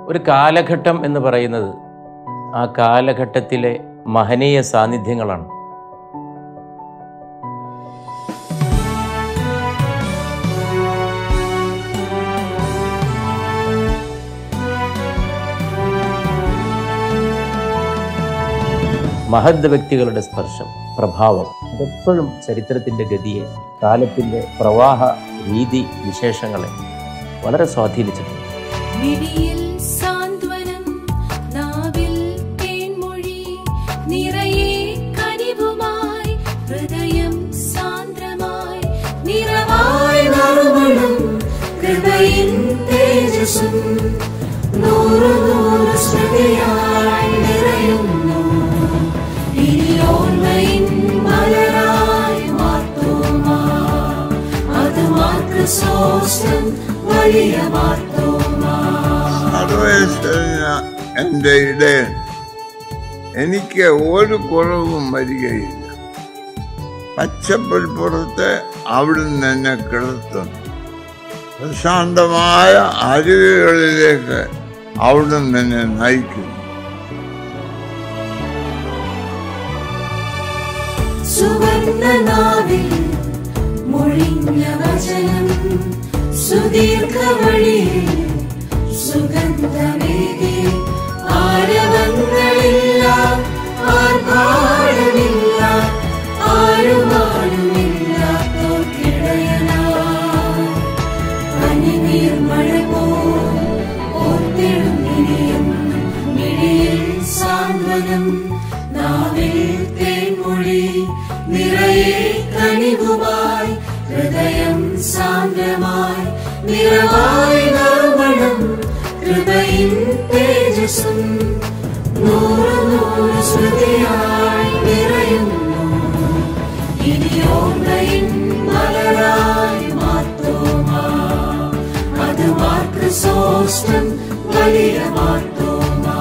ഒരു കാലഘട്ടം എന്ന് പറയുന്നത് ആ കാലഘട്ടത്തിലെ മഹനീയ സാന്നിധ്യങ്ങളാണ്. മഹത് വ്യക്തികളുടെ സ്പർശം, പ്രഭാവം അതെപ്പോഴും ചരിത്രത്തിൻ്റെ ഗതിയെ, കാലത്തിൻ്റെ പ്രവാഹ രീതി വിശേഷങ്ങളെ വളരെ സ്വാധീനിച്ചിട്ടുണ്ട്. എൻ്റെ ഇടയൻ, എനിക്ക് ഒരു കുറവും വരികയില്ല. പച്ചപ്പുൽപ്പുറത്ത് അവിടുന്ന് എന്നെ കിടത്തും. പ്രശാന്തമായ അരുവികളിലേക്ക് അവിടുന്ന് എന്നെ നയിക്കും. സുവർണ്ണനാവിൽ മൊഴിഞ്ഞ വചനം, സുദീർഘവഴിയിൽ സുഗന്ധമേകി, ആരവങ്ങളില്ല, ആർഭാടമില്ല, ആരുമാരുമില്ലാത്തോർക്കിടയനായി പനിനീർമഴ പോൽ ഓർത്തിടും മിഴിയിൽ സാന്ത്വനം, നാവിൽ തേൻമൊഴി, നിറയെ കനിവുമായി, ഹൃദയം സാന്ദ്രമായി, നിറവായി നറുമണം, കൃപയിൻ തേജസ്സും നൂറ് നൂറ് ശ്രുതിയായി നിറയുന്നു. ഇനിയോർമ്മയിൻ മലരായി മാർത്തോമാ, അത് മാർക്രിസോസ്റ്റം വലിയ മാർത്തോമാ.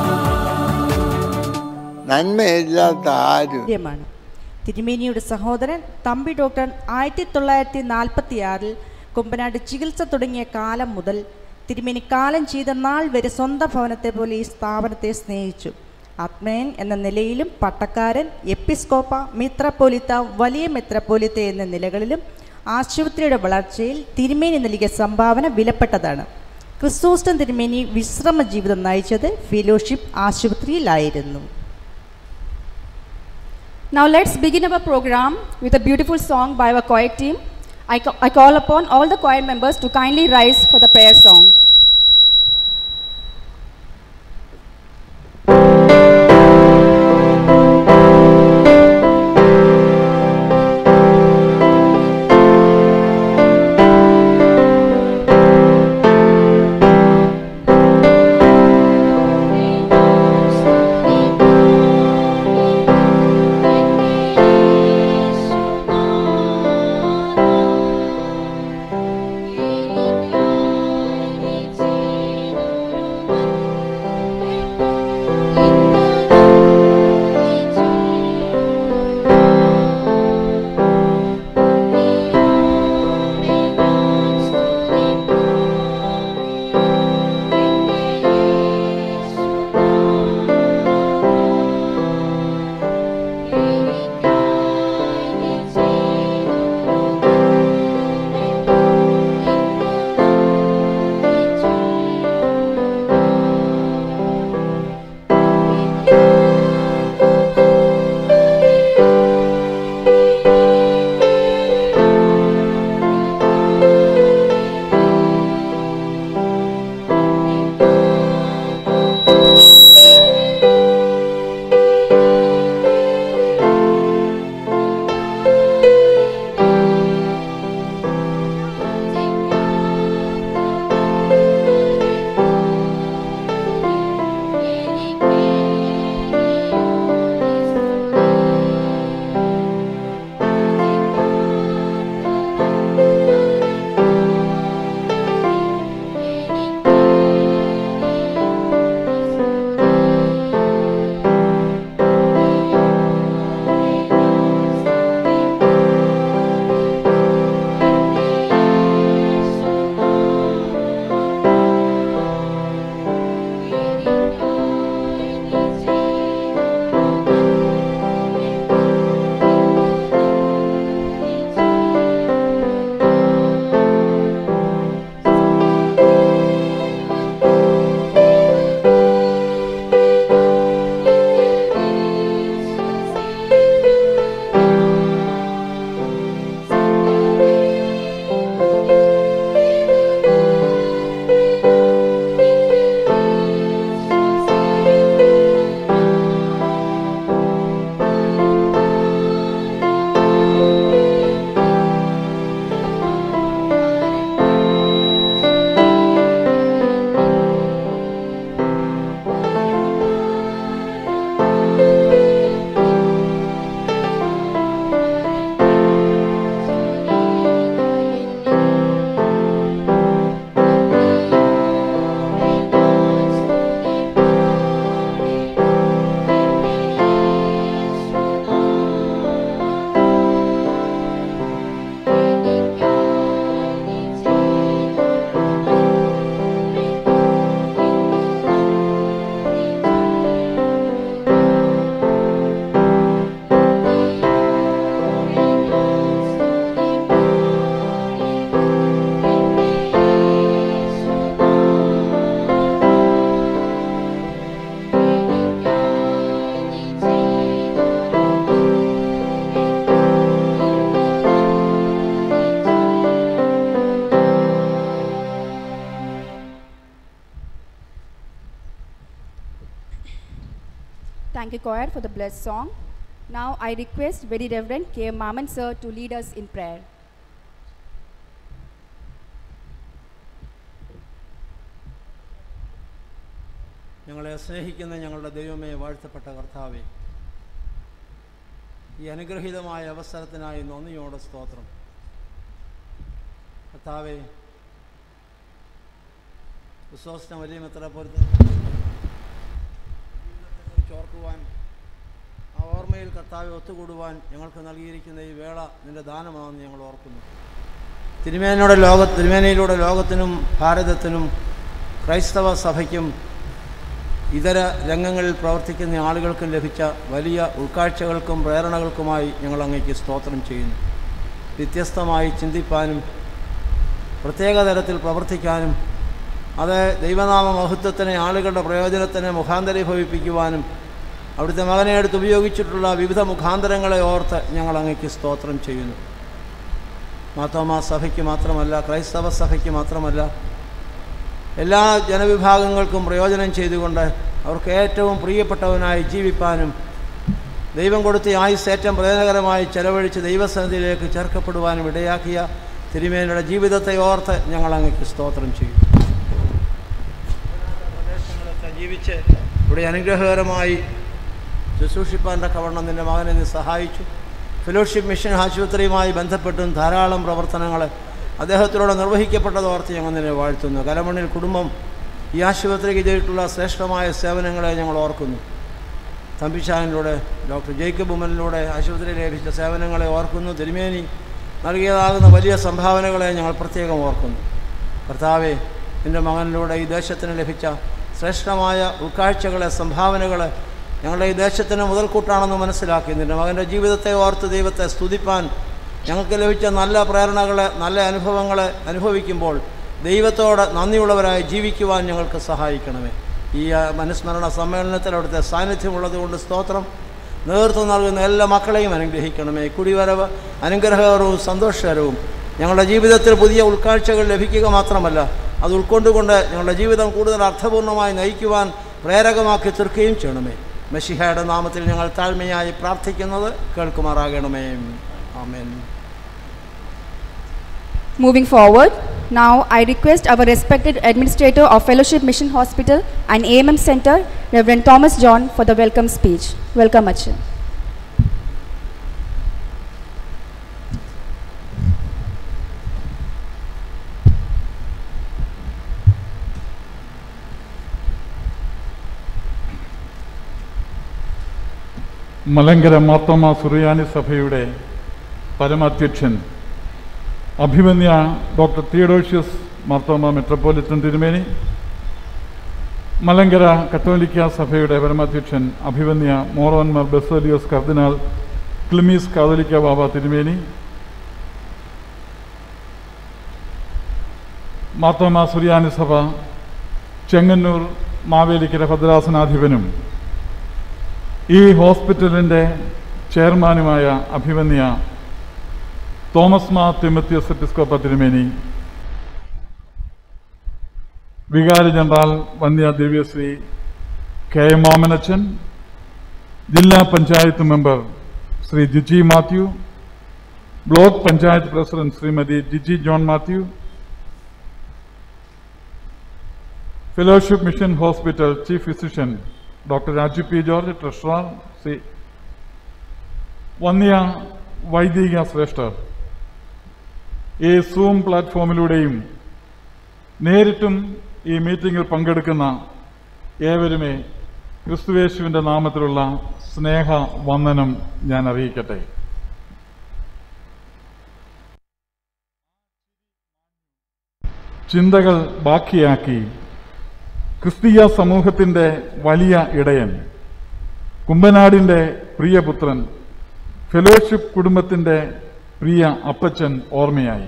നന്മയില്ലാത്ത ആരും തിരുമേനിയുടെ സഹോദരൻ തമ്പി ഡോക്ടർ 1946 കുമ്പനാട് ചികിത്സ തുടങ്ങിയ കാലം മുതൽ തിരുമേനി കാലം ചെയ്ത നാൾ വരെ സ്വന്തം ഭവനത്തെ പോലെ ഈ സ്ഥാപനത്തെ സ്നേഹിച്ചു. ആത്മേയൻ എന്ന നിലയിലും പട്ടക്കാരൻ, എപ്പിസ്കോപ്പ, മെത്രാപ്പോലിത്ത, വലിയ മെത്രാപ്പോലിത്ത എന്ന നിലകളിലും ആശുപത്രിയുടെ വളർച്ചയിൽ തിരുമേനി നൽകിയ സംഭാവന വിലപ്പെട്ടതാണ്. ക്രിസോസ്റ്റം തിരുമേനി വിശ്രമ ജീവിതം നയിച്ചത് ഫെലോഷിപ്പ് ആശുപത്രിയിലായിരുന്നു. Now let's begin our program with a beautiful song by our choir team. I call upon all the choir members to kindly rise for the prayer song. Thank you, choir, for the blessed song. Now I request Very Reverend K. Maman Sir to lead us in prayer. ഞങ്ങളെ സ്നേഹിക്കുന്ന ഞങ്ങളുടെ ദൈവമേ, വാഴ്ത്തപ്പെട്ട കർത്താവേ, ഈ അനുഗ്രഹീതമായ അവസരത്തിനായി നന്ദിയോടെ സ്തോത്രം. കർത്താവേ, ക്രിസ്തോസിനെ വലിയ മെത്രാപ്പോലീത്തയെ ഓർക്കുവാൻ, ആ ഓർമ്മയിൽ കർത്താവെ ഒത്തുകൂടുവാൻ ഞങ്ങൾക്ക് നൽകിയിരിക്കുന്ന ഈ വേള നിൻ്റെ ദാനമാണെന്ന് ഞങ്ങൾ ഓർക്കുന്നു. തിരുമേനയിലൂടെ ലോകത്തിനും ഭാരതത്തിനും ക്രൈസ്തവ സഭയ്ക്കും ഇതര രംഗങ്ങളിൽ പ്രവർത്തിക്കുന്ന ആളുകൾക്കും ലഭിച്ച വലിയ ഉൾക്കാഴ്ചകൾക്കും പ്രേരണകൾക്കുമായി ഞങ്ങൾ അങ്ങേക്ക് സ്തോത്രം ചെയ്യുന്നു. വ്യത്യസ്തമായി ചിന്തിപ്പാനും പ്രത്യേക തരത്തിൽ പ്രവർത്തിക്കാനും അത് ദൈവനാമ മഹത്വത്തിന്, ആളുകളുടെ പ്രയോജനത്തിന് മുഖാന്തരീഭവിപ്പിക്കുവാനും അവിടുത്തെ മകനെ എടുത്ത് ഉപയോഗിച്ചിട്ടുള്ള വിവിധ മുഖാന്തരങ്ങളെ ഓർത്ത് ഞങ്ങൾ അങ്ങേക്ക് സ്തോത്രം ചെയ്യുന്നു. മാർത്തോമാ സഭയ്ക്ക് മാത്രമല്ല, ക്രൈസ്തവ സഭയ്ക്ക് മാത്രമല്ല, എല്ലാ ജനവിഭാഗങ്ങൾക്കും പ്രയോജനം ചെയ്തുകൊണ്ട് അവർക്ക് ഏറ്റവും പ്രിയപ്പെട്ടവനായി ജീവിപ്പാനും ദൈവം കൊടുത്ത ആയുസ് ഏറ്റവും പ്രയോജനകരമായി ചെലവഴിച്ച് ദൈവസന്നിധിയിലേക്ക് ചേർക്കപ്പെടുവാനും ഇടയാക്കിയ തിരുമേനിയുടെ ജീവിതത്തെ ഓർത്ത് ഞങ്ങൾ അങ്ങേക്ക് സ്തോത്രം ചെയ്യും. പ്രദേശങ്ങളൊക്കെ ജീവിച്ച് ഇവിടെ അനുഗ്രഹകരമായി ശുശ്രൂഷിപ്പാൻ്റെ കവണ്ണം നിൻ്റെ മകനെ നീ സഹായിച്ചു. ഫെലോഷിപ്പ് മിഷൻ ആശുപത്രിയുമായി ബന്ധപ്പെട്ടും ധാരാളം പ്രവർത്തനങ്ങൾ അദ്ദേഹത്തിലൂടെ നിർവഹിക്കപ്പെട്ടതോർത്ത് ഞങ്ങൾ നിന്നെ വാഴ്ത്തുന്നു. കലമണ്ണിൽ കുടുംബം ഈ ആശുപത്രിക്ക് ചെയ്തിട്ടുള്ള ശ്രേഷ്ഠമായ സേവനങ്ങളെ ഞങ്ങൾ ഓർക്കുന്നു. തമ്പിച്ചാനിലൂടെ, ഡോക്ടർ ജേക്കബ് ഉമ്മനിലൂടെ ആശുപത്രിയിൽ ലഭിച്ച സേവനങ്ങളെ ഓർക്കുന്നു. തിരുമേനി നൽകിയതാകുന്ന വലിയ സംഭാവനകളെ ഞങ്ങൾ പ്രത്യേകം ഓർക്കുന്നു. കർത്താവെ, നിൻ്റെ മകനിലൂടെ ഈ ദേശത്തിന് ലഭിച്ച ശ്രേഷ്ഠമായ ഉൾക്കാഴ്ചകളെ, സംഭാവനകളെ ഞങ്ങളുടെ ഈ ദേശത്തിന് മുതൽക്കൂട്ടാണെന്ന് മനസ്സിലാക്കി നിൻ്റെ മകൻ്റെ ജീവിതത്തെ ഓർത്ത് ദൈവത്തെ സ്തുതിപ്പാൻ ഞങ്ങൾക്ക് ലഭിച്ച നല്ല പ്രേരണകളെ, നല്ല അനുഭവങ്ങളെ അനുഭവിക്കുമ്പോൾ ദൈവത്തോട് നന്ദിയുള്ളവരായി ജീവിക്കുവാൻ ഞങ്ങൾക്ക് സഹായിക്കണമേ. ഈ അനുസ്മരണ സമ്മേളനത്തിൽ അവിടുത്തെ സാന്നിധ്യമുള്ളത് കൊണ്ട് സ്തോത്രം. നേതൃത്വം നൽകുന്ന എല്ലാ മക്കളെയും അനുഗ്രഹിക്കണമേ. കുടിവരവ് അനുഗ്രഹകരവും സന്തോഷകരവും ഞങ്ങളുടെ ജീവിതത്തിൽ പുതിയ ഉൾക്കാഴ്ചകൾ ലഭിക്കുക മാത്രമല്ല, അത് ഉൾക്കൊണ്ടുകൊണ്ട് ഞങ്ങളുടെ ജീവിതം കൂടുതൽ അർത്ഥപൂർണ്ണമായി നയിക്കുവാൻ പ്രേരകമാക്കി തീർക്കുകയും ചെയ്യണമേ. മെശിഹയുടെ നാമത്തിൽ ഞങ്ങൾ താഴ്മയായി പ്രാർത്ഥിക്കുന്നത് കേൾക്കുമാറാകണമേ. ആമേൻ. Moving forward, now I request our respected administrator of Fellowship Mission Hospital and AMM Center, Reverend Thomas John, for the welcome speech. Welcome, Achan. Malankara Marthoma സുറിയാനി സഭയുടെ പരമാധ്യക്ഷൻ അഭിമന്യ ഡോക്ടർ തിയഡോഷ്യസ് മാർത്തോമാ മെട്രോപൊളിറ്റൻ തിരുമേനി, മലങ്കര കത്തോലിക്ക സഭയുടെ പരമാധ്യക്ഷൻ അഭിമന്യ മോറോന്മാർ ബസേലിയോസ് കർദിനാൾ ക്ലിമീസ് കാതോലിക്ക ബാബ തിരുമേനി, മാർത്തോമാ സുറിയാനി സഭ ചെങ്ങന്നൂർ മാവേലിക്കര ഭദ്രാസനാധിപനും ഈ ഹോസ്പിറ്റലിൻ്റെ ചെയർമാനുമായ അഭിമന്യ തോമസ് മാർ തിമത്തിയോസ് എപ്പിസ്കോപ്പ തിരുമേനി, വികാരി ജനറൽ വന്യ ദിവ്യശ്രീ കെ എം മോമനച്ചൻ, ജില്ലാ panchayat member Shri Giji Mathew, block panchayat president Shrimati Giji John Mathew, fellowship mission hospital chief physician doctor Raju P George, treasurer Shri വന്യ വൈദിക ശ്രേഷ്ഠർ, ഈ സൂം പ്ലാറ്റ്ഫോമിലൂടെയും നേരിട്ടും ഈ മീറ്റിംഗിൽ പങ്കെടുക്കുന്ന ഏവരുമേ ക്രിസ്തുയേശുവിൻ്റെ നാമത്തിലുള്ള സ്നേഹ വന്ദനം ഞാൻ അറിയിക്കട്ടെ. ചിന്തകൾ ബാക്കിയാക്കി ക്രിസ്തീയ സമൂഹത്തിൻ്റെ വലിയ ഇടയൻ, കുമ്പനാടിൻ്റെ പ്രിയപുത്രൻ, ഫെലോഷിപ്പ് കുടുംബത്തിൻ്റെ പ്രിയ അപ്പച്ചൻ ഓർമ്മയായി.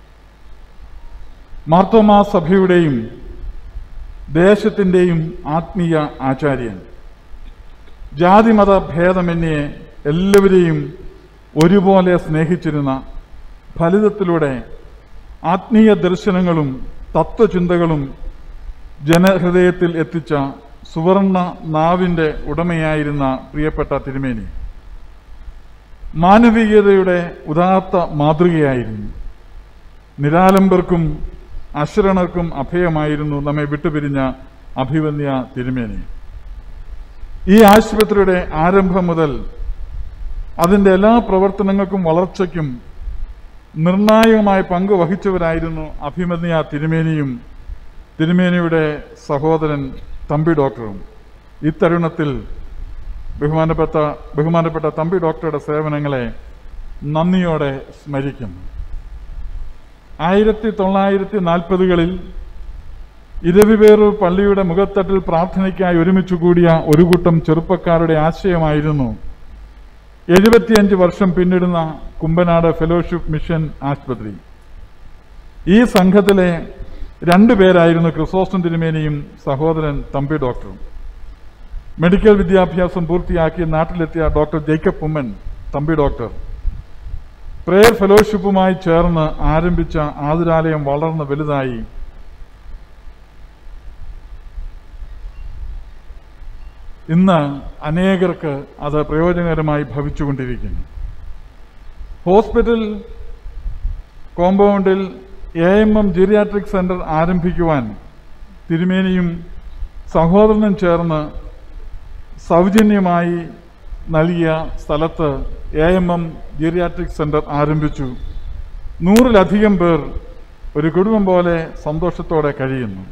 മാർത്തോമാ സഭയുടെയും ദേശത്തിൻ്റെയും ആത്മീയ ആചാര്യൻ, ജാതിമത ഭേദമന്യേ എല്ലാവരെയും ഒരുപോലെ സ്നേഹിച്ചിരുന്ന, ഫലിതത്തിലൂടെ ആത്മീയ ദർശനങ്ങളും തത്വചിന്തകളും ജനഹൃദയത്തിൽ എത്തിച്ച സുവർണ നാവിൻ്റെ ഉടമയായിരുന്ന പ്രിയപ്പെട്ട തിരുമേനി മാനവികതയുടെ ഉദാത്ത മാതൃകയായിരുന്നു. നിരാലംബർക്കും അശരണർക്കും അഭയമായിരുന്നു നമ്മെ വിട്ടുപിരിഞ്ഞ അഭിവന്യ തിരുമേനി. ഈ ആശുപത്രിയുടെ ആരംഭം മുതൽ അതിൻ്റെ എല്ലാ പ്രവർത്തനങ്ങൾക്കും വളർച്ചയ്ക്കും നിർണായകമായ പങ്ക് വഹിച്ചവരായിരുന്നു അഭിമന്യ തിരുമേനിയും തിരുമേനിയുടെ സഹോദരൻ തമ്പി ഡോക്ടറും. ഇത്തരുണത്തിൽ ബഹുമാനപ്പെട്ട തമ്പി ഡോക്ടറുടെ സേവനങ്ങളെ നന്ദിയോടെ സ്മരിക്കുന്നു. 1940കളിൽ ഇരവിപേറൂർ പള്ളിയുടെ മുഖത്തട്ടിൽ പ്രാർത്ഥനയ്ക്കായി ഒരുമിച്ച് കൂടിയ ഒരു കൂട്ടം ചെറുപ്പക്കാരുടെ ആശയമായിരുന്നു 75 വർഷം പിന്നിടുന്ന കുമ്പനാട് ഫെലോഷിപ്പ് മിഷൻ ആശുപത്രി. ഈ സംഘത്തിലെ 2 പേരായിരുന്നു ക്രിസോസ്റ്റം തിരുമേനിയും സഹോദരൻ തമ്പി ഡോക്ടറും. മെഡിക്കൽ വിദ്യാഭ്യാസം പൂർത്തിയാക്കി നാട്ടിലെത്തിയ doctor Jacob Oommen Thampi doctor prayer ഫെലോഷിപ്പുമായി ചേർന്ന് ആരംഭിച്ച ആതുരാലയം വളർന്ന് വലുതായി ഇന്ന് അനേകർക്ക് അത് പ്രയോജനകരമായി ഭവിച്ചുകൊണ്ടിരിക്കുന്നു. ഹോസ്പിറ്റൽ കോമ്പൗണ്ടിൽ AMM ജീറിയാട്രിക് സെന്റർ ആരംഭിക്കുവാൻ തിരുമേനിയും സഹോദരനും ചേർന്ന് സൗജന്യമായി നൽകിയ സ്ഥലത്ത് AMM ജീറിയാട്രിക് സെന്റർ ആരംഭിച്ചു. 100-ലധികം പേർ ഒരു കുടുംബം പോലെ സന്തോഷത്തോടെ കഴിയുന്നു.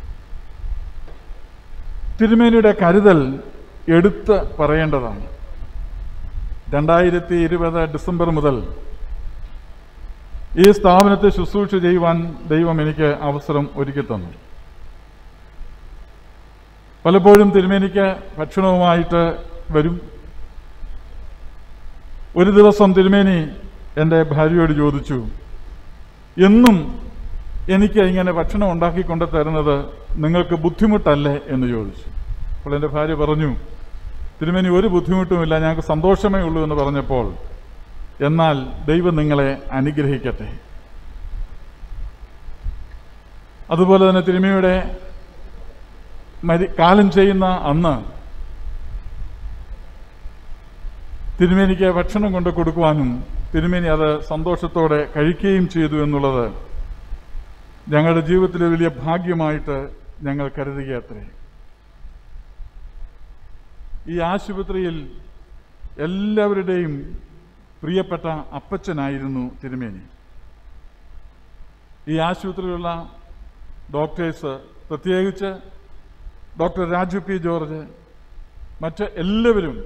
തിരുമേനിയുടെ കരുതൽ എടുത്ത് പറയേണ്ടതാണ്. 2020 ഡിസംബർ മുതൽ ഈ സ്ഥാപനത്തെ ശുശ്രൂഷ ചെയ്യുവാൻ ദൈവം എനിക്ക് അവസരം ഒരുക്കി തന്നു. പലപ്പോഴും തിരുമേനിക്ക് ഭക്ഷണവുമായിട്ട് വരും. ഒരു ദിവസം തിരുമേനി എൻ്റെ ഭാര്യയോട് ചോദിച്ചു, എന്നും എനിക്ക് ഇങ്ങനെ ഭക്ഷണം ഉണ്ടാക്കിക്കൊണ്ട് തരുന്നത് നിങ്ങൾക്ക് ബുദ്ധിമുട്ടല്ലേ എന്ന് ചോദിച്ചു. അപ്പോൾ എൻ്റെ ഭാര്യ പറഞ്ഞു, തിരുമേനി ഒരു ബുദ്ധിമുട്ടുമില്ല, ഞങ്ങൾക്ക് സന്തോഷമേ ഉള്ളൂ എന്ന് പറഞ്ഞപ്പോൾ, എന്നാൽ ദൈവം നിങ്ങളെ അനുഗ്രഹിക്കട്ടെ. അതുപോലെ തന്നെ തിരുമേനിയുടെ കാലം ചെയ്യുന്ന അന്ന് തിരുമേനിക്ക് ഭക്ഷണം കൊണ്ട് കൊടുക്കുവാനും തിരുമേനി അത് സന്തോഷത്തോടെ കഴിക്കുകയും ചെയ്തു എന്നുള്ളത് ഞങ്ങളുടെ ജീവിതത്തിലെ വലിയ ഭാഗ്യമായിട്ട് ഞങ്ങൾ കരുതുകയത്രേ. ഈ ആശുപത്രിയിൽ എല്ലാവരുടെയും പ്രിയപ്പെട്ട അപ്പച്ചനായിരുന്നു തിരുമേനി. ഈ ആശുപത്രിയിലുള്ള ഡോക്ടേഴ്സ്, പ്രത്യേകിച്ച് ഡോക്ടർ രാജു പി ജോർജ്, മറ്റ് എല്ലാവരും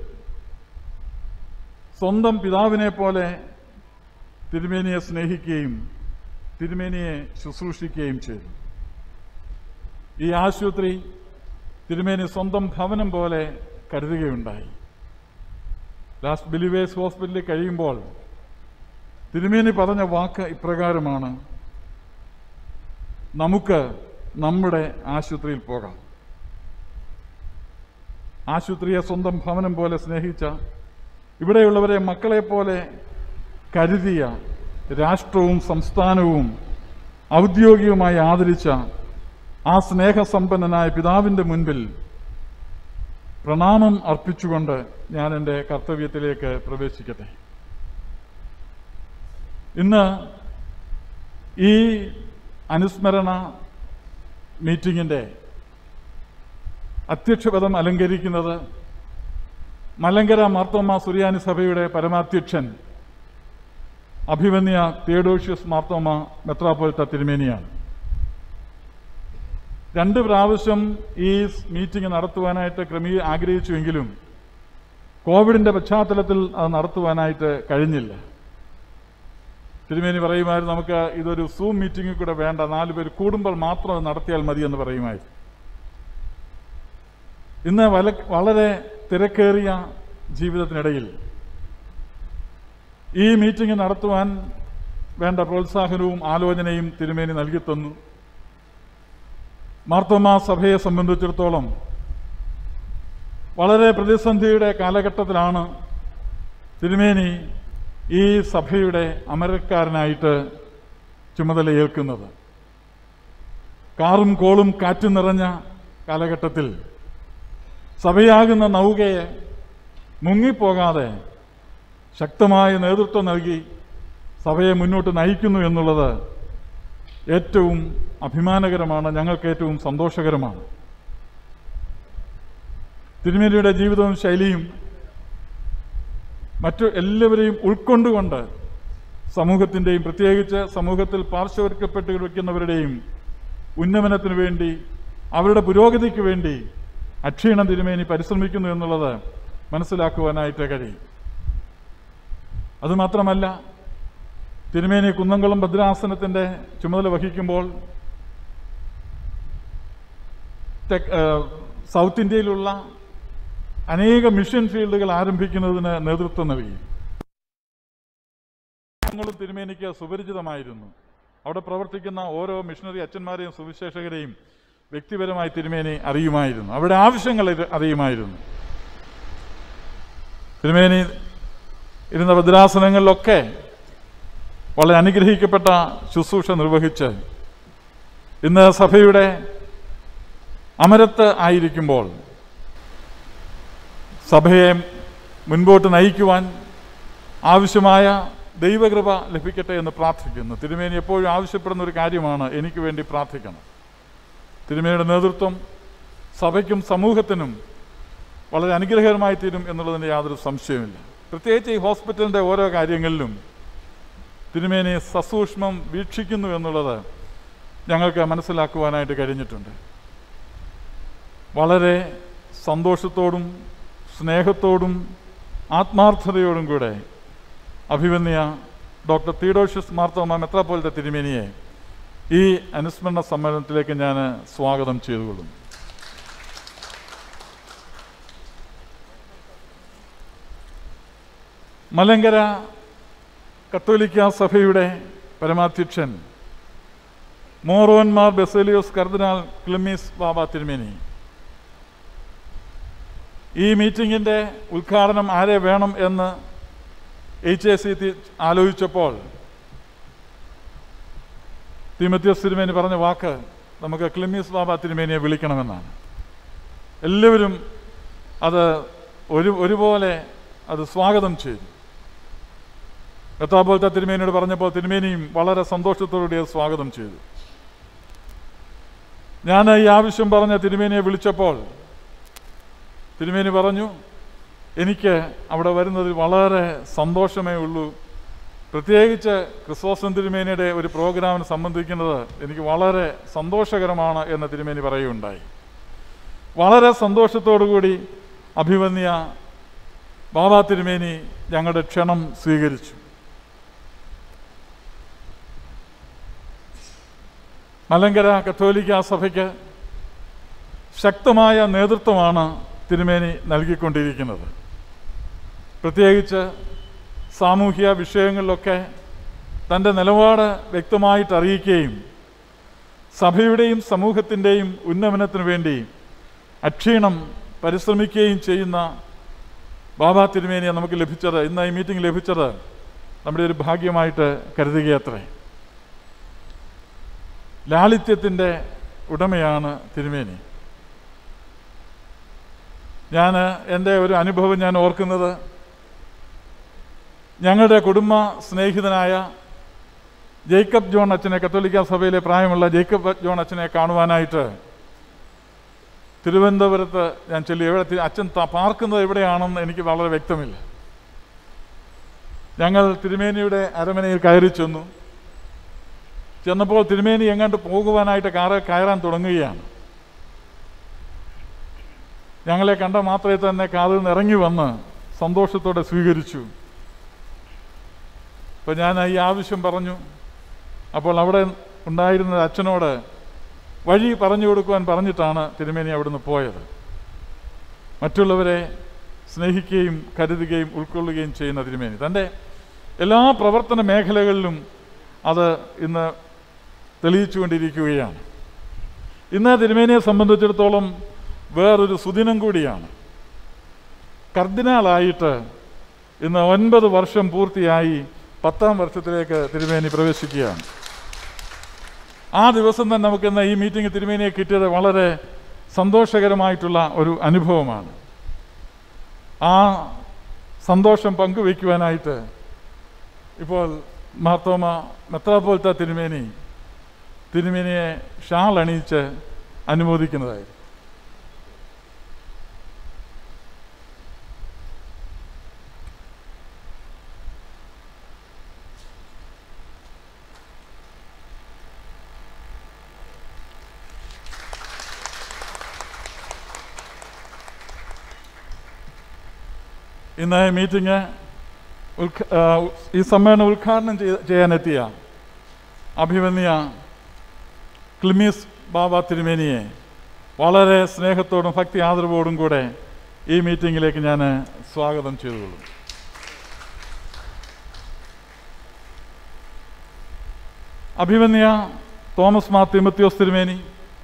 സ്വന്തം പിതാവിനെ പോലെ തിരുമേനിയെ സ്നേഹിക്കുകയും തിരുമേനിയെ ശുശ്രൂഷിക്കുകയും ചെയ്തു. ഈ ആശുപത്രി തിരുമേനി സ്വന്തം ഭവനം പോലെ കരുതുകയുണ്ടായി. ലാസ്റ്റ് ബിലീവേഴ്സ് ഹോസ്പിറ്റലിൽ കഴിയുമ്പോൾ തിരുമേനി പറഞ്ഞ വാക്ക് ഇപ്രകാരമാണ്: നമുക്ക് നമ്മുടെ ആശുപത്രിയിൽ പോകാം. ആശുപത്രിയെ സ്വന്തം ഭവനം പോലെ സ്നേഹിച്ച, ഇവിടെയുള്ളവരെ മക്കളെപ്പോലെ കരുതിയ, രാഷ്ട്രവും സംസ്ഥാനവും ഔദ്യോഗികമായി ആദരിച്ച ആ സ്നേഹസമ്പന്നനായ പിതാവിൻ്റെ മുൻപിൽ പ്രണാമം അർപ്പിച്ചുകൊണ്ട് ഞാൻ എൻ്റെ കർത്തവ്യത്തിലേക്ക് പ്രവേശിക്കട്ടെ. ഇന്ന് ഈ അനുസ്മരണ മീറ്റിങ്ങിൻ്റെ അധ്യക്ഷപദം അലങ്കരിക്കുന്നത് മലങ്കര മാർത്തോമാ സുറിയാനി സഭയുടെ പരമാധ്യക്ഷൻ അഭിമന്യ തിയോഡോഷ്യസ് മാർത്തോമാ മെത്രാപ്പോലിത്ത തിരുമേനിയാണ്. 2 പ്രാവശ്യം ഈ മീറ്റിംഗ് നടത്തുവാനായിട്ട് ആഗ്രഹിച്ചുവെങ്കിലും കോവിഡിൻ്റെ പശ്ചാത്തലത്തിൽ അത് നടത്തുവാനായിട്ട് കഴിഞ്ഞില്ല. തിരുമേനി പറയുമായിരുന്നു, നമുക്ക് ഇതൊരു സൂം മീറ്റിംഗിൽ കൂടെ വേണ്ട, 4 പേര് കൂടുമ്പോൾ മാത്രം അത് നടത്തിയാൽ മതി എന്ന് പറയുമായിരുന്നു. ഇന്ന് വളരെ തിരക്കേറിയ ജീവിതത്തിനിടയിൽ ഈ മീറ്റിംഗ് നടത്തുവാൻ വേണ്ട പ്രോത്സാഹനവും ആലോചനയും തിരുമേനി നൽകിത്തന്നു. മാർത്തോമാ സഭയെ സംബന്ധിച്ചിടത്തോളം വളരെ പ്രതിസന്ധിയുടെ കാലഘട്ടത്തിലാണ് തിരുമേനി ഈ സഭയുടെ അമരക്കാരനായിട്ട് ചുമതലയേൽക്കുന്നത്. കാറും കോളും കാറ്റും നിറഞ്ഞ കാലഘട്ടത്തിൽ സഭയാകുന്ന നൗകയെ മുങ്ങിപ്പോകാതെ ശക്തമായ നേതൃത്വം നൽകി സഭയെ മുന്നോട്ട് നയിക്കുന്നു എന്നുള്ളത് ഏറ്റവും അഭിമാനകരമാണ്, ഞങ്ങൾക്ക് ഏറ്റവും സന്തോഷകരമാണ്. തിരുമേനിയുടെ ജീവിതവും ശൈലിയും മറ്റു എല്ലാവരെയും ഉൾക്കൊണ്ടുകൊണ്ട് സമൂഹത്തിൻ്റെയും പ്രത്യേകിച്ച് സമൂഹത്തിൽ പാർശ്വവൽക്കപ്പെട്ടിരിക്കുന്നവരുടെയും ഉന്നമനത്തിനു വേണ്ടി, അവരുടെ പുരോഗതിക്ക് വേണ്ടി അക്ഷീണം തിരുമേനി പരിശ്രമിക്കുന്നു എന്നുള്ളത് മനസ്സിലാക്കുവാനായിട്ട് കഴിയും. അതുമാത്രമല്ല, തിരുമേനി കുന്നംകുളം ഭദ്രാസനത്തിൻ്റെ ചുമതല വഹിക്കുമ്പോൾ സൗത്ത് ഇന്ത്യയിലുള്ള അനേക മിഷൻ ഫീൽഡുകൾ ആരംഭിക്കുന്നതിന് നേതൃത്വം നൽകി. ഞങ്ങളും തിരുമേനിക്ക് സുപരിചിതമായിരുന്നു. അവിടെ പ്രവർത്തിക്കുന്ന ഓരോ മിഷണറി അച്ഛന്മാരെയും സുവിശേഷകരെയും വ്യക്തിപരമായി തിരുമേനി അറിയുമായിരുന്നു, അവിടെ ആവശ്യങ്ങൾ അറിയുമായിരുന്നു. തിരുമേനി ഇരുന്ന ഭദ്രാസനങ്ങളിലൊക്കെ വളരെ അനുഗ്രഹിക്കപ്പെട്ട ശുശ്രൂഷ നിർവഹിച്ച് ഇന്ന് സഭയുടെ അമരത്ത് ആയിരിക്കുമ്പോൾ സഭയെ മുൻപോട്ട് നയിക്കുവാൻ ആവശ്യമായ ദൈവകൃപ ലഭിക്കട്ടെ എന്ന് പ്രാർത്ഥിക്കുന്നു. തിരുമേനി എപ്പോഴും ആവശ്യപ്പെടുന്ന ഒരു കാര്യമാണ്, എനിക്ക് വേണ്ടി പ്രാർത്ഥിക്കണം. തിരുമേനിയുടെ നേതൃത്വം സഭയ്ക്കും സമൂഹത്തിനും വളരെ അനുഗ്രഹകരമായി തീരും എന്നുള്ളതിന് യാതൊരു സംശയവുമില്ല. പ്രത്യേകിച്ച് ഈ ഹോസ്പിറ്റലിൻ്റെ ഓരോ കാര്യങ്ങളിലും തിരുമേനി സസൂക്ഷ്മം വീക്ഷിക്കുന്നു എന്നുള്ളത് ഞങ്ങൾക്ക് മനസ്സിലാക്കുവാനായിട്ട് കഴിഞ്ഞിട്ടുണ്ട്. വളരെ സന്തോഷത്തോടും സ്നേഹത്തോടും ആത്മാർത്ഥതയോടും കൂടെ അഭിവന്യ ഡോക്ടർ തീഡോഷ്യസ് മാർത്തോമ മെത്രാപ്പോലീത്ത തിരുമേനിയെ ഈ അനുസ്മരണ സമ്മേളനത്തിലേക്ക് ഞാൻ സ്വാഗതം ചെയ്തുകൊള്ളുന്നു. മലങ്കര കത്തോലിക്ക സഭയുടെ പരമാധ്യക്ഷൻ മോറോന്മാർ ബെസേലിയോസ് കർദിനാൾ ക്ലിമ്മീസ് ബാബ തിരുമേനി ഈ മീറ്റിങ്ങിൻ്റെ ഉദ്ഘാടനം ആരെ വേണം എന്ന് HAC ആലോചിച്ചപ്പോൾ തിമോത്തിയോസ് തിരുമേനി പറഞ്ഞ വാക്ക് നമുക്ക് ക്ലിമ്മീസ് ബാബ തിരുമേനിയെ വിളിക്കണമെന്നാണ്. എല്ലാവരും അത് ഒരുപോലെ അത് സ്വാഗതം ചെയ്തു. മെത്രാപ്പോലീത്ത തിരുമേനിയോട് പറഞ്ഞപ്പോൾ തിരുമേനിയും വളരെ സന്തോഷത്തോടുകൂടി അത് സ്വാഗതം ചെയ്തു. ഞാൻ ഈ ആവശ്യം പറഞ്ഞ തിരുമേനിയെ വിളിച്ചപ്പോൾ തിരുമേനി പറഞ്ഞു, എനിക്ക് അവിടെ വരുന്നതിൽ വളരെ സന്തോഷമേ ഉള്ളൂ. പ്രത്യേകിച്ച് ക്രിസ്തോസ്റ്റം തിരുമേനിയുടെ ഒരു പ്രോഗ്രാമിന് സംബന്ധിക്കുന്നത് എനിക്ക് വളരെ സന്തോഷകരമാണ് എന്ന് തിരുമേനി പറയുകയുണ്ടായി. വളരെ സന്തോഷത്തോടുകൂടി അഭിവന്യ ബാബ തിരുമേനി ഞങ്ങളുടെ ക്ഷണം സ്വീകരിച്ചു. മലങ്കര കത്തോലിക്ക സഭയ്ക്ക് ശക്തമായ നേതൃത്വമാണ് തിരുമേനി നൽകിക്കൊണ്ടിരിക്കുന്നത്. പ്രത്യേകിച്ച് സാമൂഹ്യ വിഷയങ്ങളിലൊക്കെ തൻ്റെ നിലപാട് വ്യക്തമായിട്ട് അറിയിക്കുകയും സഭയുടെയും സമൂഹത്തിൻ്റെയും ഉന്നമനത്തിനു വേണ്ടി അക്ഷീണം പരിശ്രമിക്കുകയും ചെയ്യുന്ന ബാബ തിരുമേനിയെ നമുക്ക് ലഭിച്ചത്, ഇന്ന് ഈ മീറ്റിംഗ് ലഭിച്ചത് നമ്മുടെ ഒരു ഭാഗ്യമായിട്ട് കരുതുകയത്രേ. ലാളിത്യത്തിൻ്റെ ഉടമയാണ് തിരുമേനി. എൻ്റെ ഒരു അനുഭവം ഞാൻ ഓർക്കുന്നത്, ഞങ്ങളുടെ കുടുംബ സ്നേഹിതനായ ജേക്കബ് ജോൺ അച്ഛനെ, കത്തോലിക്ക സഭയിലെ പ്രായമുള്ള ജേക്കബ് ജോൺ അച്ഛനെ കാണുവാനായിട്ട് തിരുവനന്തപുരത്ത് ഞാൻ ചൊല്ലി. അച്ഛൻ പാർക്കുന്നത് എവിടെയാണെന്ന് എനിക്ക് വളരെ വ്യക്തമില്ല. ഞങ്ങൾ തിരുമേനിയുടെ അരമനയിൽ കയറി ചെന്നപ്പോൾ തിരുമേനി എങ്ങാണ്ട് പോകുവാനായിട്ട് കയറാൻ തുടങ്ങുകയാണ്. ഞങ്ങളെ കണ്ട മാത്രമേ തന്നെ കാതിൽ നിന്ന് ഇറങ്ങി വന്ന് സന്തോഷത്തോടെ സ്വീകരിച്ചു. അപ്പോൾ ഞാൻ ഈ ആവശ്യം പറഞ്ഞു. അപ്പോൾ അവിടെ ഉണ്ടായിരുന്ന അച്ഛനോട് വഴി പറഞ്ഞു കൊടുക്കുവാൻ പറഞ്ഞിട്ടാണ് തിരുമേനി അവിടുന്ന് പോയത്. മറ്റുള്ളവരെ സ്നേഹിക്കുകയും കരുതുകയും ഉൾക്കൊള്ളുകയും ചെയ്യുന്ന തിരുമേനി തൻ്റെ എല്ലാ പ്രവർത്തന മേഖലകളിലും അത് ഇന്ന് തെളിയിച്ചുകൊണ്ടിരിക്കുകയാണ്. ഇന്ന് തിരുമേനിയെ സംബന്ധിച്ചിടത്തോളം വേറൊരു സുദിനം കൂടിയാണ്. കർദിനാളായിട്ട് ഇന്ന് 9 വർഷം പൂർത്തിയായി 10ാം വർഷത്തിലേക്ക് തിരുമേനി പ്രവേശിക്കുകയാണ്. ആ ദിവസം തന്നെ നമുക്കിന്ന് ഈ മീറ്റിംഗ് തിരുമേനിയെ കിട്ടിയത് വളരെ സന്തോഷകരമായിട്ടുള്ള ഒരു അനുഭവമാണ്. ആ സന്തോഷം പങ്കുവയ്ക്കുവാനായിട്ട് ഇപ്പോൾ മാർത്തോമ മെത്രാപ്പോലീത്ത തിരുമേനിയെ ഷാൾ അണിയിച്ച് അനുമോദിക്കുന്നതായിരിക്കും. ഇന്ന് മീറ്റിംഗ് ഈ സമ്മേളനം ഉദ്ഘാടനം ചെയ്യാനെത്തിയ അഭിമന്യ ക്ലിമീസ് ബാബ തിരുമേനിയെ വളരെ സ്നേഹത്തോടും ഭക്തി ആദരവോടും കൂടെ ഈ മീറ്റിങ്ങിലേക്ക് ഞാൻ സ്വാഗതം ചെയ്തുകൊള്ളും. അഭിമന്യ തോമസ് മാർ തിമത്യോസ് തിരുമേനി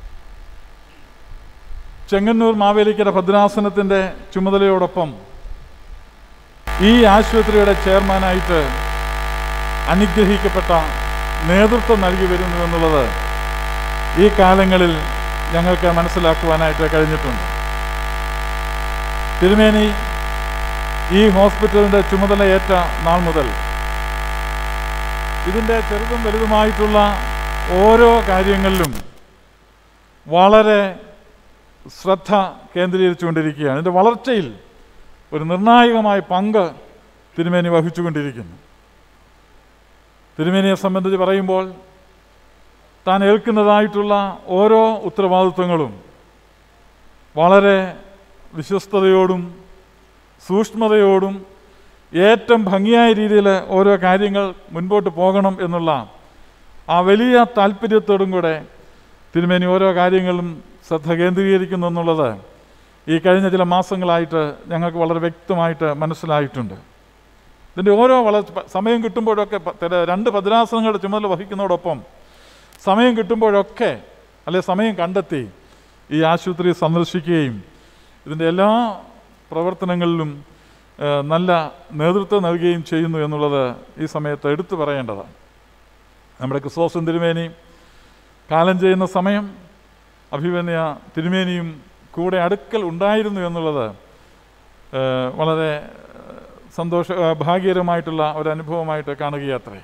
ചെങ്ങന്നൂർ മാവേലിക്കര ഭദ്രാസനത്തിൻ്റെ ചുമതലയോടൊപ്പം ഈ ആശുപത്രിയുടെ ചെയർമാനായിട്ട് അനുഗ്രഹിക്കപ്പെട്ട നേതൃത്വം നൽകി വരുന്നു എന്നുള്ളത് ഈ കാലങ്ങളിൽ ഞങ്ങൾക്ക് മനസ്സിലാക്കുവാനായിട്ട് കഴിഞ്ഞിട്ടുണ്ട്. തിരുമേനി ഈ ഹോസ്പിറ്റലിൻ്റെ ചുമതലയേറ്റ നാൾ മുതൽ ഇതിൻ്റെ ചെറുതും വലുതുമായിട്ടുള്ള ഓരോ കാര്യങ്ങളിലും വളരെ ശ്രദ്ധ കേന്ദ്രീകരിച്ചുകൊണ്ടിരിക്കുകയാണ്. ഇതിൻ്റെ വളർച്ചയിൽ ഒരു നിർണായകമായ പങ്ക് തിരുമേനി വഹിച്ചുകൊണ്ടിരിക്കുന്നു. തിരുമേനിയെ സംബന്ധിച്ച് പറയുമ്പോൾ താൻ ഏൽക്കുന്നതായിട്ടുള്ള ഓരോ ഉത്തരവാദിത്വങ്ങളും വളരെ വിശ്വസ്തയോടും സൂക്ഷ്മതയോടും ഏറ്റവും ഭംഗിയായ രീതിയിൽ ഓരോ കാര്യങ്ങൾ മുൻപോട്ട് പോകണം എന്നുള്ള ആ വലിയ താല്പര്യത്തോടും കൂടെ തിരുമേനി ഓരോ കാര്യങ്ങളും ശ്രദ്ധ കേന്ദ്രീകരിക്കുന്നു എന്നുള്ളത് ഈ കഴിഞ്ഞ ചില മാസങ്ങളായിട്ട് ഞങ്ങൾക്ക് വളരെ വ്യക്തമായിട്ട് മനസ്സിലായിട്ടുണ്ട്. ഇതിൻ്റെ ഓരോ സമയം കിട്ടുമ്പോഴൊക്കെ രണ്ട് ഭദ്രാസനങ്ങളുടെ ചുമതല വഹിക്കുന്നതോടൊപ്പം സമയം കിട്ടുമ്പോഴൊക്കെ സമയം കണ്ടെത്തി ഈ ആശുപത്രി സന്ദർശിക്കുകയും ഇതിൻ്റെ എല്ലാ പ്രവർത്തനങ്ങളിലും നല്ല നേതൃത്വം നൽകുകയും ചെയ്യുന്നു എന്നുള്ളത് ഈ സമയത്ത് എടുത്തു പറയേണ്ടതാണ്. നമ്മുടെ ക്രിസ്തോസൻ തിരുമേനി കാലം ചെയ്യുന്ന സമയം അഭിമന്യ തിരുമേനിയും കൂടെ അടുക്കൽ ഉണ്ടായിരുന്നു എന്നുള്ളത് വളരെ ഭാഗ്യകരമായിട്ടുള്ള ഒരനുഭവമായിട്ട് കാണുകയത്രേ.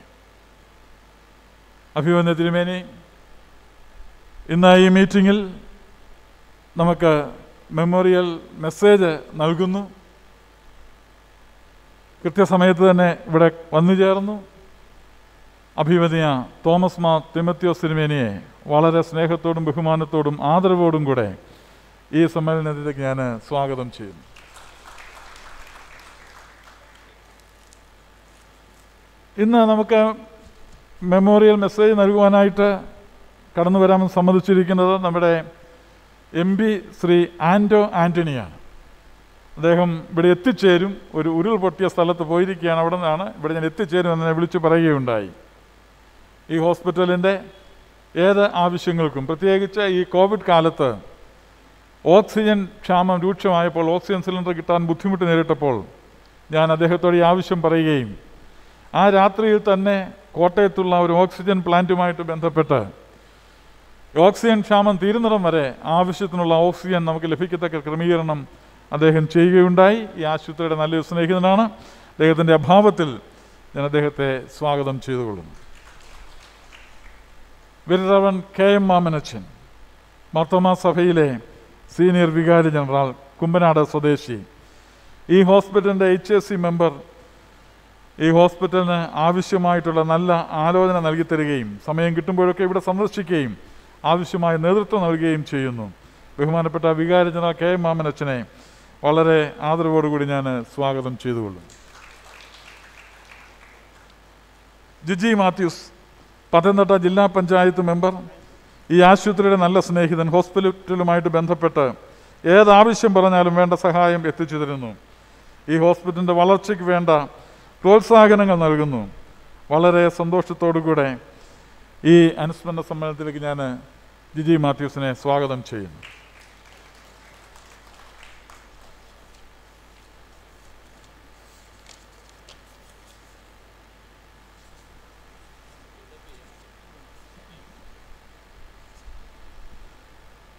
അഭിമന്യ തിരുമേനി ഇന്ന് ഈ മീറ്റിങ്ങിൽ നമുക്ക് മെമ്മോറിയൽ മെസ്സേജ് നൽകുന്നു. കൃത്യസമയത്ത് തന്നെ ഇവിടെ വന്നു ചേർന്നു. അഭിമന്യ തോമസ് മാർ തിമത്യോസ് തിരുമേനിയെ വളരെ സ്നേഹത്തോടും ബഹുമാനത്തോടും ആദരവോടും കൂടെ ഈ സമ്മേളനത്തിലേക്ക് ഞാൻ സ്വാഗതം ചെയ്യുന്നു. ഇന്ന് നമുക്ക് മെമ്മോറിയൽ മെസ്സേജ് നൽകുവാനായിട്ട് കടന്നു വരാമെന്ന് സമ്മതിച്ചിരിക്കുന്നത് നമ്മുടെ MP ശ്രീ ആൻറ്റോ ആൻ്റണിയാണ്. അദ്ദേഹം ഇവിടെ എത്തിച്ചേരും. ഒരു ഉരുൾപൊട്ടിയ സ്ഥലത്ത് പോയിരിക്കുകയാണ്. അവിടെ നിന്നാണ് ഇവിടെ ഞാൻ എത്തിച്ചേരും എന്നെ വിളിച്ചു പറയുകയുണ്ടായി. ഈ ഹോസ്പിറ്റലിൻ്റെ ഏത് ആവശ്യങ്ങൾക്കും, പ്രത്യേകിച്ച് ഈ കോവിഡ് കാലത്ത് ഓക്സിജൻ ക്ഷാമം രൂക്ഷമായപ്പോൾ, ഓക്സിജൻ സിലിണ്ടർ കിട്ടാൻ ബുദ്ധിമുട്ട് നേരിട്ടപ്പോൾ ഞാൻ അദ്ദേഹത്തോട് ഈ ആവശ്യം പറയുകയും ആ രാത്രിയിൽ തന്നെ കോട്ടയത്തുള്ള ഒരു ഓക്സിജൻ പ്ലാന്റുമായിട്ട് ബന്ധപ്പെട്ട് ഓക്സിജൻ ക്ഷാമം തീരുന്നിടം വരെ ആവശ്യത്തിനുള്ള ഓക്സിജൻ നമുക്ക് ലഭിക്കത്തക്ക ക്രമീകരണം അദ്ദേഹം ചെയ്യുകയുണ്ടായി. ഈ ആശുപത്രിയുടെ നല്ലൊരു സ്നേഹിതനാണ്. അദ്ദേഹത്തിൻ്റെ അഭാവത്തിൽ ഞാൻ അദ്ദേഹത്തെ സ്വാഗതം ചെയ്തുകൊള്ളുന്നു. വിരറവൻ KM മാമനച്ചൻ, മാർത്തോമാ സഭയിലെ സീനിയർ വികാരി ജനറൽ, കുമ്പനാട് സ്വദേശി, ഈ ഹോസ്പിറ്റലിൻ്റെ HSC മെമ്പർ, ഈ ഹോസ്പിറ്റലിന് ആവശ്യമായിട്ടുള്ള നല്ല ആലോചന നൽകി തരികയും സമയം കിട്ടുമ്പോഴൊക്കെ ഇവിടെ സന്ദർശിക്കുകയും ആവശ്യമായ നേതൃത്വം നൽകുകയും ചെയ്യുന്നു. ബഹുമാനപ്പെട്ട വികാരി ജനറൽ KM മാമനച്ചനെ വളരെ ആദരവോടുകൂടി ഞാൻ സ്വാഗതം ചെയ്തുകൊള്ളും. ജിജി മാത്യൂസ്, പത്തനംതിട്ട ജില്ലാ പഞ്ചായത്ത് മെമ്പർ, ഈ ആശുപത്രിയുടെ നല്ല സ്നേഹിതൻ, ഹോസ്പിറ്റലുമായിട്ട് ബന്ധപ്പെട്ട് ഏതാവശ്യം പറഞ്ഞാലും വേണ്ട സഹായം എത്തിച്ചു തരുന്നു. ഈ ഹോസ്പിറ്റലിൻ്റെ വളർച്ചയ്ക്ക് വേണ്ട പ്രോത്സാഹനങ്ങൾ നൽകുന്നു. വളരെ സന്തോഷത്തോടു കൂടെ ഈ അനുസ്മരണ സമ്മേളനത്തിലേക്ക് ഞാൻ ജിജി മാത്യൂസിനെ സ്വാഗതം ചെയ്യുന്നു.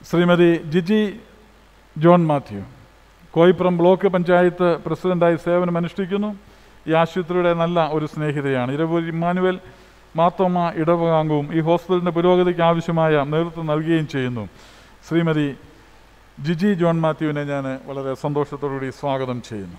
Shrimati Giji John Mathew, Koipuram block panchayat പ്രസിഡൻ്റായി സേവനമനുഷ്ഠിക്കുന്നു. ഈ ആശുപത്രിയുടെ നല്ല ഒരു സ്നേഹിതയാണ്. ഇരവൂർ ഇമ്മാനുവൽ മാർത്തോമ ഇടവകാംഗവും ഈ ഹോസ്പിറ്റലിൻ്റെ പുരോഗതിക്ക് ആവശ്യമായ നേതൃത്വം നൽകുകയും ചെയ്യുന്നു. ശ്രീമതി ജിജി ജോൺ മാത്യുവിനെ ഞാൻ വളരെ സന്തോഷത്തോടുകൂടി സ്വാഗതം ചെയ്യുന്നു.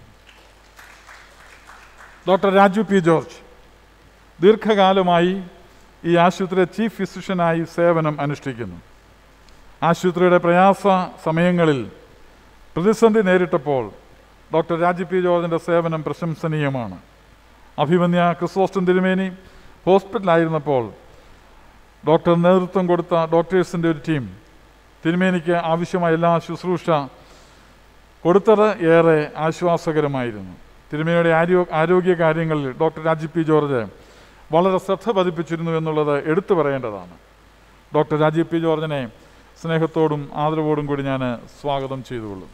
ഡോക്ടർ രാജു പി ജോർജ് ദീർഘകാലമായി ഈ ആശുപത്രിയിലെ ചീഫ് ഫിസിഷ്യനായി സേവനം അനുഷ്ഠിക്കുന്നു. ആശുപത്രിയുടെ പ്രയാസ സമയങ്ങളിൽ പ്രതിസന്ധി നേരിട്ടപ്പോൾ ഡോക്ടർ രാജു പി ജോർജിൻ്റെ സേവനം പ്രശംസനീയമാണ്. അഭിമന്യ ക്രിസോസ്റ്റം തിരുമേനി ഹോസ്പിറ്റലായിരുന്നപ്പോൾ ഡോക്ടർ നേതൃത്വം കൊടുത്ത ഡോക്ടേഴ്സിൻ്റെ ഒരു ടീം തിരുമേനിക്ക് ആവശ്യമായ എല്ലാ ശുശ്രൂഷ കൊടുത്തത് ഏറെ ആശ്വാസകരമായിരുന്നു. തിരുമേനിയുടെ ആരോഗ്യ കാര്യങ്ങളിൽ ഡോക്ടർ രാജു പി ജോർജ് വളരെ ശ്രദ്ധ പതിപ്പിച്ചിരുന്നു എന്നുള്ളത് എടുത്തു പറയേണ്ടതാണ്. ഡോക്ടർ രാജു പി ജോർജിനെ സ്നേഹത്തോടും ആദരവോടും കൂടി ഞാൻ സ്വാഗതം ചെയ്തുകൊള്ളും.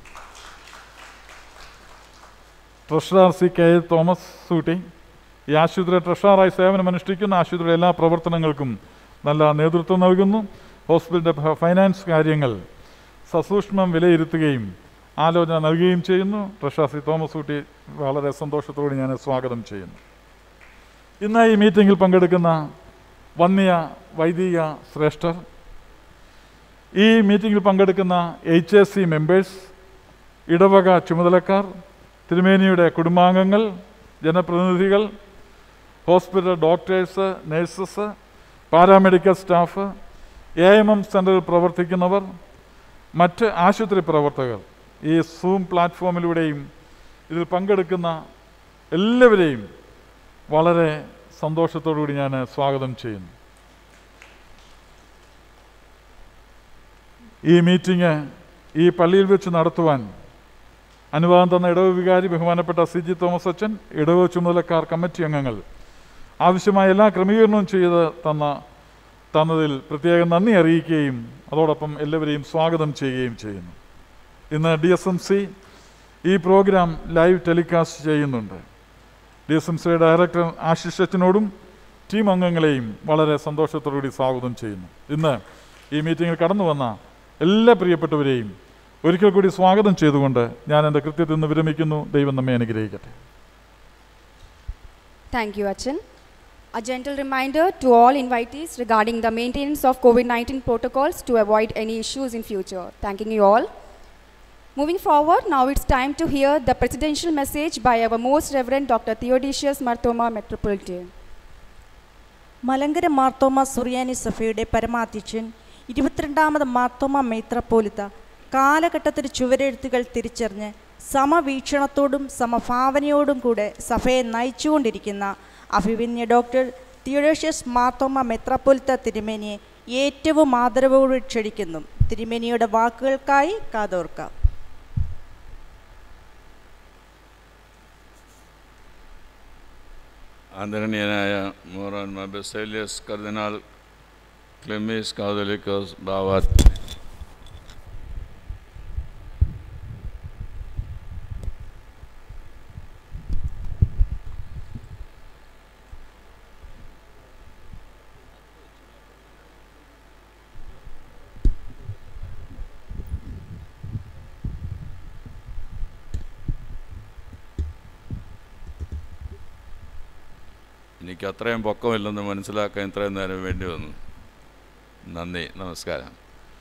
ട്രഷറർ സി കെ തോമസ് സൂട്ടി ഈ ആശുപത്രി ട്രഷററായി സേവനമനുഷ്ഠിക്കുന്ന ആശുപത്രിയുടെ എല്ലാ പ്രവർത്തനങ്ങൾക്കും നല്ല നേതൃത്വം നൽകുന്നു. ഹോസ്പിറ്റലിൻ്റെ ഫൈനാൻസ് കാര്യങ്ങൾ സസൂക്ഷ്മം വിലയിരുത്തുകയും ആലോചന നൽകുകയും ചെയ്യുന്നു. ട്രഷറർ സി തോമസ് സൂട്ടി വളരെ സന്തോഷത്തോടെ ഞാൻ സ്വാഗതം ചെയ്യുന്നു. ഇന്ന് ഈ മീറ്റിങ്ങിൽ പങ്കെടുക്കുന്ന വന്യ വൈദിക ശ്രേഷ്ഠർ, ഈ മീറ്റിങ്ങിൽ പങ്കെടുക്കുന്ന HAC മെമ്പേഴ്സ്, ഇടവക ചുമതലക്കാർ, തിരുമേനിയുടെ കുടുംബാംഗങ്ങൾ, ജനപ്രതിനിധികൾ, hospital doctors, nurses, paramedical staff, AMM സെൻ്ററിൽ പ്രവർത്തിക്കുന്നവർ, മറ്റ് ആശുപത്രി പ്രവർത്തകർ, ഈ സൂം പ്ലാറ്റ്ഫോമിലൂടെയും ഇതിൽ പങ്കെടുക്കുന്ന എല്ലാവരെയും വളരെ സന്തോഷത്തോടുകൂടി ഞാൻ സ്വാഗതം ചെയ്യുന്നു. ഈ മീറ്റിംഗ് ഈ പള്ളിയിൽ വെച്ച് നടത്തുവാൻ അനുവാദം തന്ന ഇടവ വികാരി ബഹുമാനപ്പെട്ട CG തോമസ് അച്ഛൻ, ഇടവ ചുമതലക്കാർ, കമ്മിറ്റി അംഗങ്ങൾ ആവശ്യമായ എല്ലാ ക്രമീകരണവും ചെയ്ത് തന്നതിൽ പ്രത്യേകം നന്ദി അറിയിക്കുകയും അതോടൊപ്പം എല്ലാവരെയും സ്വാഗതം ചെയ്യുകയും ചെയ്യുന്നു. ഇന്ന് DSMC ഈ പ്രോഗ്രാം ലൈവ് ടെലികാസ്റ്റ് ചെയ്യുന്നുണ്ട്. DSMCയുടെ ഡയറക്ടർ ആശിഷ് അച്ഛനോടും ടീം അംഗങ്ങളെയും വളരെ സന്തോഷത്തോടുകൂടി സ്വാഗതം ചെയ്യുന്നു. ഇന്ന് ഈ മീറ്റിങ്ങിൽ കടന്നു വന്ന എല്ലാ പ്രിയപ്പെട്ടവരെയും ഒരിക്കൽ കൂടി സ്വാഗതം ചെയ്തുകൊണ്ട് ഞാൻ എൻ്റെ കൃത്യത്തിൽ നിന്ന് വിരമിക്കുന്നു. ദൈവം നമ്മെ അനുഗ്രഹിക്കട്ടെ. Thank you, Achan. A gentle reminder to all invitees regarding the maintenance of COVID-19 protocols to avoid any issues in future. Thanking you all. Moving forward, now it's time to hear the presidential message by our most Reverend Dr. Theodosius Marthoma, Metropolitan. Malankara Marthoma സുറിയാനി സഭയുടെ പരമാധ്യക്ഷൻ 22ാമത് മാർത്തോമ മെത്രാപ്പോലിത്ത കാലഘട്ടത്തിൽ ചുവരെഴുത്തുകൾ തിരിച്ചറിഞ്ഞ് സമവീക്ഷണത്തോടും സമഭാവനയോടും കൂടെ സഭയെ നയിച്ചുകൊണ്ടിരിക്കുന്ന അഭിമന്യ doctor Theodosius Marthoma മെത്രാപ്പോലിത്ത തിരുമേനിയെ ഏറ്റവും ആദരവോടെ ക്ഷണിക്കുന്നു. തിരുമേനിയുടെ വാക്കുകൾക്കായി കാതോർക്കാം. ആദരണീയനായ മോറാൻ ബസേലിയസ് കർദിനാൾ ക്ലെമീസ് കാതോലിക്കോസ് ബാവാത്ത്, എനിക്ക് അത്രയും പൊക്കമില്ലെന്ന് മനസ്സിലാക്കാൻ ഇത്രയും നേരം വേണ്ടി വന്നു. നന്ദി, നമസ്കാരം.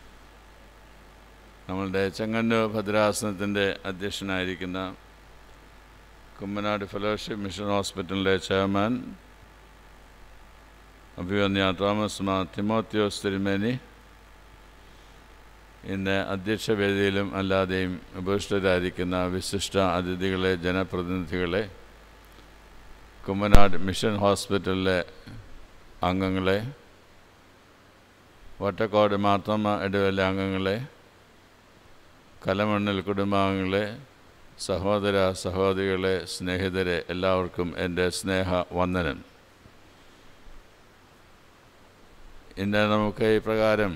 നമ്മളുടെ ചെങ്ങന്നൂർ ഭദ്രാസനത്തിൻ്റെ അധ്യക്ഷനായിരിക്കുന്ന കുമ്മനാട് ഫെലോഷിപ്പ് മിഷൻ ഹോസ്പിറ്റലിലെ ചെയർമാൻ അഭിമന്യ തോമസ് മാർ തിമോത്തിയോസ് തിരുമേനി, ഇന്ന് അധ്യക്ഷ വേദിയിലും അല്ലാതെയും ഉപവിഷ്ടരായിരിക്കുന്ന വിശിഷ്ട അതിഥികളെ, ജനപ്രതിനിധികളെ, കുമ്മനാട് മിഷൻ ഹോസ്പിറ്റലിലെ അംഗങ്ങളെ, വട്ടക്കോട് മാർത്തോമ ഇടവയിലെ അംഗങ്ങളെ, കലമണ്ണിൽ കുടുംബാംഗങ്ങളെ, സഹോദര സഹോദരികളെ, സ്നേഹിതരെ, എല്ലാവർക്കും എൻ്റെ സ്നേഹ വന്ദനം. ഇന്ന് നമുക്ക് ഈ പ്രകാരം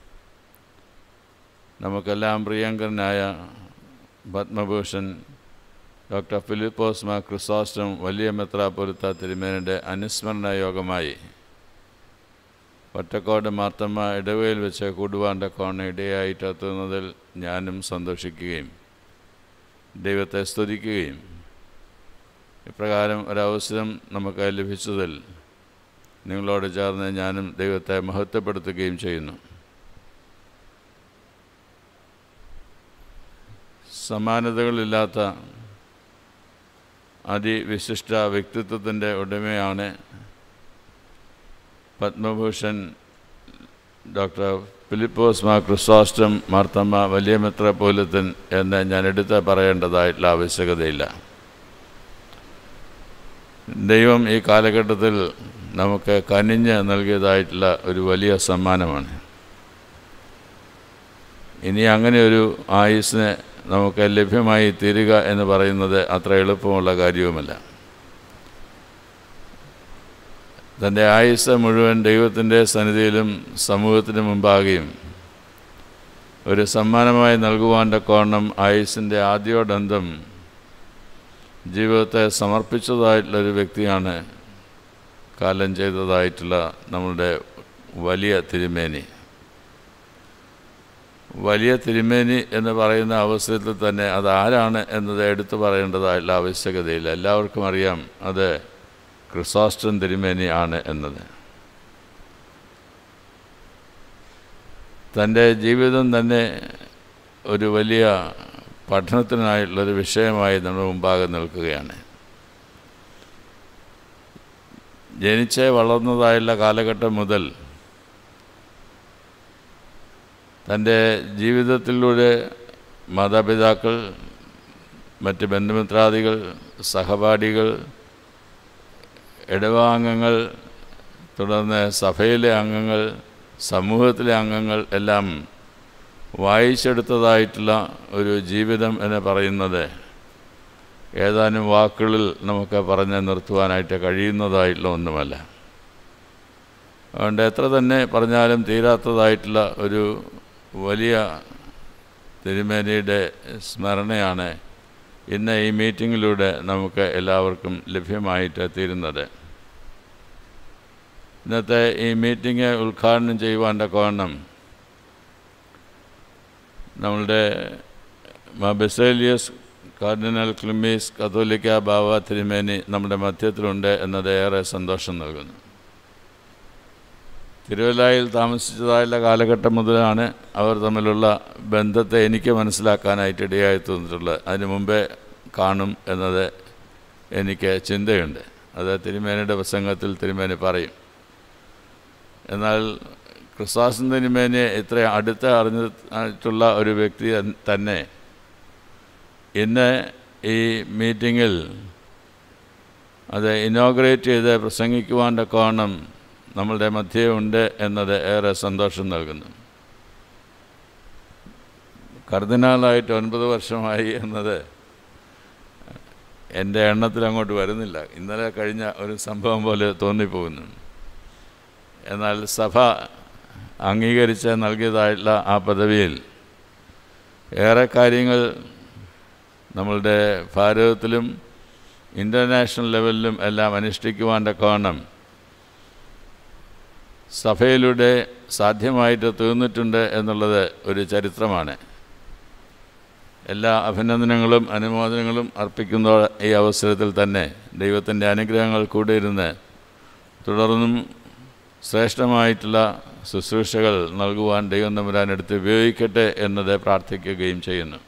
നമുക്കെല്ലാം പ്രിയങ്കരനായ പത്മഭൂഷൺ ഡോക്ടർ ഫിലിപ്പോസ് മാർ ക്രിസോസ്റ്റം വലിയ മെത്രാപ്പൊലിത്ത തിരുമേനിയുടെ അനുസ്മരണ യോഗമായി വട്ടക്കോട് മാർത്തമ്മ ഇടവയിൽ വെച്ച് കൂടുവാൻ തക്കവണ്ണം ഇടയായിട്ടെത്തുന്നതിൽ ഞാനും സന്തോഷിക്കുകയും ദൈവത്തെ സ്തുതിക്കുകയും ഇപ്രകാരം ഒരവസരം നമുക്ക് ലഭിച്ചതിൽ നിങ്ങളോട് ചേർന്ന് ഞാനും ദൈവത്തെ മഹത്വപ്പെടുത്തുകയും ചെയ്യുന്നു. സമാനതകളില്ലാത്ത അതിവിശിഷ്ട വ്യക്തിത്വത്തിൻ്റെ ഉടമയാണ് പത്മഭൂഷൺ ഡോക്ടർ ഫിലിപ്പോസ് മാർ ക്രിസോസ്റ്റം മാർത്തമ്മ വലിയ മെത്രാപ്പോലീത്തൻ എന്ന് ഞാൻ എടുത്ത് പറയേണ്ടതായിട്ടുള്ള ആവശ്യകതയില്ല. ദൈവം ഈ കാലഘട്ടത്തിൽ നമുക്ക് കനിഞ്ഞ് നൽകിയതായിട്ടുള്ള ഒരു വലിയ സമ്മാനമാണ്. ഇനി അങ്ങനെ ഒരു ആയുസ്സിനെ നമുക്ക് ലഭ്യമായി തീരുക എന്ന് പറയുന്നത് അത്ര എളുപ്പമുള്ള കാര്യവുമല്ല. തൻ്റെ ആയുസ്സ് മുഴുവൻ ദൈവത്തിൻ്റെ സന്നിധിയിലും സമൂഹത്തിന് മുമ്പാകെയും ഒരു സമ്മാനമായി നൽകുവാൻ തക്കവണ്ണം ആയുസ്സിൻ്റെ ആദ്യോടന്തം ജീവിതത്തെ സമർപ്പിച്ചതായിട്ടുള്ളൊരു വ്യക്തിയാണ് കാലം ചെയ്തതായിട്ടുള്ള നമ്മളുടെ വലിയ തിരുമേനി. വലിയ തിരുമേനി എന്ന് പറയുന്ന അവസരത്തിൽ തന്നെ അത് ആരാണ് എന്നത് എടുത്തു പറയേണ്ടതായിട്ടുള്ള ആവശ്യകതയില്ല. എല്ലാവർക്കും അറിയാം അത് ക്രിസോസ്റ്റം തിരുമേനി ആണ് എന്നത്. തൻ്റെ ജീവിതം തന്നെ ഒരു വലിയ പഠനത്തിനായിട്ടുള്ളൊരു വിഷയമായി നമ്മുടെ മുമ്പാകെ നിൽക്കുകയാണ്. ജനിച്ച് വളർന്നതായുള്ള കാലഘട്ടം മുതൽ തൻ്റെ ജീവിതത്തിലൂടെ മാതാപിതാക്കൾ, മറ്റ് ബന്ധുമിത്രാദികൾ, സഹപാഠികൾ, ഇടവാംഗങ്ങൾ, തുടർന്ന് സഭയിലെ അംഗങ്ങൾ, സമൂഹത്തിലെ അംഗങ്ങൾ എല്ലാം വായിച്ചെടുത്തതായിട്ടുള്ള ഒരു ജീവിതം എന്ന് പറയുന്നത് ഏതാനും വാക്കുകളിൽ നമുക്ക് പറഞ്ഞ് നിർത്തുവാനായിട്ട് കഴിയുന്നതായിട്ടുള്ള ഒന്നുമല്ല. അതുകൊണ്ട് എത്ര തന്നെ പറഞ്ഞാലും തീരാത്തതായിട്ടുള്ള ഒരു വലിയ തിരുമേനിയുടെ സ്മരണയാണ് ഇന്ന് ഈ മീറ്റിങ്ങിലൂടെ നമുക്ക് എല്ലാവർക്കും ലഭ്യമായിട്ട് തീരുന്നത്. ഇന്നത്തെ ഈ മീറ്റിംഗ് ഉദ്ഘാടനം ചെയ്യുവാൻ തക്കവണ്ണം നമ്മളുടെ ബസേലിയസ് കാർഡിനൽ ക്ലിമീസ് കത്തോലിക്ക ബാവ തിരുമേനി നമ്മുടെ മധ്യത്തിലുണ്ട് എന്നത് ഏറെ സന്തോഷം നൽകുന്നു. തിരുവല്ലായിൽ താമസിച്ചതായുള്ള കാലഘട്ടം മുതലാണ് അവർ തമ്മിലുള്ള ബന്ധത്തെ എനിക്ക് മനസ്സിലാക്കാനായിട്ട് ഇടയായി തോന്നിയിട്ടുള്ളത്. അതിനു മുമ്പേ കാണും എന്നത് എനിക്ക് ചിന്തയുണ്ട്. അത് തിരുമേനിയുടെ പ്രസംഗത്തിൽ തിരുമേനി പറയും. എന്നാൽ ക്രിസോസ്റ്റം തിരുമേനിയെ ഇത്ര അടുത്ത് അറിഞ്ഞിട്ടുള്ള ഒരു വ്യക്തി തന്നെ ഇന്ന് ഈ മീറ്റിങ്ങിൽ അത് ഇനോഗ്രേറ്റ് ചെയ്ത് പ്രസംഗിക്കുവാൻ തക്കവണ്ണം നമ്മളുടെ മധ്യേ ഉണ്ട് എന്നത് ഏറെ സന്തോഷം നൽകുന്നു. കർദിനാളായിട്ട് 9 വർഷമായി എന്നത് എൻ്റെ എണ്ണത്തിൽ അങ്ങോട്ട് വരുന്നില്ല. ഇന്നലെ കഴിഞ്ഞ ഒരു സംഭവം പോലെ തോന്നിപ്പോകുന്നു. എന്നാൽ സഭ അംഗീകരിച്ച് നൽകിയതായിട്ടുള്ള ആ പദവിയിൽ ഏറെ കാര്യങ്ങൾ നമ്മളുടെ ഭാരതത്തിലും ഇൻ്റർനാഷണൽ ലെവലിലും എല്ലാം അനുഷ്ഠിക്കുവാൻ തക്കവണ്ണം സഭയിലൂടെ സാധ്യമായിട്ട് തീർന്നിട്ടുണ്ട് എന്നുള്ളത് ഒരു ചരിത്രമാണ്. എല്ലാ അഭിനന്ദനങ്ങളും അനുമോദനങ്ങളും അർപ്പിക്കുന്ന ഈ അവസരത്തിൽ തന്നെ ദൈവത്തിൻ്റെ അനുഗ്രഹങ്ങൾ കൂടെ ഇരുന്ന് തുടർന്നും ശ്രേഷ്ഠമായിട്ടുള്ള ശുശ്രൂഷകൾ നൽകുവാൻ ദൈവം തമ്പുരാനെടുത്ത് ഉപയോഗിക്കട്ടെ എന്നത് പ്രാർത്ഥിക്കുകയും ചെയ്യുന്നു.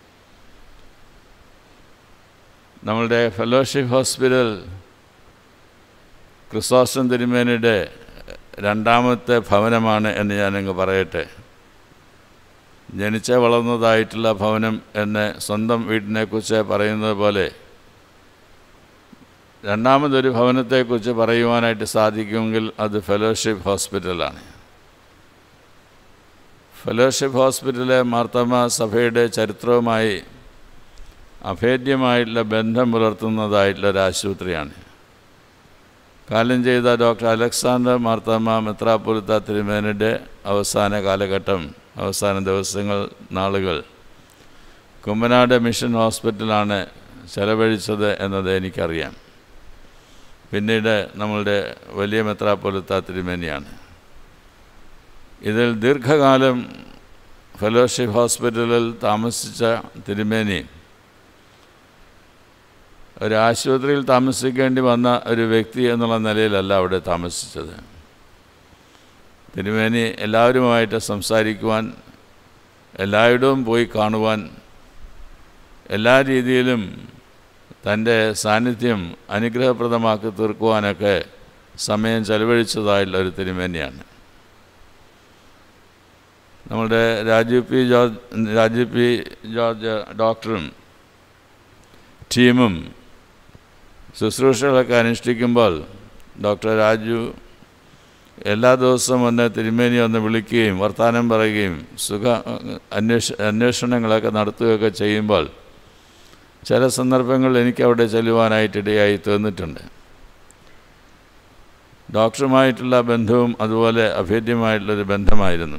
നമ്മളുടെ ഫെലോഷിപ്പ് ഹോസ്പിറ്റൽ ക്രിസോസ്റ്റം തിരുമേനിയുടെ രണ്ടാമത്തെ ഭവനമാണ് എന്ന് ഞാനങ്ങ് പറയട്ടെ. ജനിച്ച് വളർന്നതായിട്ടുള്ള ഭവനം എന്ന് സ്വന്തം വീട്ടിനെക്കുറിച്ച് പറയുന്നത് പോലെ രണ്ടാമതൊരു ഭവനത്തെക്കുറിച്ച് പറയുവാനായിട്ട് സാധിക്കുമെങ്കിൽ അത് ഫെലോഷിപ്പ് ഹോസ്പിറ്റലാണ്. ഫെലോഷിപ്പ് ഹോസ്പിറ്റല് മാർത്തമ്മ സഭയുടെ ചരിത്രവുമായി അഭേദ്യമായിട്ടുള്ള ബന്ധം പുലർത്തുന്നതായിട്ടുള്ള ഒരു ആശുപത്രിയാണ്. കാലം ചെയ്ത ഡോക്ടർ അലക്സാണ്ടർ മാർത്തമ്മ മെത്രാപ്പൊലീത്ത തിരുമേനിയുടെ അവസാന കാലഘട്ടം, അവസാന ദിവസങ്ങൾ, നാളുകൾ കുമ്പനാട് മിഷൻ ഹോസ്പിറ്റലാണ് ചെലവഴിച്ചത് എന്നത് എനിക്കറിയാം. പിന്നീട് നമ്മളുടെ വലിയ മെത്രാപ്പൊലീത്ത തിരുമേനിയാണ്. ഇതിൽ ദീർഘകാലം ഫെലോഷിപ്പ് ഹോസ്പിറ്റലിൽ താമസിച്ച തിരുമേനി ഒരു ആശുപത്രിയിൽ താമസിക്കേണ്ടി വന്ന ഒരു വ്യക്തി എന്നുള്ള നിലയിലല്ല അവിടെ താമസിച്ചത്. തിരുമേനി എല്ലാവരുമായിട്ട് സംസാരിക്കുവാൻ, എല്ലായിടവും പോയി കാണുവാൻ, എല്ലാ രീതിയിലും തൻ്റെ സാന്നിധ്യം അനുഗ്രഹപ്രദമാക്കി തീർക്കുവാനൊക്കെ സമയം ചെലവഴിച്ചതായുള്ള ഒരു തിരുമേനിയാണ്. നമ്മുടെ രാജീവ് പി ജോർജ് ഡോക്ടറും ടീമും ശുശ്രൂഷകളൊക്കെ അനുഷ്ഠിക്കുമ്പോൾ ഡോക്ടർ രാജു എല്ലാ ദിവസവും വന്ന് തിരുമേനി ഒന്ന് വിളിക്കുകയും വർത്തമാനം പറയുകയും അന്വേഷണങ്ങളൊക്കെ നടത്തുകയൊക്കെ ചെയ്യുമ്പോൾ ചില സന്ദർഭങ്ങളിൽ എനിക്കവിടെ ചെല്ലുവാനായിട്ടിടയായി തീർന്നിട്ടുണ്ട്. ഡോക്ടറുമായിട്ടുള്ള ബന്ധവും അതുപോലെ അഭേദ്യമായിട്ടുള്ളൊരു ബന്ധമായിരുന്നു.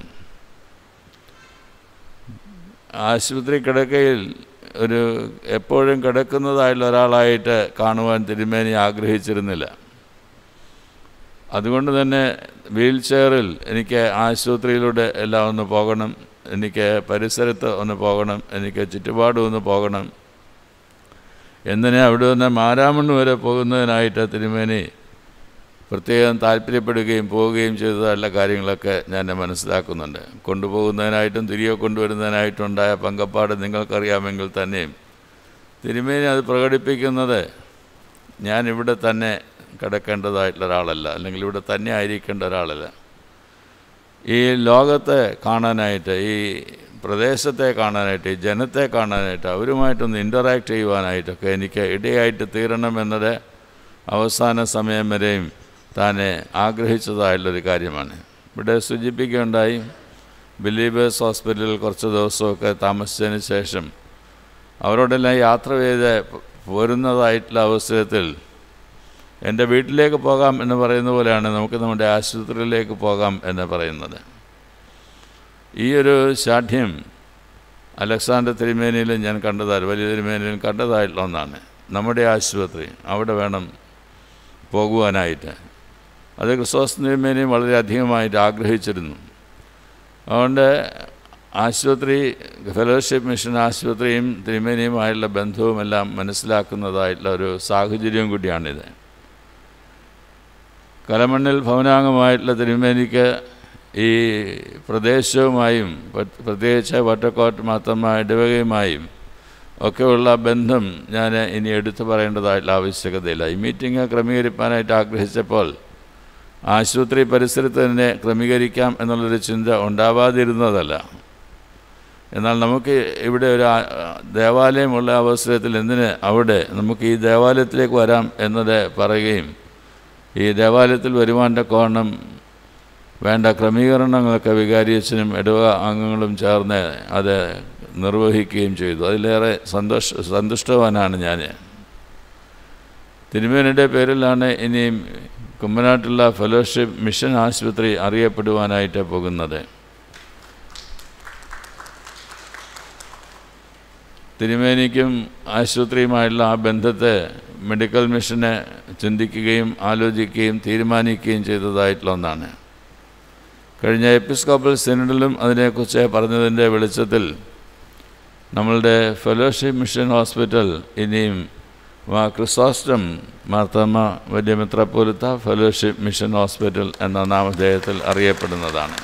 ആശുപത്രി കിടക്കയിൽ എപ്പോഴും കിടക്കുന്നതായുള്ള ഒരാളായിട്ട് കാണുവാൻ തിരുമേനി ആഗ്രഹിച്ചിരുന്നില്ല. അതുകൊണ്ട് തന്നെ വീൽ ചെയറിൽ എനിക്ക് ആശുപത്രിയിലൂടെ എല്ലാം ഒന്ന് പോകണം, എനിക്ക് പരിസരത്ത് ഒന്ന് പോകണം, എനിക്ക് ചുറ്റുപാടും ഒന്ന് പോകണം എന്നിനെ അവിടെ നിന്ന് മാരാമണ്ണ് വരെ പോകുന്നതിനായിട്ട് തിരുമേനി പ്രത്യേകം താല്പര്യപ്പെടുകയും പോവുകയും ചെയ്തതായുള്ള കാര്യങ്ങളൊക്കെ ഞാൻ മനസ്സിലാക്കുന്നുണ്ട്. കൊണ്ടുപോകുന്നതിനായിട്ടും തിരികെ കൊണ്ടുവരുന്നതിനായിട്ടും ഉണ്ടായ പങ്കപ്പാട് നിങ്ങൾക്കറിയാമെങ്കിൽ തന്നെയും തിരുമേനി അത് പ്രകടിപ്പിക്കുന്നത് ഞാൻ ഇവിടെ തന്നെ കിടക്കേണ്ടതായിട്ടുള്ള ഒരാളല്ല, അല്ലെങ്കിൽ ഇവിടെ തന്നെ ആയിരിക്കേണ്ട ഒരാളല്ല. ഈ ലോകത്തെ കാണാനായിട്ട്, ഈ പ്രദേശത്തെ കാണാനായിട്ട്, ഈ ജനത്തെ കാണാനായിട്ട്, അവരുമായിട്ടൊന്ന് ഇൻ്ററാക്ട് ചെയ്യുവാനായിട്ടൊക്കെ എനിക്ക് ഇടയായിട്ട് തീരണമെന്നത് അവസാന സമയം വരെയും താനെ ആഗ്രഹിച്ചതായുള്ളൊരു കാര്യമാണ്. ഇവിടെ സൂചിപ്പിക്കുകയുണ്ടായി, ബിലീവേഴ്സ് ഹോസ്പിറ്റലിൽ കുറച്ച് ദിവസമൊക്കെ താമസിച്ചതിന് ശേഷം അവരോടെല്ലാം യാത്ര ചെയ്ത് പോരുന്നതായിട്ടുള്ള അവസരത്തിൽ എൻ്റെ വീട്ടിലേക്ക് പോകാം എന്ന് പറയുന്ന പോലെയാണ് നമുക്ക് നമ്മുടെ ആശുപത്രിയിലേക്ക് പോകാം എന്ന് പറയുന്നത്. ഈ ഒരു ശാഠ്യം അലക്സാണ്ടർ തിരുമേനിയിലും ഞാൻ കണ്ടതായി, വലിയ തിരുമേനിയിലും കണ്ടതായിട്ടുള്ള ഒന്നാണ്. നമ്മുടെ ആശുപത്രി, അവിടെ വേണം പോകുവാനായിട്ട്. അത് ക്രിസ്തോസ് തിരുമേനിയും വളരെയധികമായിട്ട് ആഗ്രഹിച്ചിരുന്നു. അതുകൊണ്ട് ആശുപത്രി, ഫെലോഷിപ്പ് മിഷൻ ആശുപത്രിയും തിരുമേനിയുമായുള്ള ബന്ധവുമെല്ലാം മനസ്സിലാക്കുന്നതായിട്ടുള്ള ഒരു സാഹചര്യം കൂടിയാണിത്. കലമണ്ണിൽ ഭവനാംഗമായിട്ടുള്ള തിരുമേനിക്ക് ഈ പ്രദേശവുമായും പ്രത്യേകിച്ച് വട്ടക്കോട്ട് മാത്തമ്മ ഇടവകയുമായും ഒക്കെയുള്ള ബന്ധം ഞാൻ ഇനി എടുത്തു പറയേണ്ടതായിട്ടുള്ള ആവശ്യകതയില്ല. ഈ മീറ്റിംഗ് ക്രമീകരിക്കാനായിട്ട് ആഗ്രഹിച്ചപ്പോൾ ആശുപത്രി പരിസരത്ത് തന്നെ ക്രമീകരിക്കാം എന്നുള്ളൊരു ചിന്ത ഉണ്ടാവാതിരുന്നതല്ല. എന്നാൽ നമുക്ക് ഇവിടെ ഒരു ദേവാലയമുള്ള അവസരത്തിൽ എന്തിന് അവിടെ നമുക്ക് ഈ ദേവാലയത്തിലേക്ക് വരാം എന്നത് പറയുകയും ഈ ദേവാലയത്തിൽ വരുവാൻ്റെ കാരണം വേണ്ട ക്രമീകരണങ്ങളൊക്കെ വികാരിയച്ഛനും ഇടവക അംഗങ്ങളും ചേർന്ന് അത് നിർവഹിക്കുകയും ചെയ്തു. അതിലേറെ സന്തുഷ്ടവാനാണ് ഞാൻ. തിരുമേനിയുടെ പേരിലാണ് ഇനിയും കുമ്മനാട്ടുള്ള ഫെലോഷിപ്പ് മിഷൻ ആശുപത്രി അറിയപ്പെടുവാനായിട്ട് പോകുന്നത്. തിരുമേനിക്കും ആശുപത്രിയുമായുള്ള ആ ബന്ധത്തെ മെഡിക്കൽ മിഷനെ ചിന്തിക്കുകയും ആലോചിക്കുകയും തീരുമാനിക്കുകയും ചെയ്തതായിട്ടുള്ള ഒന്നാണ്. കഴിഞ്ഞ എപ്പിസ്കോപ്പൽ സിനഡിലും അതിനെക്കുറിച്ച് പറഞ്ഞതിൻ്റെ വെളിച്ചത്തിൽ നമ്മളുടെ ഫെലോഷിപ്പ് മിഷൻ ഹോസ്പിറ്റൽ ഇനിയും ക്രിസോസ്റ്റം മാർത്തമ്മ വലിയ മെത്രാപ്പോലിത്ത ഫെലോഷിപ്പ് മിഷൻ ഹോസ്പിറ്റൽ എന്ന നാമധേയത്തിൽ അറിയപ്പെടുന്നതാണ്.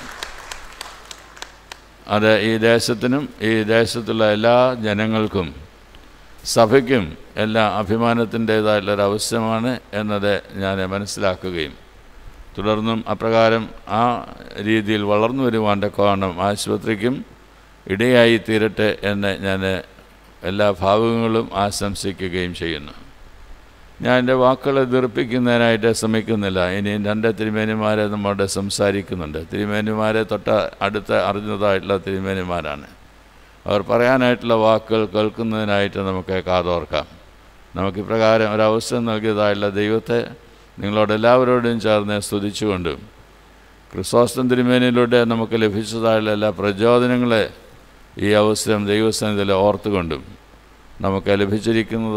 അത് ഈ ദേശത്തിനും ഈ ദേശത്തുള്ള എല്ലാ ജനങ്ങൾക്കും സഭയ്ക്കും എല്ലാ അഭിമാനത്തിൻ്റേതായിട്ടുള്ളൊരവസ്ഥമാണ് എന്നത് ഞാൻ മനസ്സിലാക്കുകയും തുടർന്നും അപ്രകാരം ആ രീതിയിൽ വളർന്നു വരുവാൻ്റെ കാരണം ആശുപത്രിക്കും ഇടയായി തീരട്ടെ എന്ന് ഞാൻ എല്ലാ ഭാവങ്ങളും ആശംസിക്കുകയും ചെയ്യുന്നു. ഞാൻ എൻ്റെ വാക്കുകളെ ദീർഘിപ്പിക്കുന്നതിനായിട്ട് ശ്രമിക്കുന്നില്ല. ഇനിയും രണ്ട് തിരുമേനിമാരെ നമ്മോട് സംസാരിക്കുന്നുണ്ട്. തിരുമേനിമാരെ അടുത്ത് അറിഞ്ഞതായിട്ടുള്ള തിരുമേനിമാരാണ്. അവർ പറയാനായിട്ടുള്ള വാക്കുകൾ കേൾക്കുന്നതിനായിട്ട് നമുക്ക് കാതോർക്കാം. നമുക്കിപ്രകാരം ഒരവസരം നൽകിയതായിട്ടുള്ള ദൈവത്തെ നിങ്ങളോടെല്ലാവരോടും ചേർന്ന് സ്തുതിച്ചുകൊണ്ടും ക്രിസോസ്റ്റം തിരുമേനിയിലൂടെ നമുക്ക് ലഭിച്ചതായുള്ള എല്ലാ പ്രചോദനങ്ങളെ ഈ അവസരം ദൈവസന്നിധിയിൽ ഓർത്തുകൊണ്ടും നമുക്ക്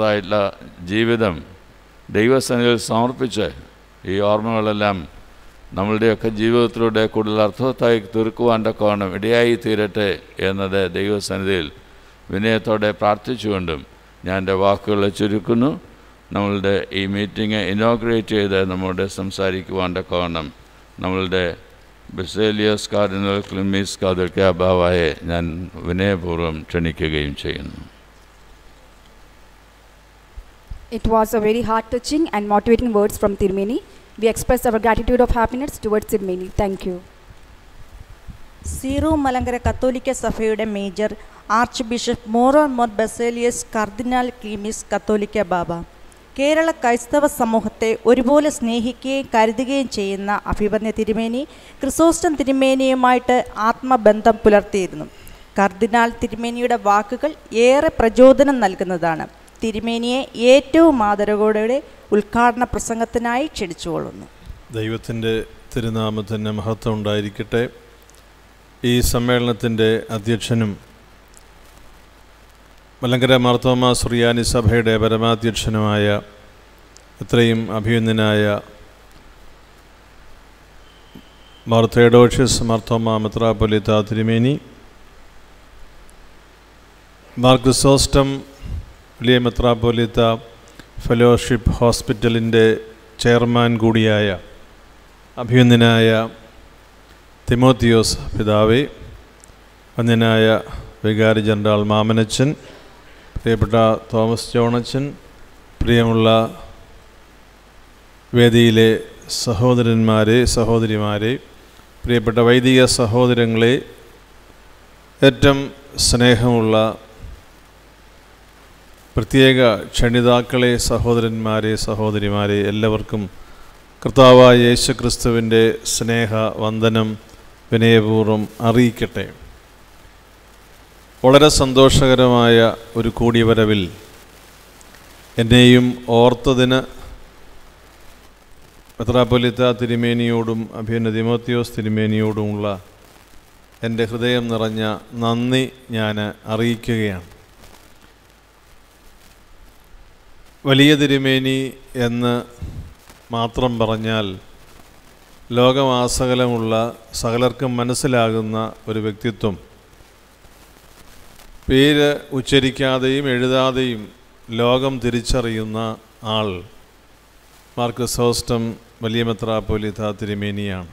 ലഭിച്ചിരിക്കുന്നതായിട്ടുള്ള ജീവിതം ദൈവസന്നിധിയിൽ സമർപ്പിച്ച് ഈ ഓർമ്മകളെല്ലാം നമ്മളുടെയൊക്കെ ജീവിതത്തിലൂടെ കൂടുതൽ അർത്ഥവത്തായി തീർക്കുവാൻ്റെ കോണം ഇടയായി തീരട്ടെ എന്നത് ദൈവസന്നിധിയിൽ വിനയത്തോടെ പ്രാർത്ഥിച്ചുകൊണ്ടും ഞാൻ എൻ്റെ വാക്കുകളെ ചുരുക്കുന്നു. നമ്മളുടെ ഈ മീറ്റിംഗ് ഇനോഗ്രേറ്റ് ചെയ്ത് നമ്മളുടെ സംസാരിക്കുവാൻ്റെ കോണം നമ്മളുടെ ബസേലിയസ് കാർഡിനൽ ക്ലിമീസ് കാതോലിക്ക ബാവായെ ഞാൻ വിനയപൂർവ്വം ക്ഷണിക്കുകയും ചെയ്യുന്നു. It was a very heart-touching and motivating words from Tirumeni. We express our gratitude of happiness towards Tirumeni. Thank you. Syro Malankara Catholic സഭയുടെ major archbishop Mor Baselios cardinal Cleemis Catholicos ബാബ കേരള ക്രൈസ്തവ സമൂഹത്തെ ഒരുപോലെ സ്നേഹിക്കുകയും കരുതുകയും ചെയ്യുന്ന അഭിവന്യ തിരുമേനി ക്രിസോസ്റ്റം തിരുമേനിയുമായിട്ട് ആത്മബന്ധം പുലർത്തിയിരുന്നു. കർദിനാൾ തിരുമേനിയുടെ വാക്കുകൾ ഏറെ പ്രചോദനം നൽകുന്നതാണ്. തിരുമേനിയെ ഏറ്റവും ആദരവോടെ ഉദ്ഘാടന പ്രസംഗത്തിനായി ക്ഷണിച്ചുകൊള്ളുന്നു. ദൈവത്തിൻ്റെ തിരുനാമത്തിന് മഹത്വം ഉണ്ടായിരിക്കട്ടെ. ഈ സമ്മേളനത്തിൻ്റെ അധ്യക്ഷനും മലങ്കര മാർത്തോമാ സുറിയാനി സഭയുടെ പരമാധ്യക്ഷനുമായ എത്രയും അഭിനന്ദനായ മാർ തെയോഡോഷ്യസ് മാർത്തോമാ മെത്രാപ്പൊലീത്ത തിരുമേനി, മാർ ക്രിസോസ്റ്റം വലിയ മെത്രാപ്പൊലീത്ത ഫെലോഷിപ്പ് ഹോസ്പിറ്റലിൻ്റെ ചെയർമാൻ കൂടിയായ അഭിനന്ദനായ തിമോത്തിയോസ് പിതാവേ, വന്യനായ വികാരി ജനറൽ മാമനച്ചൻ, പ്രിയപ്പെട്ട തോമസ് ജോണച്ചൻ, പ്രിയമുള്ള വേദിയിലെ സഹോദരന്മാരെ, സഹോദരിമാരെ, പ്രിയപ്പെട്ട വൈദിക സഹോദരങ്ങളെ, ഏറ്റവും സ്നേഹമുള്ള പ്രത്യേക ക്ഷണിതാക്കളെ, സഹോദരന്മാരെ, സഹോദരിമാരെ, എല്ലാവർക്കും കർത്താവായ യേശു ക്രിസ്തുവിൻ്റെ സ്നേഹ വന്ദനം വിനയപൂർവ്വം അറിയിക്കട്ടെ. വളരെ സന്തോഷകരമായ ഒരു കൂടിവരവിൽ എന്നെയും ഓർത്തതിന് മെത്രാപ്പൊലീത്ത തിരുമേനിയോടും അഭിനന്ദ തിമോത്തിയോസ് തിരുമേനിയോടുമുള്ള എൻ്റെ ഹൃദയം നിറഞ്ഞ നന്ദി ഞാൻ അറിയിക്കുകയാണ്. വലിയ തിരുമേനി എന്ന് മാത്രം പറഞ്ഞാൽ ലോകമാസകലമുള്ള സകലർക്കും മനസ്സിലാകുന്ന ഒരു വ്യക്തിത്വം. പേര് ഉച്ചരിക്കാതെയും എഴുതാതെയും ലോകം തിരിച്ചറിയുന്ന ആൾ മാർ ക്രിസോസ്റ്റം വലിയ മെത്രാപ്പൊലീത്ത തിരുമേനിയാണ്.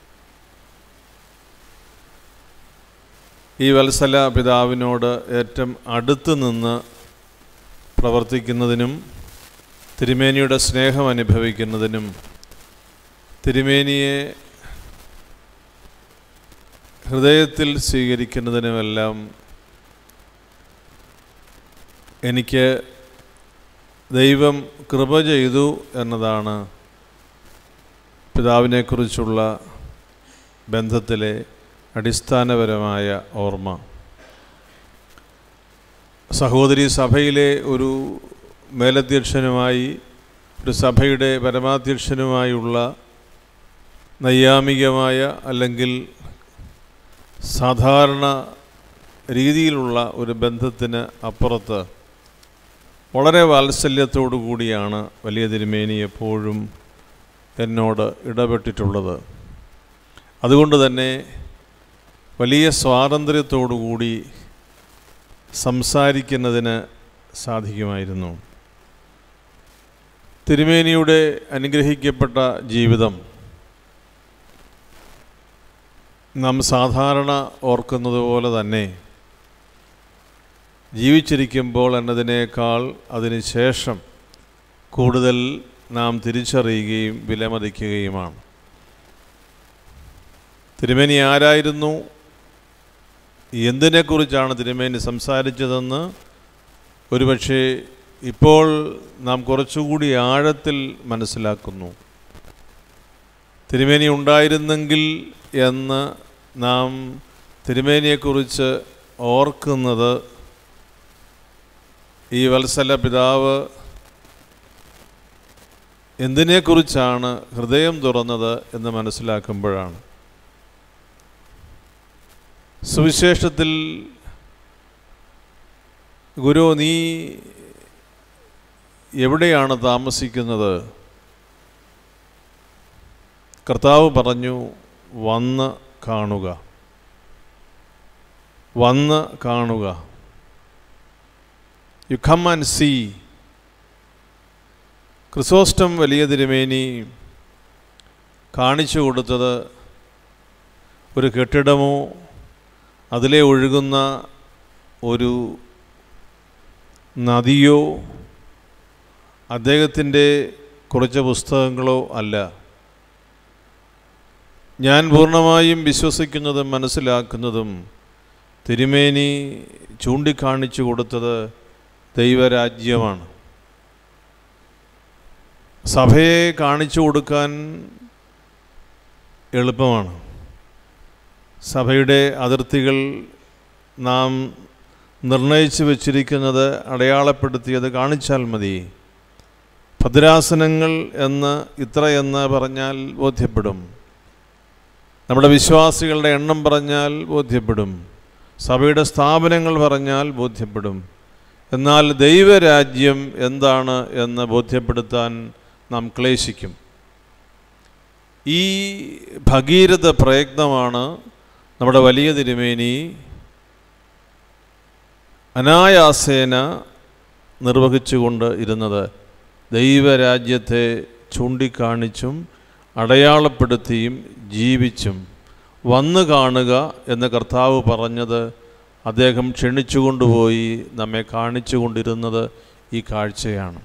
ഈ വത്സല പിതാവിനോട് ഏറ്റവും അടുത്ത് നിന്ന് പ്രവർത്തിക്കുന്നതിനും തിരുമേനിയുടെ സ്നേഹം അനുഭവിക്കുന്നതിനും തിരുമേനിയെ ഹൃദയത്തിൽ സ്വീകരിക്കുന്നതിനുമെല്ലാം എനിക്ക് ദൈവം കൃപ ചെയ്തു എന്നതാണ് പിതാവിനെക്കുറിച്ചുള്ള ബന്ധത്തിലെ അടിസ്ഥാനപരമായ ഓർമ്മ. സഹോദരി സഭയിലെ ഒരു മേലധ്യക്ഷനുമായി, ഒരു സഭയുടെ പരമാധ്യക്ഷനുമായുള്ള നൈയാമികമായ അല്ലെങ്കിൽ സാധാരണ രീതിയിലുള്ള ഒരു ബന്ധത്തിന് അപ്പുറത്ത് വളരെ വാത്സല്യത്തോടു കൂടിയാണ് വലിയ തിരുമേനി എപ്പോഴും എന്നോട് ഇടപെട്ടിട്ടുള്ളത്. അതുകൊണ്ട് തന്നെ വലിയ സ്വാതന്ത്ര്യത്തോടു കൂടി സംസാരിക്കുന്നതിന് സാധിക്കുമായിരുന്നു. തിരുമേനിയുടെ അനുഗ്രഹിക്കപ്പെട്ട ജീവിതം നാം സാധാരണ ഓർക്കുന്നത് പോലെ തന്നെ ജീവിച്ചിരിക്കുമ്പോൾ എന്നതിനേക്കാൾ അതിന് ശേഷം കൂടുതൽ നാം തിരിച്ചറിയുകയും വിലമതിക്കുകയുമാണ്. തിരുമേനി ആരായിരുന്നു, എന്തിനെക്കുറിച്ചാണ് തിരുമേനി സംസാരിച്ചതെന്ന് ഒരുപക്ഷെ ഇപ്പോൾ നാം കുറച്ചുകൂടി ആഴത്തിൽ മനസ്സിലാക്കുന്നു. തിരുമേനി ഉണ്ടായിരുന്നെങ്കിൽ എന്ന് നാം തിരുമേനിയെക്കുറിച്ച് ഓർക്കുന്നത് ഈ വത്സല പിതാവ് എന്തിനെക്കുറിച്ചാണ് ഹൃദയം തുറന്നത് എന്ന് മനസ്സിലാക്കുമ്പോഴാണ്. സുവിശേഷത്തിൽ ഗുരു നീ എവിടെയാണ് താമസിക്കുന്നത്, കർത്താവ് പറഞ്ഞു, വന്ന് കാണുക, വന്ന് കാണുക. You come and see. Chrysostom വലിയ തിരുമേനി കാണിച്ചു കൊടുത്തത് ഒരു കെട്ടിടമോ അതിലെ ഒഴുകുന്ന ഒരു നദിയോ അദ്ദേഹത്തിൻ്റെ കുറച്ച് പുസ്തകങ്ങളോ അല്ല. ഞാൻ പൂർണ്ണമായും വിശ്വസിക്കുന്നതും മനസ്സിലാക്കുന്നതും തിരുമേനി ചൂണ്ടിക്കാണിച്ചു കൊടുത്തത് ദൈവരാജ്യമാണ്. സഭയെ കാണിച്ചു കൊടുക്കാൻ എളുപ്പമാണ്. സഭയുടെ അതിർത്തികൾ നാം നിർണയിച്ചു വച്ചിരിക്കുന്നത്, അടയാളപ്പെടുത്തിയത് കാണിച്ചാൽ മതി. ഭദ്രാസനങ്ങൾ എന്ന് ഇത്രയെന്ന് പറഞ്ഞാൽ ബോധ്യപ്പെടും. നമ്മുടെ വിശ്വാസികളുടെ എണ്ണം പറഞ്ഞാൽ ബോധ്യപ്പെടും. സഭയുടെ സ്ഥാപനങ്ങൾ പറഞ്ഞാൽ ബോധ്യപ്പെടും. എന്നാൽ ദൈവരാജ്യം എന്താണ് എന്ന് ബോധ്യപ്പെടുത്താൻ നാം ക്ലേശിക്കും. ഈ ഭഗീരഥ പ്രയത്നമാണ് നമ്മുടെ വലിയ തിരുമേനി അനായാസേന നിർവഹിച്ചുകൊണ്ട് ഇരുന്നത്. ദൈവരാജ്യത്തെ ചൂണ്ടിക്കാണിച്ചും അടയാളപ്പെടുത്തിയും ജീവിച്ചും വന്നു കാണുക എന്ന് കർത്താവ് പറഞ്ഞത് അദ്ദേഹം ക്ഷണിച്ചുകൊണ്ടുപോയി നമ്മെ കാണിച്ചു കൊണ്ടിരുന്നത് ഈ കാഴ്ചയാണ്.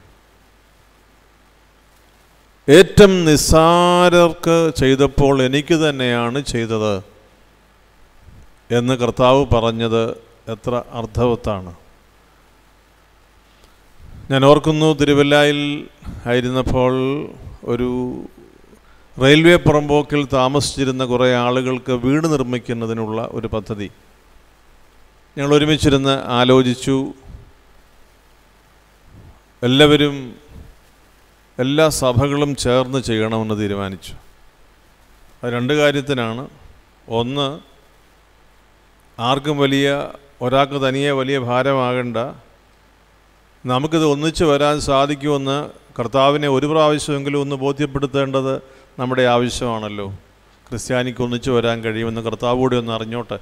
ഏറ്റവും നിസ്സാരർക്ക് ചെയ്തപ്പോൾ എനിക്ക് തന്നെയാണ് ചെയ്തത് എന്ന് കർത്താവ് പറഞ്ഞത് എത്ര അർത്ഥവത്താണ്. ഞാൻ ഓർക്കുന്നു, തിരുവല്ലയിൽ ആയിരുന്നപ്പോൾ ഒരു റെയിൽവേ പുറമ്പോക്കിൽ താമസിച്ചിരുന്ന കുറേ ആളുകൾക്ക് വീട് നിർമ്മിക്കുന്നതിനുള്ള ഒരു പദ്ധതി ഞങ്ങൾ ഒരുമിച്ചിരുന്ന് ആലോചിച്ചു. എല്ലാവരും, എല്ലാ സഭകളും ചേർന്ന് ചെയ്യണമെന്ന് തീരുമാനിച്ചു. അത് രണ്ട് കാര്യത്തിനാണ്. ഒന്ന്, ആർക്കും ഒരാൾക്ക് തനിയെ വലിയ ഭാരമാകേണ്ട, നമുക്കിത് ഒന്നിച്ച് വരാൻ സാധിക്കുമെന്ന് കർത്താവിനെ ഒരു പ്രാവശ്യമെങ്കിലും ഒന്ന് ബോധ്യപ്പെടുത്തേണ്ടത് നമ്മുടെ ആവശ്യമാണല്ലോ. ക്രിസ്ത്യാനിക്ക് ഒന്നിച്ച് വരാൻ കഴിയുമെന്ന് കർത്താവ് കൂടി ഒന്ന് അറിഞ്ഞോട്ടെ.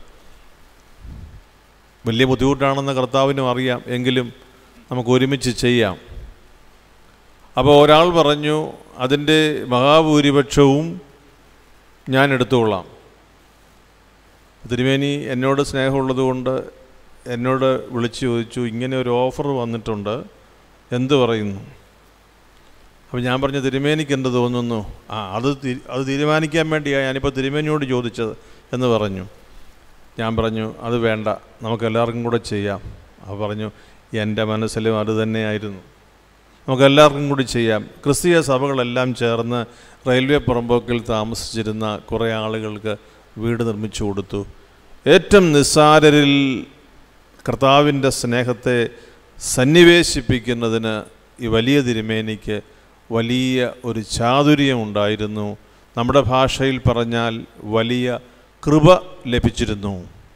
വലിയ ബുദ്ധിമുട്ടാണെന്ന് കർത്താവിനും അറിയാം, എങ്കിലും നമുക്ക് ഒരുമിച്ച് ചെയ്യാം. അപ്പോൾ ഒരാൾ പറഞ്ഞു, അതിൻ്റെ മഹാഭൂരിപക്ഷവും ഞാൻ എടുത്തുകൊള്ളാം. തിരുമേനി എന്നോട് സ്നേഹമുള്ളത് കൊണ്ട് എന്നോട് വിളിച്ചു ചോദിച്ചു, ഇങ്ങനെ ഒരു ഓഫർ വന്നിട്ടുണ്ട്, എന്ത് പറയുന്നു? അപ്പോൾ ഞാൻ പറഞ്ഞു, തിരുമേനിക്ക് എന്ത് തോന്നുന്നു? അത് തീരുമാനിക്കാൻ വേണ്ടിയാണ് ഞാനിപ്പോൾ തിരുമേനിയോട് ചോദിച്ചത് എന്ന് പറഞ്ഞു. ഞാൻ പറഞ്ഞു, അത് വേണ്ട, നമുക്കെല്ലാവർക്കും കൂടെ ചെയ്യാം. അപ്പോൾ പറഞ്ഞു, എൻ്റെ മനസ്സിലും അത് തന്നെയായിരുന്നു, നമുക്കെല്ലാവർക്കും കൂടി ചെയ്യാം. ക്രിസ്തീയ സഭകളെല്ലാം ചേർന്ന് റെയിൽവേ പുറമ്പോക്കിൽ താമസിച്ചിരുന്ന കുറേ ആളുകൾക്ക് വീട് നിർമ്മിച്ചു കൊടുത്തു. ഏറ്റവും നിസ്സാരരിൽ കർത്താവിൻ്റെ സ്നേഹത്തെ സന്നിവേശിപ്പിക്കുന്നതിന് ഈ വലിയ തിരുമേനിക്ക് വലിയ ഒരു ചാതുര്യമുണ്ടായിരുന്നു. നമ്മുടെ ഭാഷയിൽ പറഞ്ഞാൽ വലിയ കൃപ ലഭിച്ചിരുന്നു.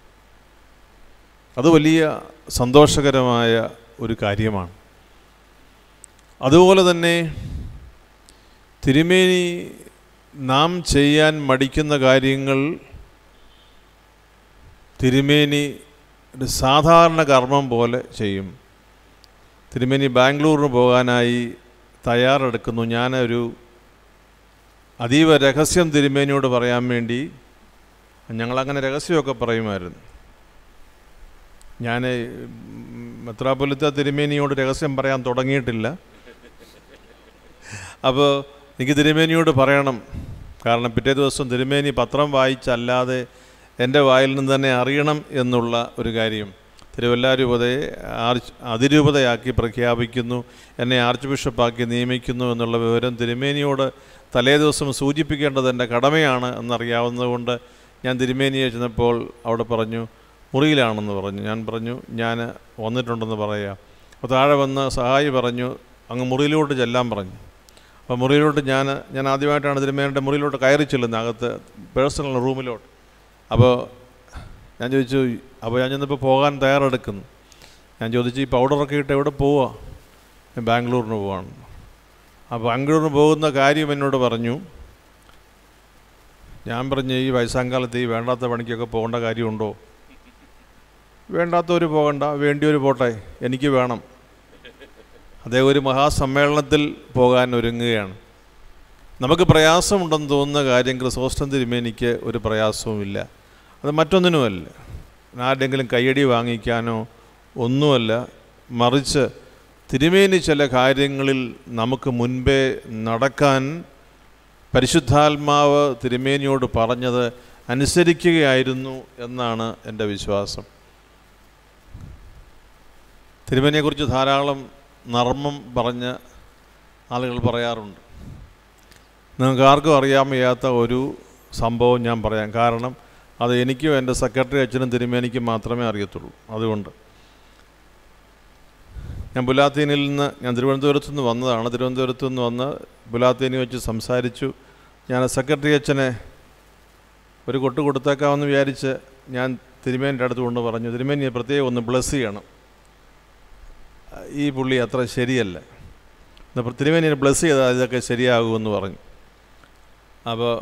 അത് വലിയ സന്തോഷകരമായ ഒരു കാര്യമാണ്. അതുപോലെ തന്നെ തിരുമേനി നാം ചെയ്യാൻ മടിക്കുന്ന കാര്യങ്ങൾ തിരുമേനി ഒരു സാധാരണ കർമ്മം പോലെ ചെയ്യും. തിരുമേനി ബാംഗ്ലൂരിന് പോകാനായി തയ്യാറെടുക്കുന്നു. ഞാനൊരു അതീവ രഹസ്യം തിരുമേനിയോട് പറയാൻ വേണ്ടി, ഞങ്ങളങ്ങനെ രഹസ്യമൊക്കെ പറയുമായിരുന്നു. ഞാൻ മെത്രാപ്പൊലീത്ത തിരുമേനിയോട് രഹസ്യം പറയാൻ തുടങ്ങിയിട്ടില്ല. അപ്പോൾ എനിക്ക് തിരുമേനിയോട് പറയണം, കാരണം പിറ്റേ ദിവസം തിരുമേനി പത്രം വായിച്ചല്ലാതെ എൻ്റെ വായിൽ നിന്ന് തന്നെ അറിയണം എന്നുള്ള ഒരു കാര്യം. തിരുവല്ല രൂപതയെ അതിരൂപതയാക്കി പ്രഖ്യാപിക്കുന്നു, എന്നെ ആർച്ച് ബിഷപ്പാക്കി നിയമിക്കുന്നു എന്നുള്ള വിവരം തിരുമേനിയോട് തലേ ദിവസം സൂചിപ്പിക്കേണ്ടത് എൻ്റെ കടമയാണ് എന്നറിയാവുന്നതുകൊണ്ട് ഞാൻ തിരുമേനിയെ ചെന്നപ്പോൾ അവിടെ പറഞ്ഞു, മുറിയിലാണെന്ന് പറഞ്ഞു. ഞാൻ പറഞ്ഞു, ഞാൻ വന്നിട്ടുണ്ടെന്ന് പറയാം. അപ്പോൾ താഴെ വന്ന് സഹായി പറഞ്ഞു, അങ്ങ് മുറിയിലോട്ട് ചെല്ലാൻ പറഞ്ഞു. അപ്പോൾ മുറിയിലോട്ട് ഞാൻ ആദ്യമായിട്ടാണ് തിരുമേനിയുടെ മുറിയിലോട്ട് കയറി ചെല്ലുന്നത്, അകത്ത് പേഴ്സണൽ റൂമിലോട്ട്. അപ്പോൾ ഞാൻ ചോദിച്ചു, അപ്പോൾ ഞാൻ ചെന്നപ്പോൾ പോകാൻ തയ്യാറെടുക്കുന്നു. ഞാൻ ചോദിച്ചു, ഈ പൗഡറൊക്കെ ഇട്ട് എവിടെ പോവുക? ഞാൻ ബാംഗ്ലൂരിന് പോവാണ്. അപ്പോൾ ബാംഗ്ലൂരിന് പോകുന്ന കാര്യം എന്നോട് പറഞ്ഞു. ഞാൻ പറഞ്ഞ് ഈ വയസ്സാങ്കാലത്ത് ഈ വേണ്ടാത്ത പണിക്കൊക്കെ പോകേണ്ട കാര്യമുണ്ടോ? വേണ്ടാത്തവർ പോകണ്ട, വേണ്ടിയവർ പോട്ടെ, എനിക്ക് വേണം. അദ്ദേഹം ഒരു മഹാസമ്മേളനത്തിൽ പോകാൻ ഒരുങ്ങുകയാണ്. നമുക്ക് പ്രയാസമുണ്ടെന്ന് തോന്നുന്ന കാര്യം ക്രിസോസ്റ്റം തിരുമേനിക്ക് ഒരു പ്രയാസവുമില്ല. അത് മറ്റൊന്നിനുമല്ല, ആരുടെങ്കിലും കയ്യടി വാങ്ങിക്കാനോ ഒന്നുമല്ല. മറിച്ച് തിരുമേനി ചില കാര്യങ്ങളിൽ നമുക്ക് മുൻപേ നടക്കാൻ പരിശുദ്ധാത്മാവ് തിരുമേനിയോട് പറഞ്ഞത് അനുസരിക്കുകയായിരുന്നു എന്നാണ് എൻ്റെ വിശ്വാസം. തിരുമേനിയെക്കുറിച്ച് ധാരാളം നർമ്മം പറഞ്ഞ ആളുകൾ പറയാറുണ്ട്. നിങ്ങൾക്ക് ആർക്കും അറിയാൻ വയ്യാത്ത ഒരു സംഭവം ഞാൻ പറയാം. കാരണം അത് എനിക്കും എൻ്റെ സെക്രട്ടറി അച്ഛനും തിരുമേനിക്കും മാത്രമേ അറിയത്തുള്ളൂ. അതുകൊണ്ട് ഞാൻ ബുലാത്തീനിൽ നിന്ന്, ഞാൻ തിരുവനന്തപുരത്തു നിന്ന് വന്നതാണ്. തിരുവനന്തപുരത്തു നിന്ന് വന്ന് ബുലാത്തീനി വെച്ച് സംസാരിച്ചു. ഞാൻ സെക്രട്ടറി അച്ഛനെ ഒരു കൊട്ട് കൊടുത്തേക്കാമെന്ന് വിചാരിച്ച് ഞാൻ തിരുമേനിൻ്റെ അടുത്ത് കൊണ്ട് പറഞ്ഞു, തിരുമേനിയെ പ്രത്യേകം ഒന്ന് ബ്ലസ് ചെയ്യണം, ഈ പുള്ളി അത്ര ശരിയല്ല, തിരുമേനിയെ ബ്ലസ് ചെയ്താൽ ഇതൊക്കെ ശരിയാകുമെന്ന് പറഞ്ഞു. അപ്പോൾ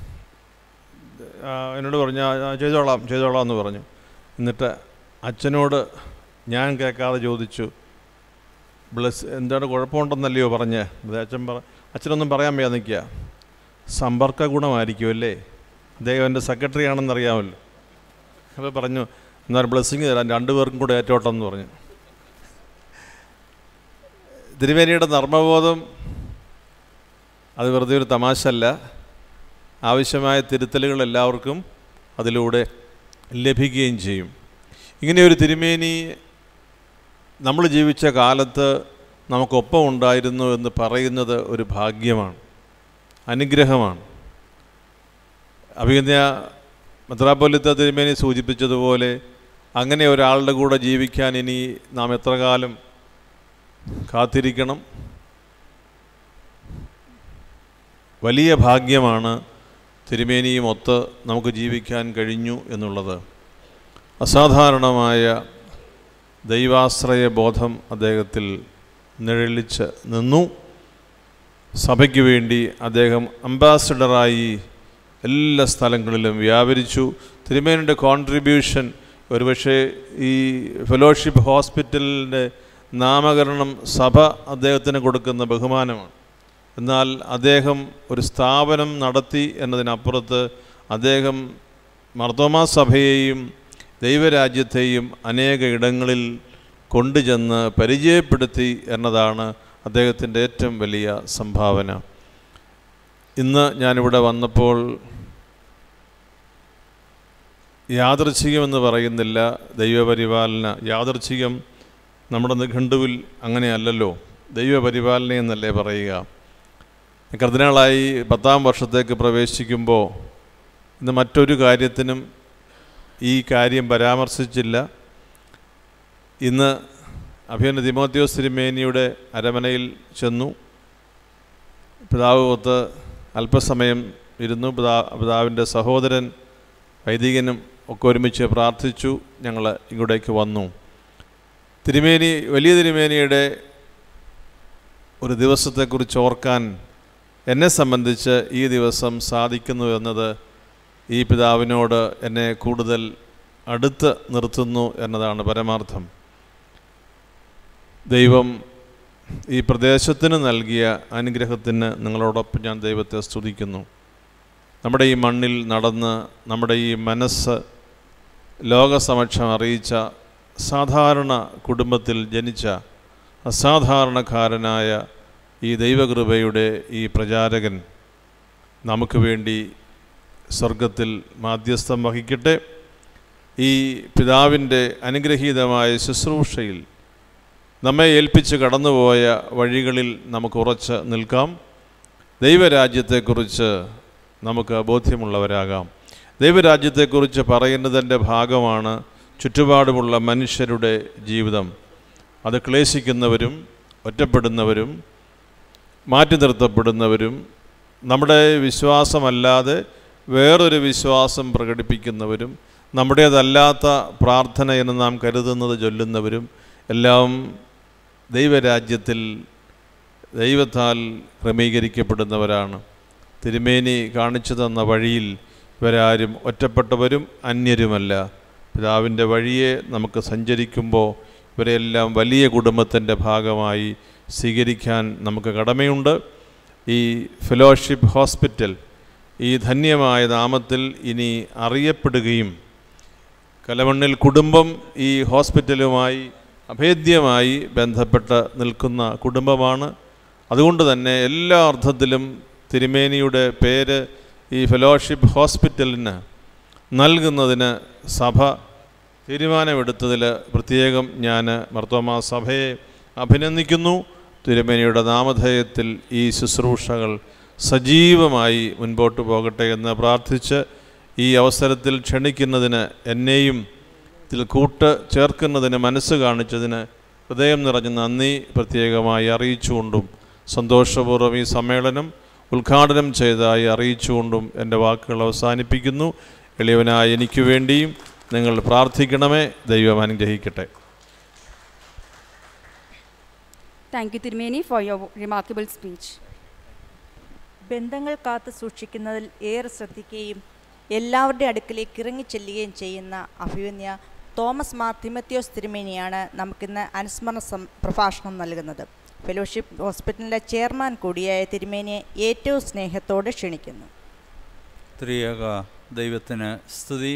എന്നോട് പറഞ്ഞു ചെയ്തോളാം എന്ന് പറഞ്ഞു. എന്നിട്ട് അച്ഛനോട് ഞാൻ കേൾക്കാതെ ചോദിച്ചു, ബ്ലസ് എന്താണ് കുഴപ്പമുണ്ടെന്നല്ലയോ പറഞ്ഞ്? അച്ഛനൊന്നും പറയാൻ വയ്യാതെ നിൽക്കുക. സമ്പർക്ക ഗുണമായിരിക്കുമല്ലേ, അദ്ദേഹം എൻ്റെ സെക്രട്ടറി ആണെന്നറിയാമല്ലോ. അപ്പോൾ പറഞ്ഞു, എന്നാൽ ബ്ലെസ്സിങ് തരാം, രണ്ടുപേർക്കും കൂടെ ഏറ്റോട്ടെന്ന് പറഞ്ഞു. തിരുമേനിയുടെ നർമ്മബോധം അത് വെറുതെ ഒരു തമാശ അല്ല. ആവശ്യമായ തിരുത്തലുകൾ എല്ലാവർക്കും അതിലൂടെ ലഭിക്കുകയും ചെയ്യും. ഇങ്ങനെയൊരു തിരുമേനി നമ്മൾ ജീവിച്ച കാലത്ത് നമുക്കൊപ്പം ഉണ്ടായിരുന്നു എന്ന് പറയുന്നത് ഒരു ഭാഗ്യമാണ്, അനുഗ്രഹമാണ്. അഭിനന്ദ മെത്രാപ്പൊലീത്ത തിരുമേനി സൂചിപ്പിച്ചതുപോലെ അങ്ങനെ ഒരാളുടെ കൂടെ ജീവിക്കാൻ ഇനി നാം എത്ര കാലം കാത്തിരിക്കണം? വലിയ ഭാഗ്യമാണ് തിരുമേനിയും ഒത്ത് നമുക്ക് ജീവിക്കാൻ കഴിഞ്ഞു എന്നുള്ളത്. അസാധാരണമായ ദൈവാശ്രയ ബോധം അദ്ദേഹത്തിൽ നിഴലിച്ച് നിന്നു. സഭയ്ക്ക് വേണ്ടി അദ്ദേഹം അംബാസഡറായി എല്ലാ സ്ഥലങ്ങളിലും വ്യാപരിച്ചു. തിരുമേനിയുടെ കോൺട്രിബ്യൂഷൻ ഒരുപക്ഷെ ഈ ഫെലോഷിപ്പ് ഹോസ്പിറ്റലിൻ്റെ നാമകരണം സഭ അദ്ദേഹത്തിന് കൊടുക്കുന്ന ബഹുമാനമാണ്. എന്നാൽ അദ്ദേഹം ഒരു സ്ഥാപനം നടത്തി എന്നതിനപ്പുറത്ത് അദ്ദേഹം മാർത്തോമാ സഭയെയും ദൈവരാജ്യത്തെയും അനേക ഇടങ്ങളിൽ കൊണ്ടുചെന്ന് പരിചയപ്പെടുത്തി എന്നതാണ് അദ്ദേഹത്തിൻ്റെ ഏറ്റവും വലിയ സംഭാവന. ഇന്ന് ഞാനിവിടെ വന്നപ്പോൾ യാദൃച്ഛികമെന്ന് പറയുന്നില്ല, ദൈവപരിപാലന. യാദൃച്ഛികം നമ്മുടെ നിഘണ്ടുവിൽ അങ്ങനെയല്ലല്ലോ, ദൈവപരിപാലന എന്നല്ലേ പറയുക. കർദിനാളായി 10ാം വർഷത്തേക്ക് പ്രവേശിക്കുമ്പോൾ ഇന്ന് മറ്റൊരു കാര്യത്തിനും ഈ കാര്യം പരാമർശിച്ചില്ല. ഇന്ന് അഭിനന്ദ തിമോത്തിയോസ് തിരുമേനിയുടെ അരമനയിൽ ചെന്നു. പിതാവ് ഒത്ത് അല്പസമയം ഇരുന്നു. പിതാവിൻ്റെ സഹോദരൻ വൈദികനും ഒക്കെ ഒരുമിച്ച് പ്രാർത്ഥിച്ചു. ഞങ്ങൾ ഇങ്ങോട്ടേക്ക് വന്നു. തിരുമേനി, വലിയ തിരുമേനിയുടെ ഒരു ദിവസത്തെക്കുറിച്ച് ഓർക്കാൻ എന്നെ സംബന്ധിച്ച് ഈ ദിവസം സാധിക്കുന്നു എന്നത് ഈ പിതാവിനോട് എന്നെ കൂടുതൽ അടുത്ത് നിർത്തുന്നു എന്നതാണ് പരമാർത്ഥം. ദൈവം ഈ പ്രദേശത്തിന് നൽകിയ അനുഗ്രഹത്തിന് നിങ്ങളോടൊപ്പം ഞാൻ ദൈവത്തെ സ്തുതിക്കുന്നു. നമ്മുടെ ഈ മണ്ണിൽ നടന്ന് നമ്മുടെ ഈ മനസ്സ് ലോകസമക്ഷം അറിയിച്ച സാധാരണ കുടുംബത്തിൽ ജനിച്ച അസാധാരണക്കാരനായ ഈ ദൈവകൃപയുടെ ഈ പ്രചാരകൻ നമുക്ക് വേണ്ടി സ്വർഗത്തിൽ മാധ്യസ്ഥം വഹിക്കട്ടെ. ഈ പിതാവിൻ്റെ അനുഗ്രഹീതമായ ശുശ്രൂഷയിൽ നമ്മെ ഏൽപ്പിച്ച് കടന്നുപോയ വഴികളിൽ നമുക്ക് ഉറച്ച് നിൽക്കാം. ദൈവരാജ്യത്തെക്കുറിച്ച് നമുക്ക് ബോധ്യമുള്ളവരാകാം. ദൈവരാജ്യത്തെക്കുറിച്ച് പറയുന്നതിൻ്റെ ഭാഗമാണ് ചുറ്റുപാടുമുള്ള മനുഷ്യരുടെ ജീവിതം. അത് ക്ലേശിക്കുന്നവരും ഒറ്റപ്പെടുന്നവരും മാറ്റി നിർത്തപ്പെടുന്നവരും നമ്മുടെ വിശ്വാസമല്ലാതെ വേറൊരു വിശ്വാസം പ്രകടിപ്പിക്കുന്നവരും നമ്മുടേതല്ലാത്ത പ്രാർത്ഥന എന്ന് നാം കരുതുന്നത് ചൊല്ലുന്നവരും എല്ലാം ദൈവരാജ്യത്തിൽ ദൈവത്താൽ ക്രമീകരിക്കപ്പെടുന്നവരാണ്. തിരുമേനി കാണിച്ചു തന്ന വഴിയിൽ ഇവരാരും ഒറ്റപ്പെട്ടവരും അന്യരുമല്ല. പിതാവിൻ്റെ വഴിയെ നമുക്ക് സഞ്ചരിക്കുമ്പോൾ ഇവരെല്ലാം വലിയ കുടുംബത്തിൻ്റെ ഭാഗമായി സ്വീകരിക്കാൻ നമുക്ക് കടമയുണ്ട്. ഈ ഫെലോഷിപ്പ് ഹോസ്പിറ്റൽ ഈ ധന്യമായ നാമത്തിൽ ഇനി അറിയപ്പെടുകയും കലമണ്ണിൽ കുടുംബം ഈ ഹോസ്പിറ്റലുമായി അഭേദ്യമായി ബന്ധപ്പെട്ട് നിൽക്കുന്ന കുടുംബമാണ്. അതുകൊണ്ട് തന്നെ എല്ലാ അർത്ഥത്തിലും തിരുമേനിയുടെ പേര് ഈ ഫെലോഷിപ്പ് ഹോസ്പിറ്റലിന് നൽകുന്നതിന് സഭ തീരുമാനമെടുത്തതിൽ പ്രത്യേകം ഞാൻ മാർത്തോമാ സഭയെ അഭിനന്ദിക്കുന്നു. തിരുമേനിയുടെ നാമധേയത്തിൽ ഈ ശുശ്രൂഷകൾ സജീവമായി മുൻപോട്ട് പോകട്ടെ എന്ന് പ്രാർത്ഥിച്ച് ഈ അവസരത്തിൽ ക്ഷണിക്കുന്നതിന് എന്നെയും ഇതിൽ ചേർക്കുന്നതിന് മനസ്സ് കാണിച്ചതിന് ഹൃദയം നിറഞ്ഞ നന്ദി പ്രത്യേകമായി അറിയിച്ചുകൊണ്ടും സന്തോഷപൂർവ്വം ഈ സമ്മേളനം ഉദ്ഘാടനം ചെയ്തതായി അറിയിച്ചുകൊണ്ടും എൻ്റെ വാക്കുകൾ അവസാനിപ്പിക്കുന്നു. എളിയവനായ എനിക്ക് വേണ്ടിയും നിങ്ങൾ പ്രാർത്ഥിക്കണമേ. ദൈവം അനുഗ്രഹിക്കട്ടെ. Thank you, Tirumeni, for your remarkable speech. ബന്ധങ്ങൾ കാത്തു സൂക്ഷിക്കുന്നതിൽ ഏറെ ശ്രദ്ധിക്കുകയും എല്ലാവരുടെ അടുക്കിലേക്ക് ഇറങ്ങിച്ചെല്ലുകയും ചെയ്യുന്ന അഭിവന്യ തോമസ് മാർ തിമത്തിയോസ് തിരുമേനിയാണ് നമുക്കിന്ന് അനുസ്മരണ പ്രഭാഷണം നൽകുന്നത്. ഫെലോഷിപ്പ് ഹോസ്പിറ്റലിൻ്റെ ചെയർമാൻ കൂടിയായ തിരുമേനിയെ ഏറ്റവും സ്നേഹത്തോടെ ക്ഷണിക്കുന്നു. ത്രിയേക ദൈവത്തിന് സ്തുതി.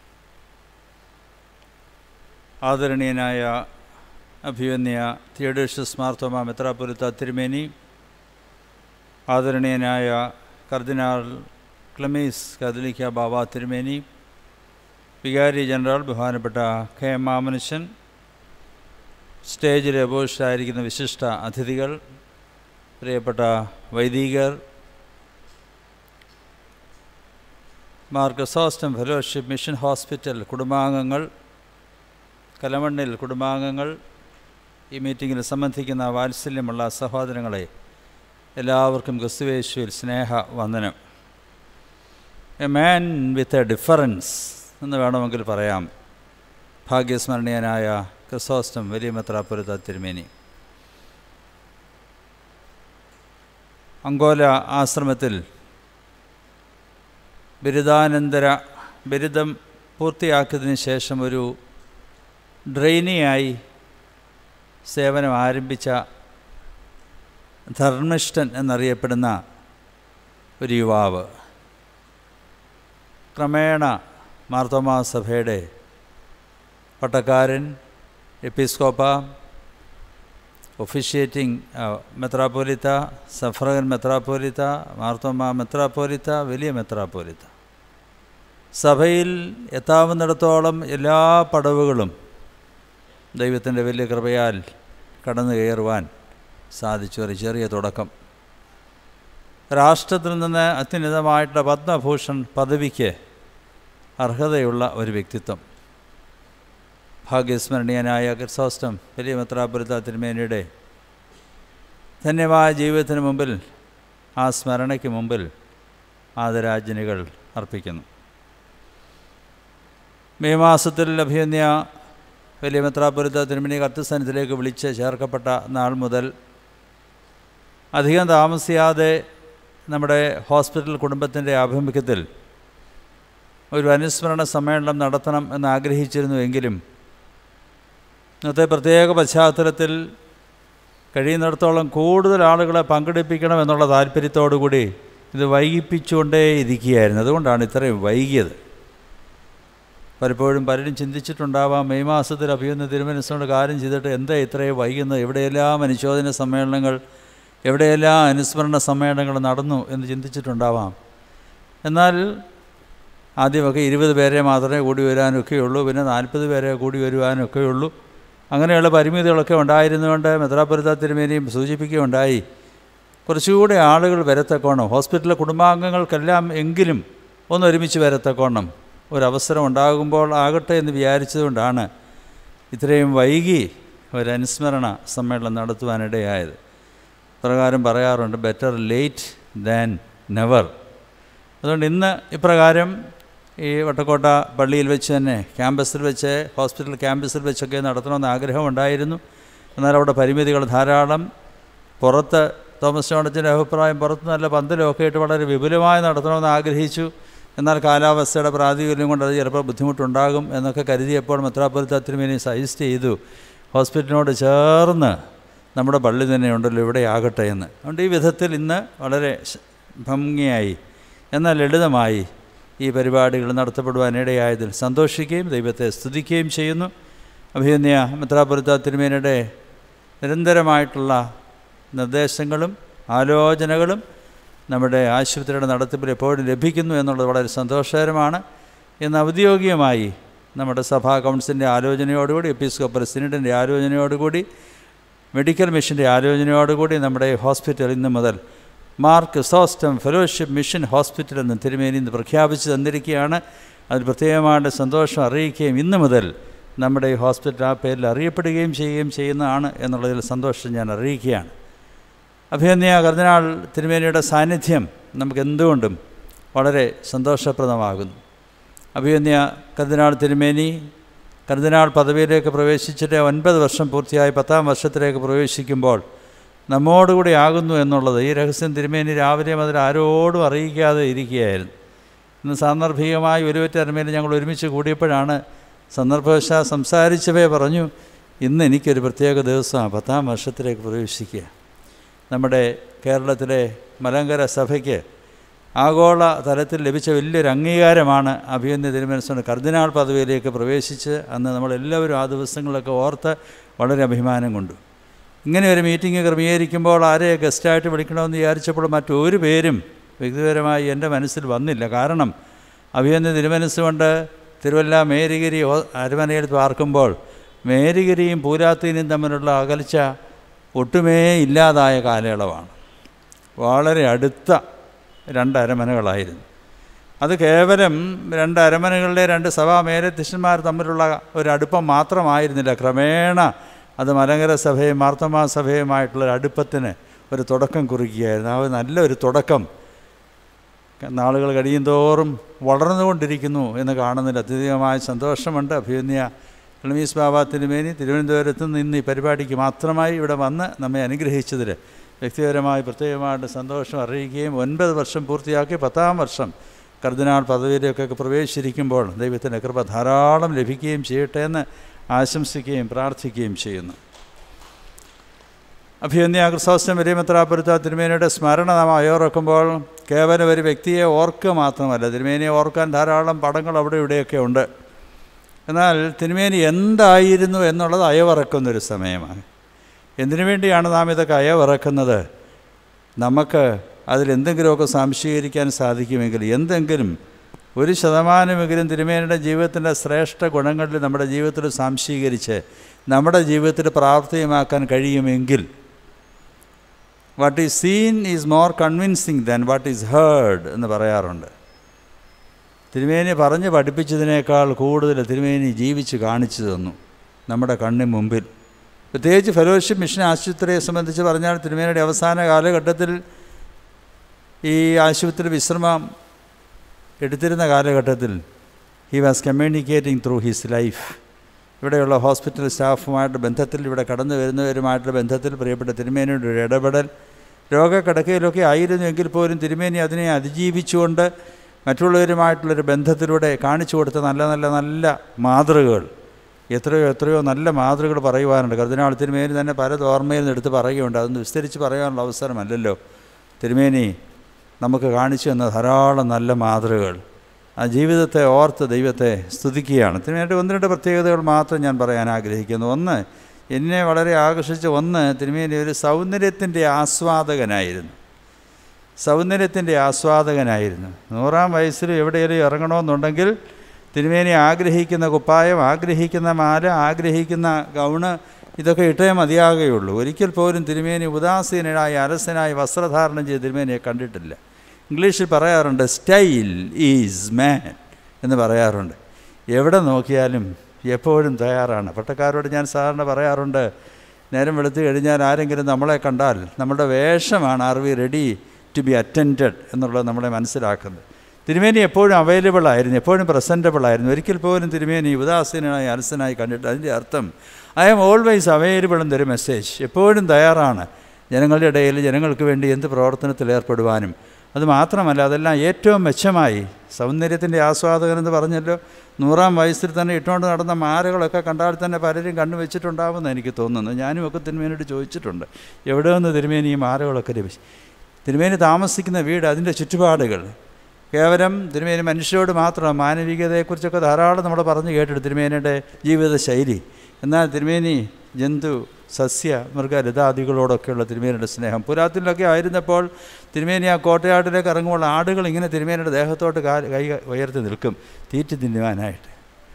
ആദരണീയനായ അഭിവന്യ തിയഡോഷ്യസ് മാർത്തോമാ മെത്രാപ്പൊലീത്ത തിരുമേനി, ആദരണീയനായ കർദിനാൾ ക്ലെമീസ് കാതോലിക്ക ബാവ തിരുമേനി, വികാരി ജനറൽ ബഹുമാനപ്പെട്ട KM മാമനുഷ്യൻ, സ്റ്റേജിൽ ഉപവിഷ്ടരായിരിക്കുന്ന വിശിഷ്ട അതിഥികൾ, പ്രിയപ്പെട്ട വൈദികർ, Mar Chrysostom fellowship mission hospital കുടുംബാംഗങ്ങൾ, കലമണ്ണിൽ കുടുംബാംഗങ്ങൾ, ഈ മീറ്റിങ്ങിൽ സംബന്ധിക്കുന്ന വാത്സല്യമുള്ള സഹോദരങ്ങളെ, എല്ലാവർക്കും ക്രിസ്തുയേശുവിൽ സ്നേഹവന്ദനം. A man with a difference എന്ന് വേണമെങ്കിൽ പറയാം ഭാഗ്യസ്മരണീയനായ ക്രിസോസ്റ്റം വലിയ മെത്രാപ്പൊലീത്ത തിരുമേനി. അങ്കോല ആശ്രമത്തിൽ ബിരുദം പൂർത്തിയാക്കിയതിന് ശേഷം ഒരു ഡ്രെയിനിയായി സേവനം ആരംഭിച്ച ധർമ്മിഷ്ഠൻ എന്നറിയപ്പെടുന്ന ഒരു യുവാവ് ക്രമേണ മാർത്തോമാ സഭയുടെ പട്ടക്കാരൻ, എപ്പിസ്കോപ്പ, ഒഫീഷ്യേറ്റിംഗ് മെത്രാപ്പൊലീത്ത, സഫ്രഗൻ മെത്രാപ്പൊലീത്ത, മാർത്തോമാ മെത്രാപ്പൊലീത്ത, വലിയ മെത്രാപ്പൊലീത്ത, സഭയിൽ എത്താവുന്നിടത്തോളം എല്ലാ പടവുകളും ദൈവത്തിൻ്റെ വലിയ കൃപയാൽ കടന്നു കയറുവാൻ സാധിച്ചു. ഒരു ചെറിയ തുടക്കം. രാഷ്ട്രത്തിൽ നിന്ന് അത്യുന്നതമായിട്ടുള്ള പത്മഭൂഷൺ പദവിക്ക് അർഹതയുള്ള ഒരു വ്യക്തിത്വം. ഭാഗ്യസ്മരണീയനായ ക്രിസോസ്റ്റം വലിയ മെത്രാപ്പൊലീത്ത തിരുമേനിയുടെ ധന്യമായ ജീവിതത്തിന് മുമ്പിൽ, ആ സ്മരണയ്ക്ക് മുമ്പിൽ ആദരാഞ്ജലികൾ അർപ്പിക്കുന്നു. മെയ് മാസത്തിൽ അഭിവന്യ വലിയ മെത്രാപ്പൊലീത്ത തിരുമേനി കർത്തൃസന്നിധിയിലേക്ക് വിളിച്ച് ചേർക്കപ്പെട്ട നാൾ മുതൽ അധികം താമസിയാതെ നമ്മുടെ ഹോസ്പിറ്റൽ കുടുംബത്തിൻ്റെ ആഭിമുഖ്യത്തിൽ ഒരു അനുസ്മരണ സമ്മേളനം നടത്തണം എന്നാഗ്രഹിച്ചിരുന്നുവെങ്കിലും ഇന്നത്തെ പ്രത്യേക പശ്ചാത്തലത്തിൽ കഴിയുന്നിടത്തോളം കൂടുതൽ ആളുകളെ പങ്കെടുപ്പിക്കണം എന്നുള്ള താല്പര്യത്തോടു കൂടി ഇത് വൈകിപ്പിച്ചുകൊണ്ടേ ഇരിക്കുകയായിരുന്നു. അതുകൊണ്ടാണ് ഇത്രയും വൈകിയത്. പലപ്പോഴും പലരും ചിന്തിച്ചിട്ടുണ്ടാവാം, മെയ് മാസത്തിൽ അഭിവന്യ തിരുമനസ്സുകൊണ്ട് കാര്യം ചെയ്തിട്ട് എന്താ ഇത്രയും വൈകുന്നത്, എവിടെയെല്ലാം അനുശോചന സമ്മേളനങ്ങൾ, എവിടെയെല്ലാം അനുസ്മരണ സമ്മേളനങ്ങൾ നടന്നു എന്ന് ചിന്തിച്ചിട്ടുണ്ടാവാം. എന്നാൽ ആദ്യമൊക്കെ 20 പേരെ മാത്രമേ കൂടി വരാനൊക്കെയുള്ളൂ, പിന്നെ 40 പേരെ കൂടി വരുവാനൊക്കെയുള്ളൂ. അങ്ങനെയുള്ള പരിമിതികളൊക്കെ ഉണ്ടായിരുന്നുകൊണ്ട് മെത്രാപ്പൊലീത്ത തിരുമേനിയും സൂചിപ്പിക്കുകയുണ്ടായി, കുറച്ചുകൂടി ആളുകൾ വരത്തക്കോണം, ഹോസ്പിറ്റലിലെ കുടുംബാംഗങ്ങൾക്കെല്ലാം എങ്കിലും ഒന്നൊരുമിച്ച് വരത്തക്കോണം ഒരവസരം ഉണ്ടാകുമ്പോൾ ആകട്ടെ എന്ന് വിചാരിച്ചതുകൊണ്ടാണ് ഇത്രയും വൈകി ഒരു അനുസ്മരണ സമ്മേളനം നടത്തുവാനിടയായത്. പ്രകാരം പറയാറുണ്ട്, ബെറ്റർ ലേറ്റ് ദാൻ നെവർ. അതുകൊണ്ട് ഇന്ന് ഇപ്രകാരം ഈ വട്ടക്കോട്ട പള്ളിയിൽ വെച്ച് തന്നെ ക്യാമ്പസിൽ വെച്ച്, ഹോസ്പിറ്റൽ ക്യാമ്പസിൽ വെച്ചൊക്കെ നടത്തണമെന്ന് ആഗ്രഹമുണ്ടായിരുന്നു. എന്നാൽ അവിടെ പരിമിതികൾ ധാരാളം. പുറത്ത് തോമസ് ജോണച്ചൻ്റെ അഭിപ്രായം പുറത്ത് നല്ല പന്തലൊക്കെ ആയിട്ട് വളരെ വിപുലമായി നടത്തണമെന്ന് ആഗ്രഹിച്ചു. എന്നാൽ കാലാവസ്ഥയുടെ പ്രാതികൂല്യം കൊണ്ട് അത് ചിലപ്പോൾ ബുദ്ധിമുട്ടുണ്ടാകും എന്നൊക്കെ കരുതിയപ്പോൾ മെത്രാപ്പൊലീത്ത തിരുമേനി സജസ്റ്റ് ചെയ്തു ഹോസ്പിറ്റലിനോട് ചേർന്ന് നമ്മുടെ പള്ളി തന്നെ ഉണ്ടല്ലോ ഇവിടെ ആകട്ടെ എന്ന്. അതുകൊണ്ട് ഈ വിധത്തിൽ ഇന്ന് വളരെ ഭംഗിയായി എന്നാൽ ലളിതമായി ഈ പരിപാടികൾ നടത്തപ്പെടുവാനിടയായതിൽ സന്തോഷിക്കുകയും ദൈവത്തെ സ്തുതിക്കുകയും ചെയ്യുന്നു. അഭിനന്ദ മെത്രാപ്പൊലീത്ത തിരുമേനിയുടെ നിരന്തരമായിട്ടുള്ള നിർദ്ദേശങ്ങളും ആലോചനകളും നമ്മുടെ ആശുപത്രിയുടെ നടത്തിപ്പിൽ എപ്പോഴും ലഭിക്കുന്നു എന്നുള്ളത് വളരെ സന്തോഷകരമാണ്. ഇന്ന് ഔദ്യോഗികമായി നമ്മുടെ സഭാ കൗൺസിലിൻ്റെ ആലോചനയോടുകൂടി എപ്പിസ്കോപ്പൽ സിനഡിൻ്റെ ആലോചനയോടുകൂടി മെഡിക്കൽ മിഷൻ്റെ ആലോചനയോടുകൂടി നമ്മുടെ ഹോസ്പിറ്റൽ ഇന്ന് മുതൽ Mar Chrysostom fellowship mission hospital എന്ന് തിരുമേനി ഇന്ന് പ്രഖ്യാപിച്ച് തന്നിരിക്കുകയാണ്. അതിൽ പ്രത്യേകമായിട്ട് സന്തോഷം അറിയിക്കുകയും ഇന്ന് മുതൽ നമ്മുടെ ഈ ഹോസ്പിറ്റൽ ആ പേരിൽ അറിയപ്പെടുകയും ചെയ്യുന്നതാണ് എന്നുള്ളതിൽ സന്തോഷം ഞാൻ അറിയിക്കുകയാണ്. അഭിനന്ദ കർദിനാൾ തിരുമേനിയുടെ സാന്നിധ്യം നമുക്ക് എന്തുകൊണ്ടും വളരെ സന്തോഷപ്രദമാകുന്നു. അഭിനന്ദ കർദിനാൾ തിരുമേനി കർദിനാൾ പദവിയിലേക്ക് പ്രവേശിച്ചിട്ട് 9 വർഷം പൂർത്തിയായി 10ാം വർഷത്തിലേക്ക് പ്രവേശിക്കുമ്പോൾ നമ്മോടുകൂടി ആകുന്നു എന്നുള്ളത് ഈ രഹസ്യം തിരുമേനി രാവിലെ മുതൽ ആരോടും അറിയിക്കാതെ ഇരിക്കുകയായിരുന്നു. ഇന്ന് സാന്ദർഭികമായി ഒരുവറ്റ അരമേൽ ഞങ്ങൾ ഒരുമിച്ച് കൂടിയപ്പോഴാണ് സന്ദർഭവശാൽ സംസാരിച്ചവേ പറഞ്ഞു, ഇന്ന് എനിക്കൊരു പ്രത്യേക ദിവസമാണ് 10ാം വർഷത്തിലേക്ക് പ്രവേശിക്കുക. നമ്മുടെ കേരളത്തിലെ മലങ്കര സഭയ്ക്ക് ആഗോള തലത്തിൽ ലഭിച്ച വലിയൊരു അംഗീകാരമാണ് അഭിനന്ദ തിരുമനസ്സുകൊണ്ട് കർദിനാൾ പദവിയിലേക്ക് പ്രവേശിച്ച് അന്ന് നമ്മളെല്ലാവരും ആ ദിവസങ്ങളൊക്കെ ഓർത്ത് വളരെ അഭിമാനം കൊണ്ടു. ഇങ്ങനെ ഒരു മീറ്റിംഗ് ക്രമീകരിക്കുമ്പോൾ ആരെ ഗസ്റ്റായിട്ട് വിളിക്കണമെന്ന് വിചാരിച്ചപ്പോൾ മറ്റൊരു പേരും വ്യക്തിപരമായി എൻ്റെ മനസ്സിൽ വന്നില്ല. കാരണം അഭിനന്ദ തിരുമനസ്സുകൊണ്ട് തിരുവല്ല മേരിഗിരി അരമനയിൽ പാർക്കുമ്പോൾ മേരിഗിരിയും പൂരാത്തീനും തമ്മിലുള്ള അകൽച്ച ഒട്ടുമേ ഇല്ലാതായ കാലയളവാണ്. വളരെ അടുത്ത 2 അരമനകളായിരുന്നു. അത് കേവലം 2 അരമനകളിലെ 2 സഭാ മേലധ്യക്ഷന്മാർ തമ്മിലുള്ള ഒരു അടുപ്പം മാത്രമായിരുന്നില്ല. ക്രമേണ അത് മലങ്കര സഭയും മാർത്തോമാ സഭയുമായിട്ടുള്ളൊരു അടുപ്പത്തിന് ഒരു തുടക്കം കുറിക്കുകയായിരുന്നു. ആ നല്ലൊരു തുടക്കം നാളുകൾ കഴിയും തോറും വളർന്നുകൊണ്ടിരിക്കുന്നു എന്ന് കാണുന്നതിൽ അത്യധികമായ സന്തോഷമുണ്ട്. അഭിനന്ദ ക്ലെമീസ് ബാബ തിരുമേനി തിരുവനന്തപുരത്ത് നിന്ന് ഈ പരിപാടിക്ക് മാത്രമായി ഇവിടെ വന്ന് നമ്മെ അനുഗ്രഹിച്ചതിൽ വ്യക്തിപരമായി പ്രത്യേകമായിട്ട് സന്തോഷം അറിയിക്കുകയും 9 വർഷം പൂർത്തിയാക്കി 10ാം വർഷം കർദിനാൾ പദവിയിലേക്കൊക്കെ പ്രവേശിച്ചിരിക്കുമ്പോൾ ദൈവത്തിൻ്റെ കൃപ ധാരാളം ലഭിക്കുകയും ചെയ്യട്ടെ എന്ന് ആശംസിക്കുകയും പ്രാർത്ഥിക്കുകയും ചെയ്യുന്നു. അഭിനന്ദ ക്രിസോസ്റ്റം വലിയ മെത്രാപ്പൊലീത്ത തിരുമേനിയുടെ സ്മരണ നാം അയോർക്കുമ്പോൾ കേവലം ഒരു വ്യക്തിയെ ഓർക്കുക മാത്രമല്ല, തിരുമേനിയെ ഓർക്കാൻ ധാരാളം പടങ്ങൾ അവിടെ ഇവിടെയൊക്കെ ഉണ്ട്. എന്നാൽ തിരുമേനി എന്തായിരുന്നു എന്നുള്ളത് അയവിറക്കുന്നൊരു സമയമാണ്. എന്തിനു വേണ്ടിയാണ് നാം ഇതൊക്കെ അയവിറക്കുന്നത്? നമുക്ക് അതിലെന്തെങ്കിലുമൊക്കെ സംശീകരിക്കാൻ സാധിക്കുമെങ്കിൽ എന്തെങ്കിലും 1% തിരുമേനിയുടെ ജീവിതത്തിൻ്റെ ശ്രേഷ്ഠ ഗുണങ്ങളിൽ നമ്മുടെ ജീവിതത്തിൽ സംശീകരിച്ച് നമ്മുടെ ജീവിതത്തിൽ പ്രാവർത്തികമാക്കാൻ കഴിയുമെങ്കിൽ what is seen is more convincing than what is heard എന്ന് പറയാറുണ്ട്. തിരുമേനി പറഞ്ഞ് പഠിപ്പിച്ചതിനേക്കാൾ കൂടുതൽ തിരുമേനി ജീവിച്ച് കാണിച്ചു തന്നു നമ്മുടെ കണ്ണിന് മുമ്പിൽ. പ്രത്യേകിച്ച് ഫെലോഷിപ്പ് മിഷൻ ആശുപത്രിയെ സംബന്ധിച്ച് പറഞ്ഞാൽ തിരുമേനിയുടെ അവസാന കാലഘട്ടത്തിൽ ഈ ആശുപത്രി വിശ്രമം എടുത്തിരുന്ന കാലഘട്ടത്തിൽ he was communicating through his life. ഇവിടെയുള്ള ഹോസ്പിറ്റൽ സ്റ്റാഫുമായിട്ട് ബന്ധത്തിൽ, ഇവിടെ കടന്നു വരുന്നവരുമായിട്ടുള്ള ബന്ധത്തിൽ പ്രിയപ്പെട്ട തിരുമേനിയുടെ ഒരു ഇടപെടൽ രോഗക്കിടക്കയിലൊക്കെ ആയിരുന്നുവെങ്കിൽ പോലും തിരുമേനി അതിനെ അതിജീവിച്ചുകൊണ്ട് മറ്റുള്ളവരുമായിട്ടുള്ളൊരു ബന്ധത്തിലൂടെ കാണിച്ചു കൊടുത്ത നല്ല മാതൃകകൾ, എത്രയോ നല്ല മാതൃകകൾ പറയുവാനുണ്ട്. കർദിനാൾ തിരുമേനി തന്നെ പല ഓർമ്മയിൽ നിന്ന് എടുത്ത് പറയുകയുണ്ട്. അതൊന്ന് വിസ്തരിച്ച് പറയാനുള്ള അവസരമല്ലല്ലോ. തിരുമേനി നമുക്ക് കാണിച്ചു തന്ന ധാരാളം നല്ല മാതൃകകൾ, ആ ജീവിതത്തെ ഓർത്ത് ദൈവത്തെ സ്തുതിക്കുകയാണ്. തിരുമേനിയുടെ 1-2 പ്രത്യേകതകൾ മാത്രം ഞാൻ പറയാൻ ആഗ്രഹിക്കുന്നു. ഒന്ന്, എന്നെ വളരെ ആകർഷിച്ച തിരുമേനി ഒരു സൗന്ദര്യത്തിൻ്റെ ആസ്വാദകനായിരുന്നു. 100ാം വയസ്സിൽ എവിടെയെങ്കിലും ഇറങ്ങണമെന്നുണ്ടെങ്കിൽ തിരുമേനി ആഗ്രഹിക്കുന്ന കുപ്പായം, ആഗ്രഹിക്കുന്ന മാല, ആഗ്രഹിക്കുന്ന ഗൗണ് ഇതൊക്കെ ഇട്ടേ മതിയാകുകയുള്ളൂ. ഒരിക്കൽ പോലും തിരുമേനി ഉദാസീനനായി അലസനായി വസ്ത്രധാരണം ചെയ്ത് തിരുമേനിയെ കണ്ടിട്ടില്ല. ഇംഗ്ലീഷിൽ പറയാറുണ്ട് സ്റ്റൈൽ ഈസ് മാൻ എന്ന് പറയാറുണ്ട്. എവിടെ നോക്കിയാലും എപ്പോഴും തയ്യാറാണ്. പട്ടക്കാരോട് ഞാൻ സാധാരണ പറയാറുണ്ട്, നേരം വെളുത്ത് കഴിഞ്ഞാൽ ആരെങ്കിലും നമ്മളെ കണ്ടാൽ നമ്മുടെ വേഷമാണ് are we ready to be attended എന്നുള്ളത് നമ്മളെ മനസ്സിലാക്കുന്നത്. തിരുമേനി എപ്പോഴും അവൈലബിൾ ആയിരുന്നു, എപ്പോഴും പ്രസൻറ്റബിൾ ആയിരുന്നു. ഒരിക്കൽ പോലും തിരുമേനി ഉദാസീനനായി അലസനായി കണ്ടിട്ട് അതിൻ്റെ അർത്ഥം ഐ ആം ഓൾവേസ് അവൈലബിൾ എന്നൊരു മെസ്സേജ്. എപ്പോഴും തയ്യാറാണ് ജനങ്ങളുടെ ഇടയിൽ ജനങ്ങൾക്ക് വേണ്ടി എന്ത് പ്രവർത്തനത്തിൽ ഏർപ്പെടുവാനും അതുമാത്രമല്ല, അതെല്ലാം ഏറ്റവും മെച്ചമായി സൗന്ദര്യത്തിൻ്റെ ആസ്വാദകനെന്ന് പറഞ്ഞല്ലോ. 100-ാം വയസ്സിൽ തന്നെ ഇട്ടുകൊണ്ട് നടന്ന മാലകളൊക്കെ കണ്ടാൽ തന്നെ പലരും കണ്ണു വെച്ചിട്ടുണ്ടാവുമെന്ന് എനിക്ക് തോന്നുന്നു. ഞാനും ഒക്കെ തിരുമേനിയോട് ചോദിച്ചിട്ടുണ്ട്, എവിടെ നിന്ന് തിരുമേനി ഈ മാലകളൊക്കെ ലഭിച്ചു. തിരുമേനി താമസിക്കുന്ന വീട്, അതിൻ്റെ ചുറ്റുപാടുകൾ, കേവലം തിരുമേനി മനുഷ്യരോട് മാത്രം മാനവികതയെക്കുറിച്ചൊക്കെ ധാരാളം നമ്മൾ പറഞ്ഞു കേട്ടിട്ട് തിരുമേനിയുടെ ജീവിത ശൈലി. എന്നാൽ തിരുമേനി ജന്തു, സസ്യ, മൃഗ, ലതാദികളോടൊക്കെയുള്ള തിരുമേനിയുടെ സ്നേഹം. പുരാത്തിലൊക്കെ ആയിരുന്നപ്പോൾ തിരുമേനി ആ കോട്ടയാട്ടിലേക്ക് ഇറങ്ങുമ്പോൾ ആടുകൾ ഇങ്ങനെ തിരുമേനിയുടെ ദേഹത്തോട്ട് കൈ ഉയർത്തി നിൽക്കും തീറ്റി തിന്നുവാനായിട്ട്.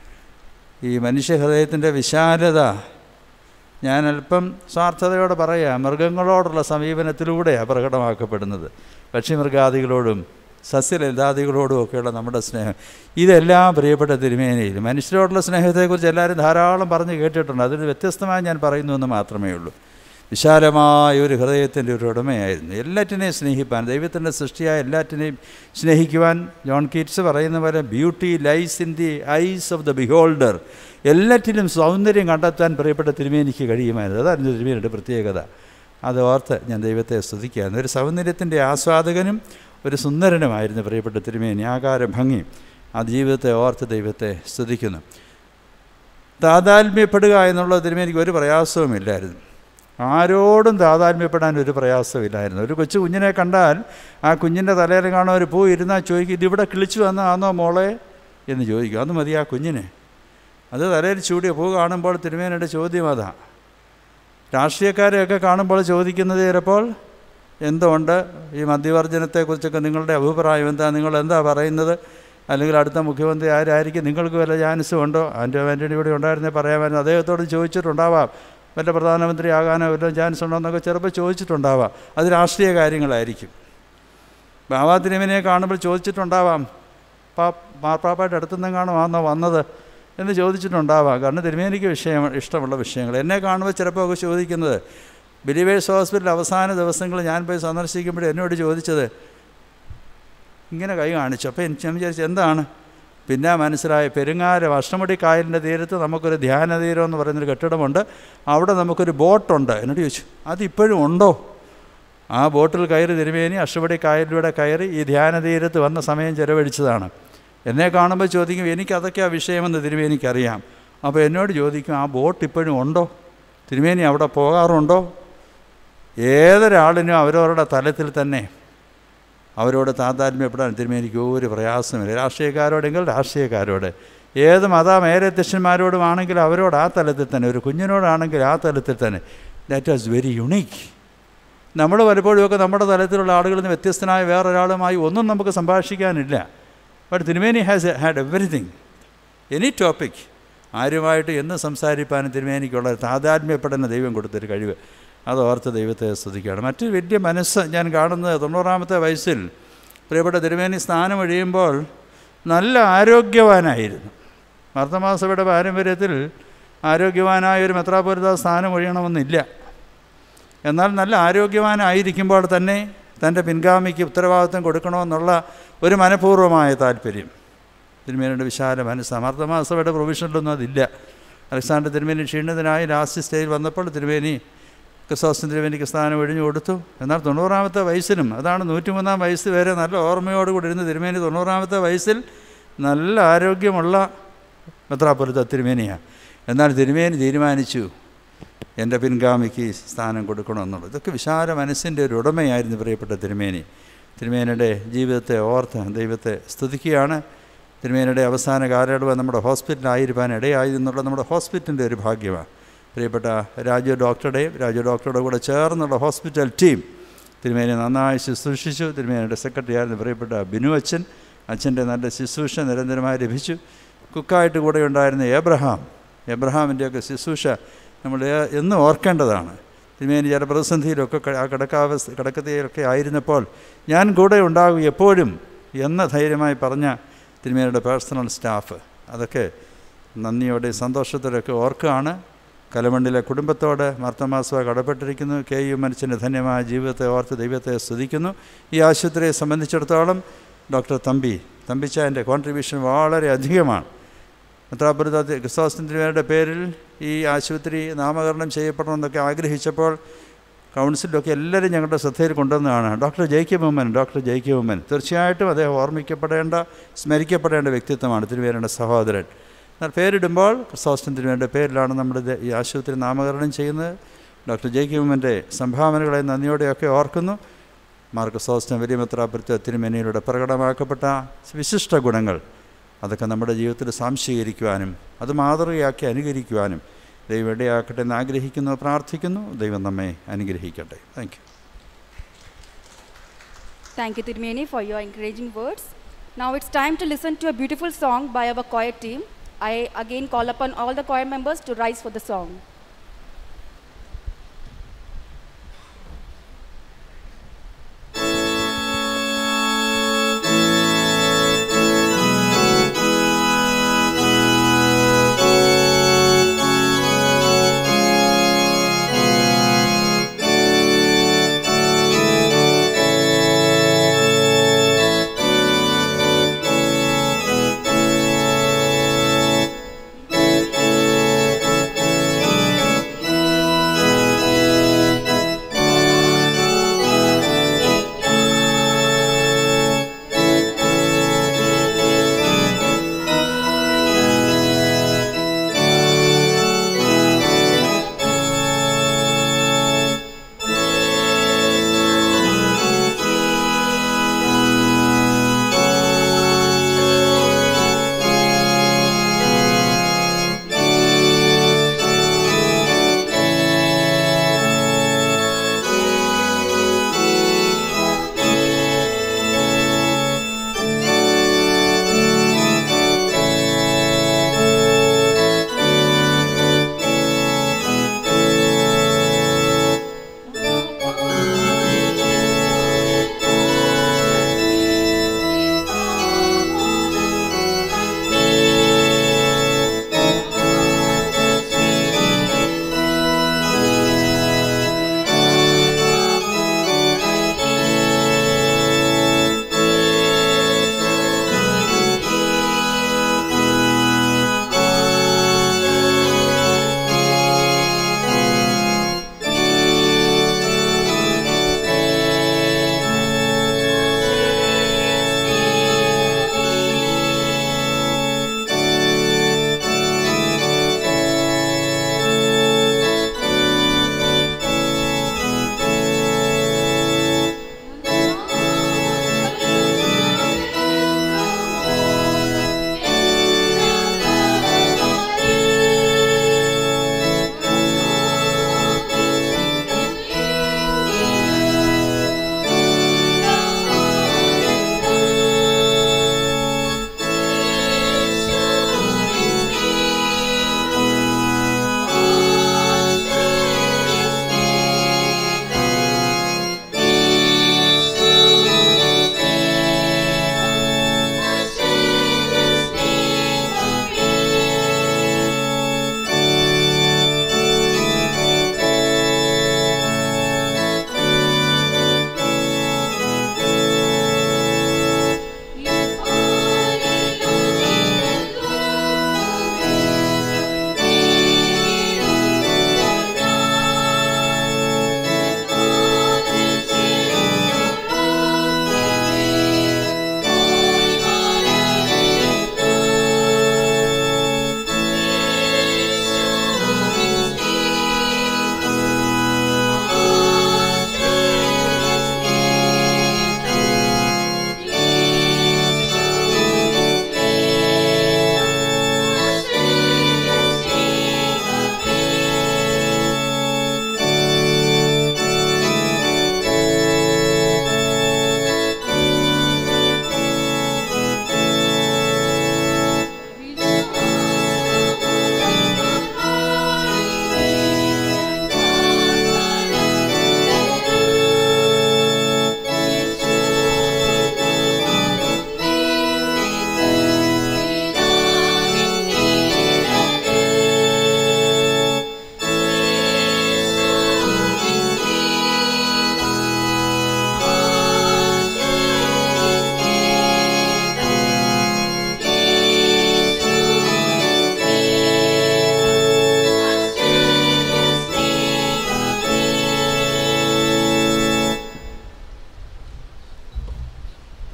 ഈ മനുഷ്യഹൃദയത്തിൻ്റെ വിശാലത ഞാൻ അല്പം സ്വാർത്ഥതയോടെ പറയാം, മൃഗങ്ങളോടുള്ള സമീപനത്തിലൂടെയാണ് പ്രകടമാക്കപ്പെടുന്നത്. പക്ഷിമൃഗാദികളോടും സസ്യലതാദികളോടും ഒക്കെയുള്ള നമ്മുടെ സ്നേഹം, ഇതെല്ലാം പ്രിയപ്പെട്ട തിരുമേനിയിൽ. മനുഷ്യരോടുള്ള സ്നേഹത്തെക്കുറിച്ച് എല്ലാവരും ധാരാളം പറഞ്ഞ് കേട്ടിട്ടുണ്ട്. അതിന് വ്യത്യസ്തമായി ഞാൻ പറയുന്നു എന്ന് മാത്രമേ ഉള്ളൂ. വിശാലമായ ഒരു ഹൃദയത്തിൻ്റെ ഒരു ഉടമയായിരുന്നു. എല്ലാറ്റിനെയും സ്നേഹിപ്പാൻ, ദൈവത്തിൻ്റെ സൃഷ്ടിയായ എല്ലാറ്റിനെയും സ്നേഹിക്കുവാൻ ജോൺ കീറ്റ്സ് പറയുന്ന പോലെ beauty lies in the eyes of the beholder. എല്ലാറ്റിലും സൗന്ദര്യം കണ്ടെത്താൻ പ്രിയപ്പെട്ട തിരുമേനിക്ക് കഴിയുമായിരുന്നു. അതായിരുന്നു തിരുമേനിയുടെ പ്രത്യേകത. അത് ഓർത്ത് ഞാൻ ദൈവത്തെ സ്തുതിക്കുകയാണ്. ഒരു സൗന്ദര്യത്തിൻ്റെ ആസ്വാദകനും ഒരു സുന്ദരനുമായിരുന്നു പ്രിയപ്പെട്ട തിരുമേനി. ആകാര ഭംഗി, ആ ജീവിതത്തെ ഓർത്ത് ദൈവത്തെ സ്തുതിക്കുന്നു. താതാത്മ്യപ്പെടുക എന്നുള്ള തിരുമേനിക്ക് ഒരു പ്രയാസവുമില്ലായിരുന്നു. ആരോടും താതാത്മ്യപ്പെടാൻ ഒരു പ്രയാസമില്ലായിരുന്നു. ഒരു കൊച്ചു കുഞ്ഞിനെ കണ്ടാൽ ആ കുഞ്ഞിൻ്റെ തലയിൽ കാണാൻ ഒരു പൂ ഇരുന്നാൽ ചോദിക്കും, ഇതിവിടെ കിളിച്ചു വന്നതാണോ മോളെ എന്ന് ചോദിക്കും. അത് മതി ആ കുഞ്ഞിനെ. അത് തലയിൽ ചൂടിയ പൂ കാണുമ്പോൾ തിരുമേനിയുടെ ചോദ്യം അതാ. രാഷ്ട്രീയക്കാരെയൊക്കെ കാണുമ്പോൾ ചോദിക്കുന്നത് ചിലപ്പോൾ, എന്തുകൊണ്ട് ഈ മദ്യവർജനത്തെക്കുറിച്ചൊക്കെ നിങ്ങളുടെ അഭിപ്രായം എന്താ, നിങ്ങളെന്താ പറയുന്നത്, അല്ലെങ്കിൽ അടുത്ത മുഖ്യമന്ത്രി ആരായിരിക്കും, നിങ്ങൾക്ക് വല്ല ചാൻസും ഉണ്ടോ? ആൻ്റണി ഇവിടെ ഉണ്ടായിരുന്നേ പറയാമായിരുന്നു. അദ്ദേഹത്തോട് ചോദിച്ചിട്ടുണ്ടാവാം, വല്ല പ്രധാനമന്ത്രി ആകാനോ വല്ല ചാൻസ് ഉണ്ടോ എന്നൊക്കെ ചിലപ്പോൾ ചോദിച്ചിട്ടുണ്ടാവാം. അത് രാഷ്ട്രീയ കാര്യങ്ങളായിരിക്കും. ബാബാ തിരുമേനിയെ കാണുമ്പോൾ ചോദിച്ചിട്ടുണ്ടാവാം, മാർപ്പാപ്പായിട്ട് അടുത്തുനിന്നെങ്ങാണോ ആണോ വന്നത് എന്ന് ചോദിച്ചിട്ടുണ്ടാവാം. കാരണം തിരുമേനിക്ക് ഇഷ്ടമുള്ള വിഷയങ്ങൾ. എന്നെ കാണുമ്പോൾ ചിലപ്പോൾ ഒക്കെ ചോദിക്കുന്നത്, ബിലീവേഴ്സ് ഹോസ്പിറ്റൽ അവസാന ദിവസങ്ങൾ ഞാൻ പോയി സന്ദർശിക്കുമ്പോൾ എന്നോട് ചോദിച്ചത്, ഇങ്ങനെ കൈ കാണിച്ചു. അപ്പോൾ ഞാൻ വിചാരിച്ചു എന്താണ്, പിന്നെ മനസ്സിലായി, പെരുങ്ങാരം അഷ്ടമുടി കായലിൻ്റെ തീരത്ത് നമുക്കൊരു ധ്യാന തീരം എന്ന് പറയുന്നൊരു കെട്ടിടമുണ്ട്, അവിടെ നമുക്കൊരു ബോട്ടുണ്ട്. എന്നോട് ചോദിച്ചു, അതിപ്പോഴും ഉണ്ടോ? ആ ബോട്ടിൽ കയറി തിരുമേനി അഷ്ടമുടി കായലിലൂടെ കയറി ഈ ധ്യാന തീരത്ത് വന്ന സമയം ചിലവഴിച്ചതാണ്. എന്നെ കാണുമ്പോൾ ചോദിക്കും, എനിക്കതൊക്കെ ആ വിഷയമെന്ന് തിരുമേനിക്കറിയാം. അപ്പോൾ എന്നോട് ചോദിക്കും, ആ ബോട്ട് ഇപ്പോഴും ഉണ്ടോ? തിരുമേനി അവിടെ പോകാറുണ്ടോ? ഏതൊരാളിനും അവരവരുടെ തലത്തിൽ തന്നെ അവരോട് താതാത്മ്യപ്പെടാൻ തിരുമേനിക്ക് ഒരു പ്രയാസമില്ല. രാഷ്ട്രീയക്കാരോടെങ്കിൽ രാഷ്ട്രീയക്കാരോട്, ഏത് മേലധ്യക്ഷന്മാരോടുമാണെങ്കിൽ അവരോട് ആ തലത്തിൽ തന്നെ, ഒരു കുഞ്ഞിനോടാണെങ്കിൽ ആ തലത്തിൽ തന്നെ. That was very unique. നമ്മൾ പലപ്പോഴുമൊക്കെ നമ്മുടെ തലത്തിലുള്ള ആളുകളിൽ നിന്ന് വ്യത്യസ്തനായ വേറൊരാളുമായി ഒന്നും നമുക്ക് സംഭാഷിക്കാനില്ല. ബട്ട് തിരുമേനി ഹാഡ് എവറിത്തിങ്, എനി ടോപ്പിക്, ആരുമായിട്ട് എന്ന് സംസാരിപ്പാനും തിരുമേനിക്കുള്ള താതാത്മ്യപ്പെടുന്ന ദൈവം കൊടുത്തൊരു കഴിവ്. അത് ഓർത്ത് ദൈവത്തെ സ്തുതിക്കുകയാണ്. മറ്റൊരു വലിയ മനസ്സ് ഞാൻ കാണുന്നത് 90-ാമത്തെ വയസ്സിൽ പ്രിയപ്പെട്ട തിരുമേനി സ്നാനം ഒഴിയുമ്പോൾ നല്ല ആരോഗ്യവാനായിരുന്നു. മാർത്തമാസഭയുടെ പാരമ്പര്യത്തിൽ ആരോഗ്യവാനായ ഒരു മെത്രാപ്പൊലീത്ത സ്നാനം ഒഴിയണമെന്നില്ല. എന്നാൽ നല്ല ആരോഗ്യവാനായിരിക്കുമ്പോൾ തന്നെ തൻ്റെ പിൻഗാമിക്ക് ഉത്തരവാദിത്വം കൊടുക്കണമെന്നുള്ള ഒരു മനഃപൂർവ്വമായ താല്പര്യം തിരുമേനിയുടെ വിശാല മനസ്സാണ്. മാർത്തമാസഭയുടെ പ്രൊവിഷനിലൊന്നും അതില്ല. അലക്സാണ്ടർ തിരുമേനി ക്ഷീണിതനായി ലാസ്റ്റ് സ്റ്റേജിൽ വന്നപ്പോൾ തിരുമേനി ക്രിസ്തോസ്റ്റം തിരുമേനിക്ക് സ്ഥാനം ഒഴിഞ്ഞു കൊടുത്തു. എന്നാൽ 90-ാമത്തെ വയസ്സിലും, അതാണ് 103-ാം വയസ്സ് വരെ നല്ല ഓർമ്മയോടുകൂടി ഇരുന്ന് തിരുമേനി 90-ാമത്തെ വയസ്സിൽ നല്ല ആരോഗ്യമുള്ള മെത്രാപ്പൊലീത്ത തിരുമേനിയാണ്. എന്നാൽ തിരുമേനി തീരുമാനിച്ചു എൻ്റെ പിൻഗാമിക്ക് സ്ഥാനം കൊടുക്കണമെന്നുള്ളത്. ഇതൊക്കെ വിശാല മനസ്സിൻ്റെ ഒരു ഉടമയായിരുന്നു പ്രിയപ്പെട്ട തിരുമേനി. തിരുമേനിയുടെ ജീവിതത്തെ ഓർത്ത് ദൈവത്തെ സ്തുതിക്കുകയാണ്. തിരുമേനിയുടെ അവസാന കാലയളവ് നമ്മുടെ ഹോസ്പിറ്റലായിരിക്കാൻ ഇടയായിരുന്നുള്ള നമ്മുടെ ഹോസ്പിറ്റലിൻ്റെ ഒരു ഭാഗ്യമാണ്. പ്രിയപ്പെട്ട രാജു ഡോക്ടറുടെ കൂടെ ചേർന്നുള്ള ഹോസ്പിറ്റൽ ടീം തിരുമേനി നന്നായി ശുശ്രൂഷിച്ചു. തിരുമേനിയുടെ സെക്രട്ടറി ആയിരുന്നു പ്രിയപ്പെട്ട ബിനു അച്ഛൻ. അച്ഛൻ്റെ നല്ല ശുശ്രൂഷ നിരന്തരമായി ലഭിച്ചു. കുക്കായിട്ട് കൂടെ ഉണ്ടായിരുന്ന എബ്രഹാമിൻ്റെയൊക്കെ ശുശ്രൂഷ നമ്മൾ എന്നും ഓർക്കേണ്ടതാണ്. തിരുമേനി ചില പ്രതിസന്ധിയിലൊക്കെ ആ കിടക്കത്തിലൊക്കെ ആയിരുന്നപ്പോൾ ഞാൻ കൂടെ ഉണ്ടാകും എപ്പോഴും എന്ന ധൈര്യമായി പറഞ്ഞ തിരുമേനിയുടെ പേഴ്സണൽ സ്റ്റാഫ്, അതൊക്കെ നന്ദിയോടെ സന്തോഷത്തോടെയൊക്കെ ഓർക്കുകയാണ്. കലമണ്ണിലെ കുടുംബത്തോട് മാർത്തമാസഭ കടപ്പെട്ടിരിക്കുന്നു. KU മനുഷ്യൻ്റെ ധന്യമായ ജീവിതത്തെ ഓർത്ത് ദൈവത്തെ സ്തുതിക്കുന്നു. ഈ ആശുപത്രിയെ സംബന്ധിച്ചിടത്തോളം ഡോക്ടർ തമ്പിച്ചായൻ്റെ കോൺട്രിബ്യൂഷൻ വളരെ അധികമാണ്. മെത്രാപ്പൊലീത്ത ക്രിസ്തോസ്റ്റം തിരുമേനിയുടെ പേരിൽ ഈ ആശുപത്രി നാമകരണം ചെയ്യപ്പെടണമെന്നൊക്കെ ആഗ്രഹിച്ചപ്പോൾ കൗൺസിലൊക്കെ എല്ലാവരും ഞങ്ങളുടെ ശ്രദ്ധയിൽ കൊണ്ടുവന്നതാണ് ഡോക്ടർ ജേക്കബ് ഉമ്മൻ. തീർച്ചയായിട്ടും അദ്ദേഹം ഓർമ്മിക്കപ്പെടേണ്ട, സ്മരിക്കപ്പെടേണ്ട വ്യക്തിത്വമാണ് തിരുമേനിയുടെ സഹോദരൻ. എന്നാൽ പേരിടുമ്പോൾ ക്രിസോസ്റ്റം തിരുമേനിയുടെ പേരിലാണ് നമ്മുടെ ഈ ആശുപത്രി നാമകരണം ചെയ്യുന്നത്. ഡോക്ടർ ജേക്കബ് ഉമ്മൻ്റെ സംഭാവനകളെ നന്ദിയോടെയൊക്കെ ഓർക്കുന്നു. മാർ ക്രിസോസ്റ്റം വലിയ മെത്രാപ്പൊലീത്ത തിരുമേനിയിലൂടെ പ്രകടമാക്കപ്പെട്ട വിശിഷ്ട ഗുണങ്ങൾ അതൊക്കെ നമ്മുടെ ജീവിതത്തിൽ സംശീകരിക്കുവാനും അത് മാതൃകയാക്കി അനുകരിക്കുവാനും ദൈവം ഇടയാക്കട്ടെ എന്ന് ആഗ്രഹിക്കുന്നു, പ്രാർത്ഥിക്കുന്നു. ദൈവം നമ്മെ അനുഗ്രഹിക്കട്ടെ. Thank you. Thank you, Tirumeni, for your encouraging words. Now it's time to listen to a beautiful song by our choir team. I again call upon all the choir members to rise for the song.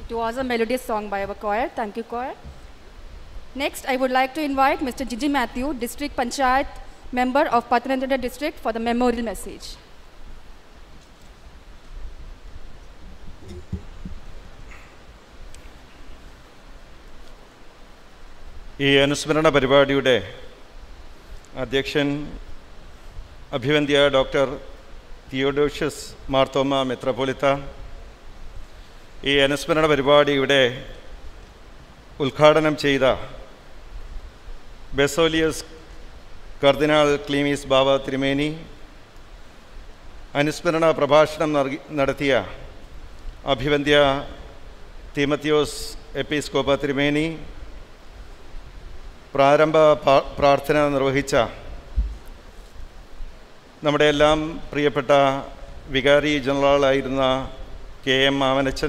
It was a melodious song by our choir. Thank you, choir. Next, I would like to invite Mr. Gigi Matthew, District Panchayat member of Pathanamthitta District, for the memorial message. ഈ അനുസ്മരണ പരിപാടിയുടെ അധ്യക്ഷൻ അഭിവന്ദ്യ doctor Theodosius Marthoma മെത്രാപ്പോലിത്ത, ഈ അനുസ്മരണ പരിപാടിയുടെ ഉദ്ഘാടനം ചെയ്ത ബെസോലിയസ് കർദിനാൾ ക്ലീമീസ് ബാവ തിരുമേനി, അനുസ്മരണ പ്രഭാഷണം നടത്തിയ അഭിവന്ദ്യ തീമത്തിയോസ് എപ്പിസ്കോപ്പ തിരുമേനി, പ്രാരംഭ പ്രാർത്ഥന നിർവഹിച്ച നമ്മുടെ എല്ലാം പ്രിയപ്പെട്ട വികാരി ജനറലായിരുന്ന KM മാമനച്ചൻ,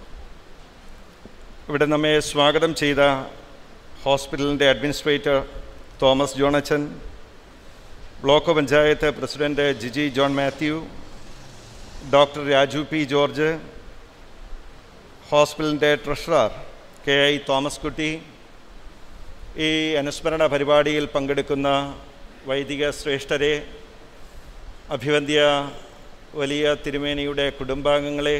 ഇവിടെ നമ്മെ സ്വാഗതം ചെയ്ത ഹോസ്പിറ്റലിൻ്റെ അഡ്മിനിസ്ട്രേറ്റർ തോമസ് ജോണച്ചൻ, block panchayat president Giji John Mathew, doctor Raju P George, ഹോസ്പിറ്റലിൻ്റെ ട്രഷറർ KI തോമസ് കുട്ടി, ഈ അനുസ്മരണ പരിപാടിയിൽ പങ്കെടുക്കുന്ന വൈദിക ശ്രേഷ്ഠരെ, അഭിവന്ദ്യ വലിയ തിരുമേനിയുടെ കുടുംബാംഗങ്ങളെ,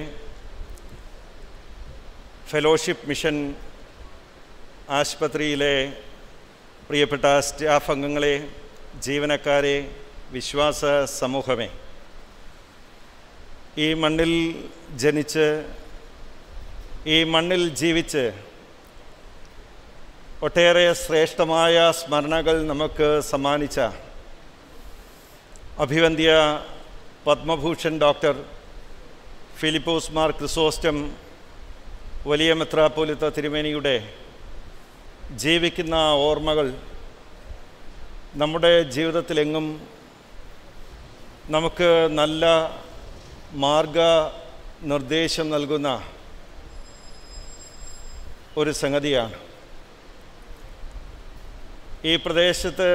ഫെലോഷിപ്പ് മിഷൻ ആശുപത്രിയിലെ പ്രിയപ്പെട്ട സ്റ്റാഫ് അംഗങ്ങളെ, ജീവനക്കാരെ, വിശ്വാസ സമൂഹമേ, ഈ മണ്ണിൽ ജനിച്ച് ഈ മണ്ണിൽ ജീവിച്ച് ഒട്ടേറെ ശ്രേഷ്ഠമായ സ്മരണകൾ നമുക്ക് സമ്മാനിച്ച അഭിവന്ദ്യ പത്മഭൂഷൺ ഡോക്ടർ ഫിലിപ്പോസ് മാർ ക്രിസോസ്റ്റം വലിയ മെത്രാപ്പോലിത്ത തിരുമേനിയുടെ ജീവിക്കുന്ന ഓർമ്മകൾ നമ്മുടെ ജീവിതത്തിലെങ്ങും നമുക്ക് നല്ല മാർഗനിർദ്ദേശം നൽകുന്ന ഒരു സംഗതിയാണ്. ഈ പ്രദേശത്ത്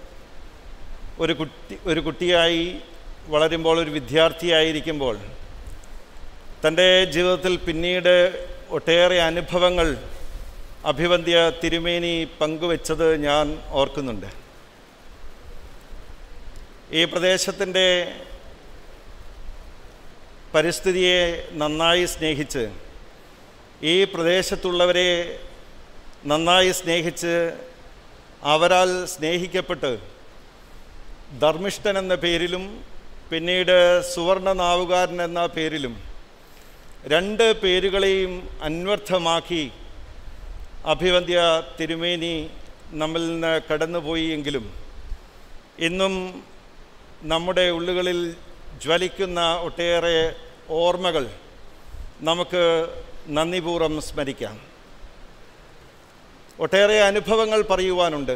ഒരു കുട്ടിയായി വളരുമ്പോൾ, ഒരു വിദ്യാർത്ഥിയായിരിക്കുമ്പോൾ തൻ്റെ ജീവിതത്തിൽ പിന്നീട് ഒട്ടേറെ അനുഭവങ്ങൾ അഭിവന്ദ്യ തിരുമേനി പങ്കുവെച്ചത് ഞാൻ ഓർക്കുന്നുണ്ട്. ഈ പ്രദേശത്തിൻ്റെ പരിസ്ഥിതിയെ നന്നായി സ്നേഹിച്ച്, ഈ പ്രദേശത്തുള്ളവരെ നന്നായി സ്നേഹിച്ച്, അവരാൽ സ്നേഹിക്കപ്പെട്ട് ധർമ്മിഷ്ഠൻ എന്ന പേരിലും പിന്നീട് സുവർണ നാവുകാരൻ എന്ന പേരിലും രണ്ട് പേരുകളെയും അന്വർത്ഥമാക്കി അഭിവന്ദ്യ തിരുമേനി നമ്മിൽ നിന്ന് കടന്നുപോയി എങ്കിലും ഇന്നും നമ്മുടെ ഉള്ളുകളിൽ ജ്വലിക്കുന്ന ഒട്ടേറെ ഓർമ്മകൾ നമുക്ക് നന്ദിപൂർവ്വം സ്മരിക്കാം. ഒട്ടേറെ അനുഭവങ്ങൾ പറയുവാനുണ്ട്.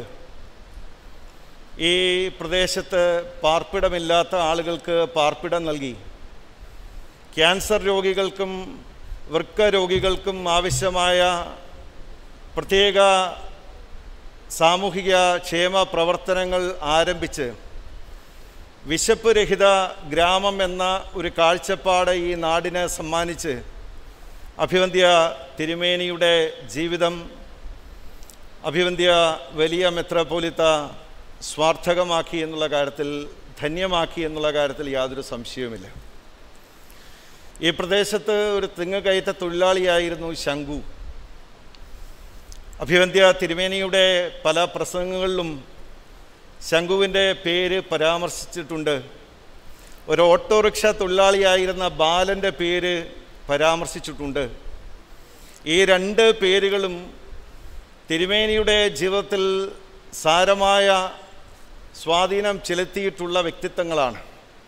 ഈ പ്രദേശത്ത് പാർപ്പിടമില്ലാത്ത ആളുകൾക്ക് പാർപ്പിടം നൽകി, ക്യാൻസർ രോഗികൾക്കും വൃക്ക രോഗികൾക്കും ആവശ്യമായ പ്രത്യേക സാമൂഹിക ക്ഷേമ പ്രവർത്തനങ്ങൾ ആരംഭിച്ച് വിശപ്പ് രഹിത ഗ്രാമം എന്ന ഒരു കാഴ്ചപ്പാട് ഈ നാടിന് സമ്മാനിച്ച് അഭിവന്ദ്യ തിരുമേനിയുടെ ജീവിതം അഭിവന്ദ്യ വലിയ മെത്രാപ്പോലിത്ത സ്വാർത്ഥകമാക്കി എന്നുള്ള കാര്യത്തിൽ, ധന്യമാക്കി എന്നുള്ള കാര്യത്തിൽ യാതൊരു സംശയവുമില്ല. ഈ പ്രദേശത്ത് ഒരു തെങ്ങുകയറ്റ തൊഴിലാളിയായിരുന്നു ശങ്കു. അഭിവന്ദ്യ തിരുമേനിയുടെ പല പ്രസംഗങ്ങളിലും ശങ്കുവിൻ്റെ പേര് പരാമർശിച്ചിട്ടുണ്ട്. ഒരു ഓട്ടോറിക്ഷ തൊഴിലാളിയായിരുന്ന ബാലൻ്റെ പേര് പരാമർശിച്ചിട്ടുണ്ട്. ഈ രണ്ട് പേരുകളും തിരുമേനിയുടെ ജീവിതത്തിൽ സാരമായ സ്വാധീനം ചെലുത്തിയിട്ടുള്ള വ്യക്തിത്വങ്ങളാണ്.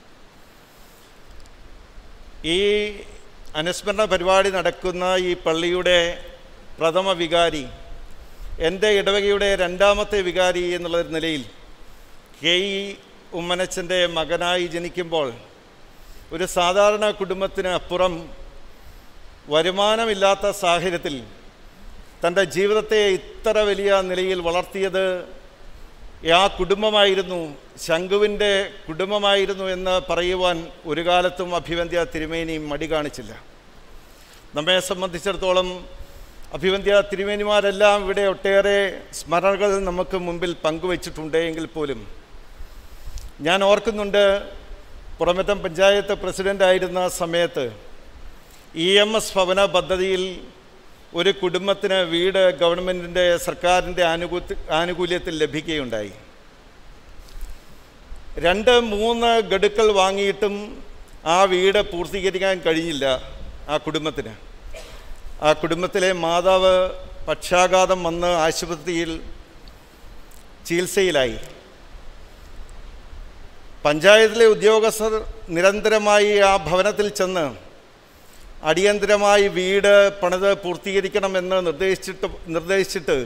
ഈ അനുസ്മരണ പരിപാടി നടക്കുന്ന ഈ പള്ളിയുടെ പ്രഥമ വികാരി, എൻ്റെ ഇടവകയുടെ രണ്ടാമത്തെ വികാരി എന്നുള്ള നിലയിൽ KE ഉമ്മനച്ചൻ്റെ മകനായി ജനിക്കുമ്പോൾ ഒരു സാധാരണ കുടുംബത്തിന് അപ്പുറം വരുമാനമില്ലാത്ത സാഹചര്യത്തിൽ തൻ്റെ ജീവിതത്തെ ഇത്ര വലിയ നിലയിൽ വളർത്തിയത് ആ കുടുംബമായിരുന്നു, ശങ്കുവിൻ്റെ കുടുംബമായിരുന്നു എന്ന് പറയുവാൻ ഒരു കാലത്തും അഭിവന്ദ്യ തിരുമേനി മടി കാണിച്ചില്ല. നമ്മെ സംബന്ധിച്ചിടത്തോളം അഭിവന്ദ്യ തിരുമേനിമാരെല്ലാം ഇവിടെ ഒട്ടേറെ സ്മരണകൾ നമുക്ക് മുമ്പിൽ പങ്കുവച്ചിട്ടുണ്ട് എങ്കിൽ പോലും ഞാൻ ഓർക്കുന്നുണ്ട്, പുറമറ്റം പഞ്ചായത്ത് പ്രസിഡൻ്റായിരുന്ന സമയത്ത് EMS ഭവന പദ്ധതിയിൽ ഒരു കുടുംബത്തിന് വീട് ഗവൺമെൻറ്റിൻ്റെ സർക്കാരിൻ്റെ ആനുകൂല്യത്തിൽ ലഭിക്കുകയുണ്ടായി. 2-3 ഗഡുക്കൾ വാങ്ങിയിട്ടും ആ വീട് പൂർത്തീകരിക്കാൻ കഴിഞ്ഞില്ല ആ കുടുംബത്തിന്. ആ കുടുംബത്തിലെ മാതാവ് പക്ഷാഘാതം വന്ന് ആശുപത്രിയിൽ ചികിത്സയിലായി. പഞ്ചായത്തിലെ ഉദ്യോഗസ്ഥർ നിരന്തരമായി ആ ഭവനത്തിൽ ചെന്ന് അടിയന്തരമായി വീട് പണിത് പൂർത്തീകരിക്കണമെന്ന് നിർദ്ദേശിച്ചിട്ട്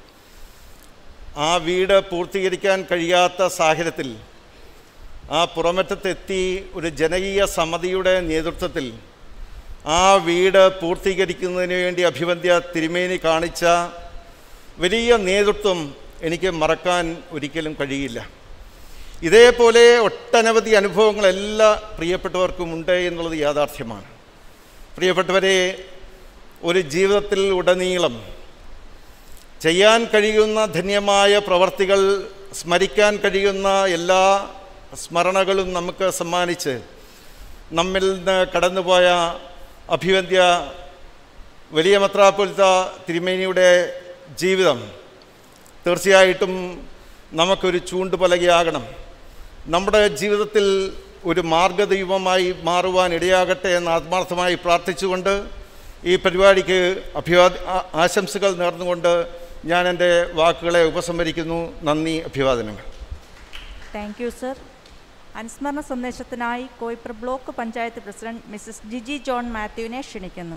ആ വീട് പൂർത്തീകരിക്കാൻ കഴിയാത്ത സാഹചര്യത്തിൽ ആ പുറമറ്റത്തെത്തി ഒരു ജനകീയ സമിതിയുടെ നേതൃത്വത്തിൽ ആ വീട് പൂർത്തീകരിക്കുന്നതിന് വേണ്ടി അഭിവന്ദ്യ തിരുമേനി കാണിച്ച വലിയ നേതൃത്വം എനിക്ക് മറക്കാൻ ഒരിക്കലും കഴിയില്ല. ഇതേപോലെ ഒട്ടനവധി അനുഭവങ്ങൾ എല്ലാ പ്രിയപ്പെട്ടവർക്കുമുണ്ട് എന്നുള്ളത് യാഥാർത്ഥ്യമാണ്. പ്രിയപ്പെട്ടവരെ, ഒരു ജീവിതത്തിൽ ഉടനീളം ചെയ്യാൻ കഴിയുന്ന ധന്യമായ പ്രവർത്തികൾ, സ്മരിക്കാൻ കഴിയുന്ന എല്ലാ സ്മരണകളും നമുക്ക് സമ്മാനിച്ച് നമ്മിൽ നിന്ന് കടന്നുപോയ അഭിവന്ദ്യ വലിയ മെത്രാപ്പൊലീത്ത തിരുമേനിയുടെ ജീവിതം തീർച്ചയായിട്ടും നമുക്കൊരു ചൂണ്ടുപലകയാകണം. നമ്മുടെ ജീവിതത്തിൽ ഒരു മാർഗദൈവമായി മാറുവാൻ ഇടയാകട്ടെ എന്ന് ആത്മാർത്ഥമായി പ്രാർത്ഥിച്ചുകൊണ്ട് ഈ പരിപാടിക്ക് ആശംസകൾ നേർന്നുകൊണ്ട് ഞാൻ എൻ്റെ വാക്കുകളെ ഉപസംഹരിക്കുന്നു. നന്ദി, അഭിവാദനങ്ങൾ. Thank you sir. അനുസ്മരണ സന്ദേശത്തിനായി Koipra block panchayat president Mrs Giji John മാത്യുവിനെ ക്ഷണിക്കുന്നു.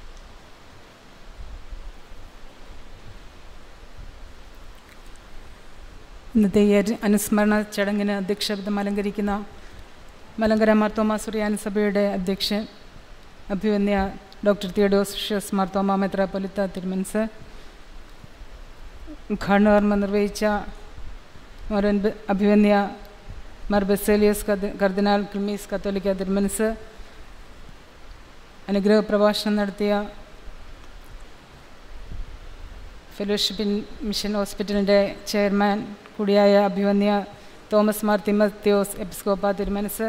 ഇന്നത്തെ ഈ അനുസ്മരണ ചടങ്ങിന് അധ്യക്ഷപദം അലങ്കരിക്കുന്ന മലങ്കര മാർത്തോമാ സുറിയാനി സഭയുടെ അധ്യക്ഷൻ അഭിവന്യ ഡോക്ടർ തിയഡോഷ്യസ് മാർത്തോമാ മെത്രാപ്പൊലീത്ത തിരുമനസ്, ഉദ്ഘാടനകർമ്മ നിർവഹിച്ച അഭിവന്യ മാർ ബസേലിയസ് കർദിനാൾ ക്ലിമീസ് കത്തോലിക്ക തിരുമനസ്, അനുഗ്രഹ പ്രഭാഷണം നടത്തിയ ഫെലോഷിപ്പ് മിഷൻ ഹോസ്പിറ്റലിൻ്റെ ചെയർമാൻ കൂടിയായ അഭിവന്യ തോമസ് മാർ തിമത്യോസ് എപ്പിസ്കോപ്പ തിരുമനസ്,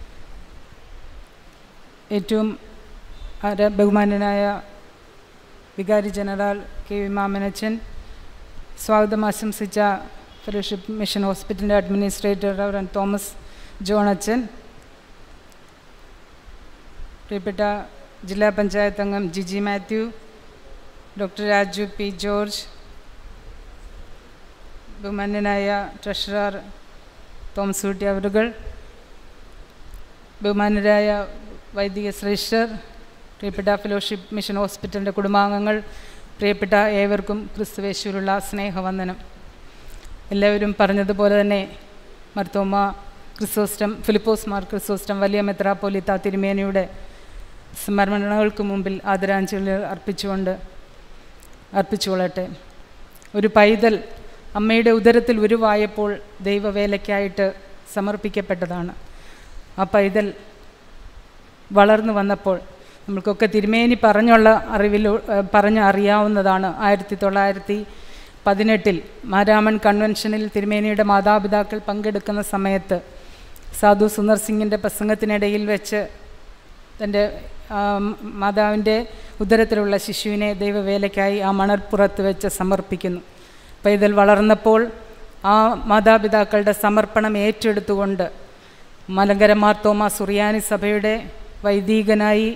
ഏറ്റവും ബഹുമാന്യനായ വികാരി ജനറൽ കെ വി മാമനച്ചൻ, സ്വാഗതം ആശംസിച്ച ഫെലോഷിപ്പ് മിഷൻ ഹോസ്പിറ്റലിൻ്റെ അഡ്മിനിസ്ട്രേറ്റർ റവറൻ തോമസ് ജോൺ അച്ചൻ, പ്രിയപ്പെട്ട ജില്ലാ പഞ്ചായത്ത് അംഗം Giji Mathew, doctor Raju P George, ബഹുമാന്യനായ ട്രഷറർ തോമസ് ഊട്ടി അവറുകൾ, ബഹുമാന്യരായ വൈദിക ശ്രേഷ്ഠർ, പ്രിയപ്പെട്ട ഫെലോഷിപ്പ് മിഷൻ ഹോസ്പിറ്റലിൻ്റെ കുടുംബാംഗങ്ങൾ, പ്രിയപ്പെട്ട ഏവർക്കും ക്രിസ്തുവേശുവിലുള്ള സ്നേഹവന്ദനം. എല്ലാവരും പറഞ്ഞതുപോലെ തന്നെ മർത്തോമ ക്രിസോസ്റ്റം ഫിലിപ്പോസ് മാർ ക്രിസോസ്റ്റം വലിയ മെത്രാപ്പൊലീത്ത തിരുമേനിയുടെ സ്മരണകൾക്ക് മുമ്പിൽ ആദരാഞ്ജലി അർപ്പിച്ചുകൊള്ളട്ടെ. ഒരു പൈതൽ അമ്മയുടെ ഉദരത്തിൽ ഉരുവായപ്പോൾ ദൈവവേലയ്ക്കായിട്ട് സമർപ്പിക്കപ്പെട്ടതാണ്. ആ പൈതൽ വളർന്നു വന്നപ്പോൾ നമ്മൾക്കൊക്കെ തിരുമേനി പറഞ്ഞ് അറിയാവുന്നതാണ്. 1918 മാരാമൺ കൺവെൻഷനിൽ തിരുമേനിയുടെ മാതാപിതാക്കൾ പങ്കെടുക്കുന്ന സമയത്ത് സാധു സുന്ദർ സിംഗിൻ്റെ പ്രസംഗത്തിനിടയിൽ വെച്ച് തൻ്റെ മാതാവിൻ്റെ ഉദരത്തിലുള്ള ശിശുവിനെ ദൈവവേലയ്ക്കായി ആ മണൽപ്പുറത്ത് വെച്ച് സമർപ്പിക്കുന്നു. പൈതൽ വളർന്നപ്പോൾ ആ മാതാപിതാക്കളുടെ സമർപ്പണം ഏറ്റെടുത്തുകൊണ്ട് മലങ്കര മാർത്തോമാ സുറിയാനി സഭയുടെ വൈദികനായി,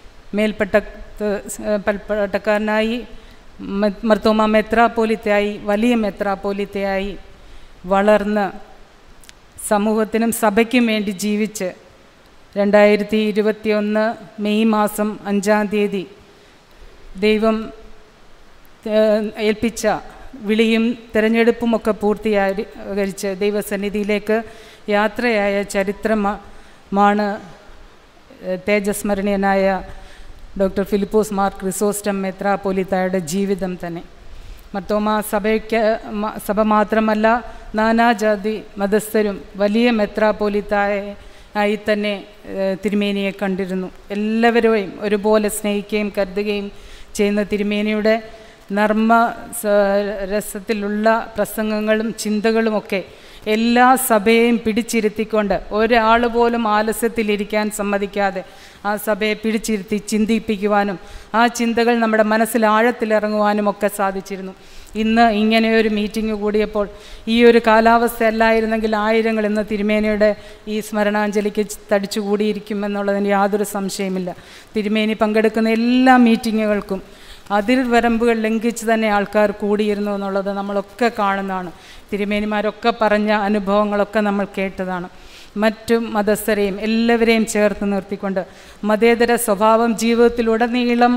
മേൽപ്പട്ടക്കാരനായി, മർത്തോമാ മെത്രാപ്പൊലീത്തയായി, വലിയ മെത്രാപ്പൊലീത്തയായി വളർന്ന് സമൂഹത്തിനും സഭയ്ക്കും വേണ്ടി ജീവിച്ച് 2021 മെയ് മാസം 5-ാം തീയതി ദൈവം ഏൽപ്പിച്ച വിളിയും തിരഞ്ഞെടുപ്പുമൊക്കെ പൂർത്തീകരിച്ച് ദൈവസന്നിധിയിലേക്ക് യാത്രയായ ചരിത്രമാണ് തേജസ്മരണീയനായ ഡോക്ടർ ഫിലിപ്പോസ് മാർ ക്രിസോസ്റ്റം മെത്രാപ്പൊലീത്തയുടെ ജീവിതം തന്നെ. മർത്തോമാ സഭ മാത്രമല്ല, നാനാജാതി മതസ്ഥരും വലിയ മെത്രാപ്പൊലീത്തയെ ആയി തന്നെ തിരുമേനിയെ കണ്ടിരുന്നു. എല്ലാവരെയും ഒരുപോലെ സ്നേഹിക്കുകയും കരുതുകയും ചെയ്യുന്ന തിരുമേനിയുടെ നർമ്മ രസത്തിലുള്ള പ്രസംഗങ്ങളും ചിന്തകളുമൊക്കെ എല്ലാ സഭയെയും പിടിച്ചിരുത്തിക്കൊണ്ട് ഒരാൾ പോലും ആലസ്യത്തിലിരിക്കാൻ സമ്മതിക്കാതെ ആ സഭയെ പിടിച്ചിരുത്തി ചിന്തിപ്പിക്കുവാനും ആ ചിന്തകൾ നമ്മുടെ മനസ്സിൽ ആഴത്തിലിറങ്ങുവാനും ഒക്കെ സാധിച്ചിരുന്നു. ഇന്ന് ഇങ്ങനെയൊരു മീറ്റിംഗ് കൂടിയപ്പോൾ ഈ ഒരു കാലാവസ്ഥ അല്ലായിരുന്നെങ്കിൽ ആയിരങ്ങൾ ഇന്ന് തിരുമേനിയുടെ ഈ സ്മരണാഞ്ജലിക്ക് തടിച്ചുകൂടിയിരിക്കുമെന്നുള്ളതിന് യാതൊരു സംശയമില്ല. തിരുമേനി പങ്കെടുക്കുന്ന എല്ലാ മീറ്റിങ്ങുകൾക്കും അതിർവരമ്പുകൾ ലംഘിച്ച് തന്നെ ആൾക്കാർ കൂടിയിരുന്നു എന്നുള്ളത് നമ്മളൊക്കെ കാണുന്നതാണ്. തിരുമേനിമാരൊക്കെ പറഞ്ഞ അനുഭവങ്ങളൊക്കെ നമ്മൾ കേട്ടതാണ്. മറ്റു മതസ്ഥരെയും എല്ലാവരെയും ചേർത്ത് നിർത്തിക്കൊണ്ട് മതേതര സ്വഭാവം ജീവിതത്തിലുടനീളം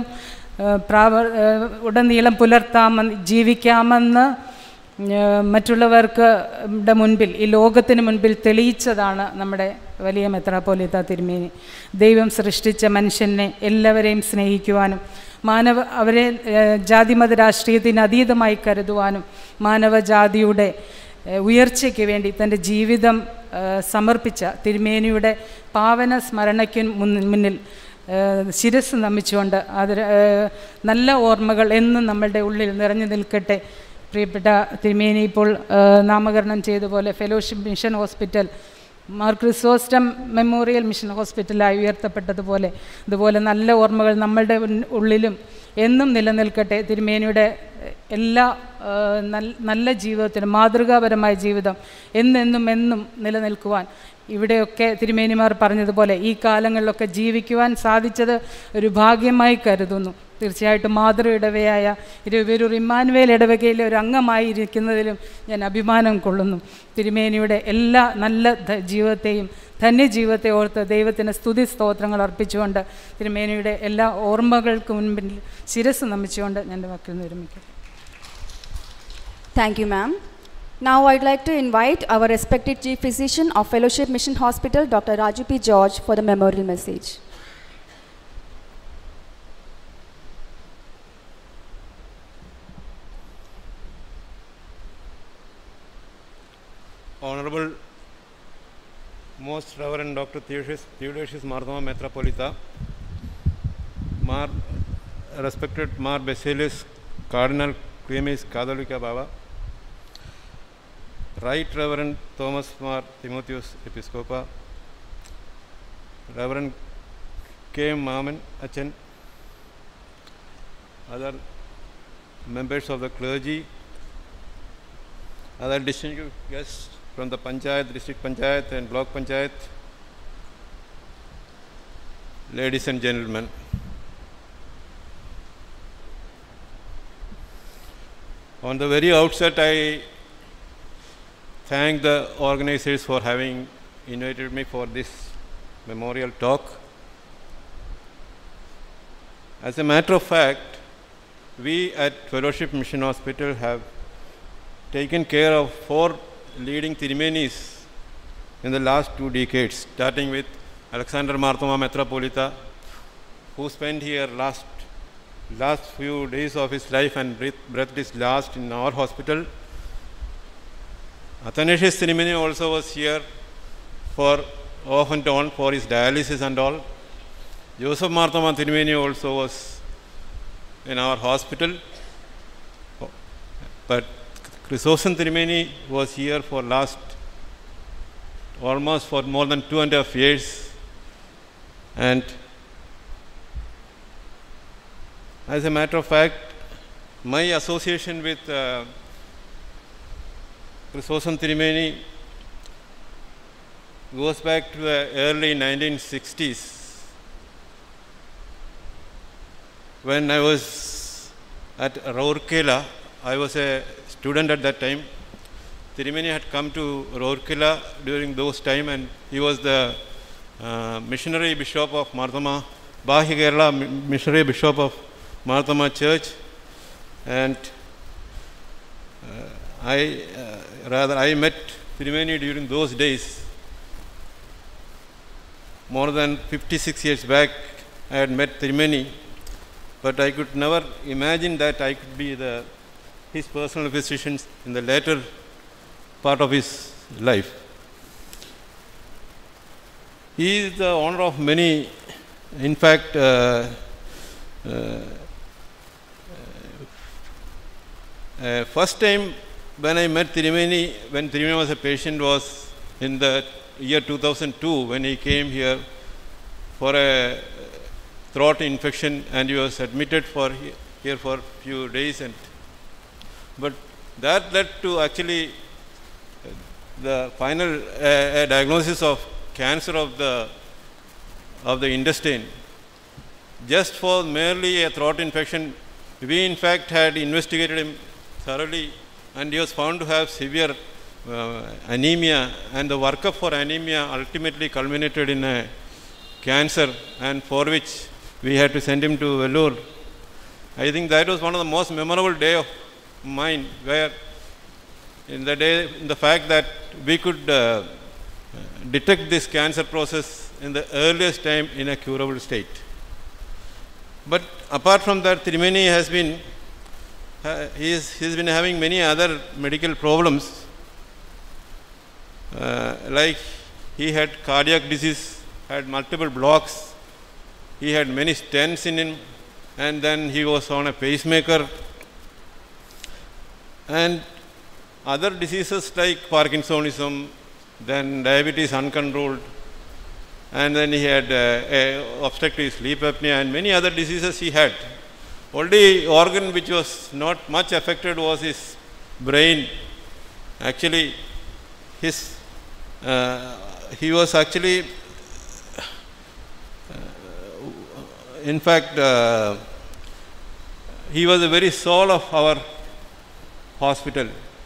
പുലർത്താമെന്ന് ജീവിക്കാമെന്ന് മറ്റുള്ളവർക്ക് മുൻപിൽ ഈ ലോകത്തിന് മുൻപിൽ തെളിയിച്ചതാണ് നമ്മുടെ വലിയ മെത്രാപ്പോലീത്ത തിരുമേനി. ദൈവം സൃഷ്ടിച്ച മനുഷ്യനെ എല്ലാവരെയും സ്നേഹിക്കുവാനും അവരെ ജാതിമത രാഷ്ട്രീയത്തിന് അതീതമായി കരുതുവാനും മാനവജാതിയുടെ ഉയർച്ചയ്ക്ക് വേണ്ടി തൻ്റെ ജീവിതം സമർപ്പിച്ച തിരുമേനിയുടെ പാവന സ്മരണയ്ക്ക് മുന്നിൽ ശിരസ് നമിച്ചുകൊണ്ട് അത് നല്ല ഓർമ്മകൾ എന്നും നമ്മളുടെ ഉള്ളിൽ നിറഞ്ഞു നിൽക്കട്ടെ. പ്രിയപ്പെട്ട തിരുമേനി ഇപ്പോൾ നാമകരണം ചെയ്ത പോലെ fellowship mission hospital Mar Chrysostom memorial mission ഹോസ്പിറ്റലായി ഉയർത്തപ്പെട്ടതുപോലെ അതുപോലെ നല്ല ഓർമ്മകൾ നമ്മളുടെ ഉള്ളിലും എന്നും നിലനിൽക്കട്ടെ. തിരുമേനിയുടെ എല്ലാ നല്ല ജീവിതത്തിനും മാതൃകാപരമായ ജീവിതം എന്നും നിലനിൽക്കുവാൻ ഇവിടെയൊക്കെ തിരുമേനിമാർ പറഞ്ഞതുപോലെ ഈ കാലങ്ങളിലൊക്കെ ജീവിക്കുവാൻ സാധിച്ചത് ഒരു ഭാഗ്യമായി കരുതുന്നു. തീർച്ചയായിട്ടും മാതൃ ഇടവയായ ഇരുവരൂർ ഇമ്മാനുവേൽ ഇടവകയിലെ ഒരു അംഗമായിരിക്കുന്നതിലും ഞാൻ അഭിമാനം കൊള്ളുന്നു. തിരുമേനിയുടെ എല്ലാ നല്ല ജീവിതത്തെയും ധന്യജീവിതത്തെ ഓർത്ത് ദൈവത്തിന് സ്തുതി സ്തോത്രങ്ങൾ അർപ്പിച്ചുകൊണ്ട് തിരുമേനിയുടെ എല്ലാ ഓർമ്മകൾക്ക് മുൻപിൽ ശിരസ് നമിച്ചുകൊണ്ട് ഞാൻ എൻ്റെ വാക്കിൽ നിന്ന് വിരമിക്കും. Thank you, ma'am. Now I'd like to invite our respected Chief Physician of Fellowship Mission Hospital, Dr. Raju P. George, for the memorial message. Honorable Most Reverend Dr. Theodosius Marthoma Metropolita, respected Mar Basilius Cardinal Clemens Catholica Baba, Right Reverend Thomas Mar Timotheus Episcopa, Reverend K. Maman Achan, other members of the clergy, other distinguished guests from the Panchayat, District Panchayat and Block Panchayat, ladies and gentlemen. On the very outset, I thank the organizers for having invited me for this memorial talk. As a matter of fact, we at Fellowship Mission Hospital have taken care of 4 leading Tirumenis in the last 2 decades, starting with Alexander Marthoma Metropolita, who spent here last few days of his life and breathed his last in our hospital. Athanasius Tirumeni also was here for off and on for his dialysis and all. Joseph Marthoma Tirumeni also was in our hospital, but Chrysostom Tirumeni was here for almost for more than 2.5 years, and as a matter of fact, my association with Chrysostom Tirumeni goes back to the early 1960s, when I was at Rourkela. I was a student at that time. Tirumeni had come to Rourkela during those time, and he was the missionary bishop of Marthoma, Bahi Kerala missionary bishop of Marthoma Church, and I met Tirumeni during those days. More than 56 years back, I had met Tirumeni, but I could never imagine that I could be his personal physician in the later part of his life. he is the owner of many. In fact, first time when I met Tirumeni, when Tirumeni was a patient, was in the year 2002 when he came here for a throat infection, and he was admitted here for a few days. But that led to actually the final diagnosis of cancer of the intestine. Just for merely a throat infection, we in fact had investigated him thoroughly, and he was found to have severe anemia, and the workup for anemia ultimately culminated in a cancer, and for which we had to send him to Vellore. I think that was one of the most memorable day of mine, where in the fact that we could detect this cancer process in the earliest time in a curable state. But apart from that, Tirumeni has been he's been having many other medical problems, like he had cardiac disease, had multiple blocks, he had many stents in him, and then he was on a pacemaker, and other diseases like Parkinsonism, then diabetes uncontrolled, and then he had obstructive sleep apnea and many other diseases he had. Only organ which was not much affected was his brain. Actually, he was actually, in fact, he was the very soul of our hospital.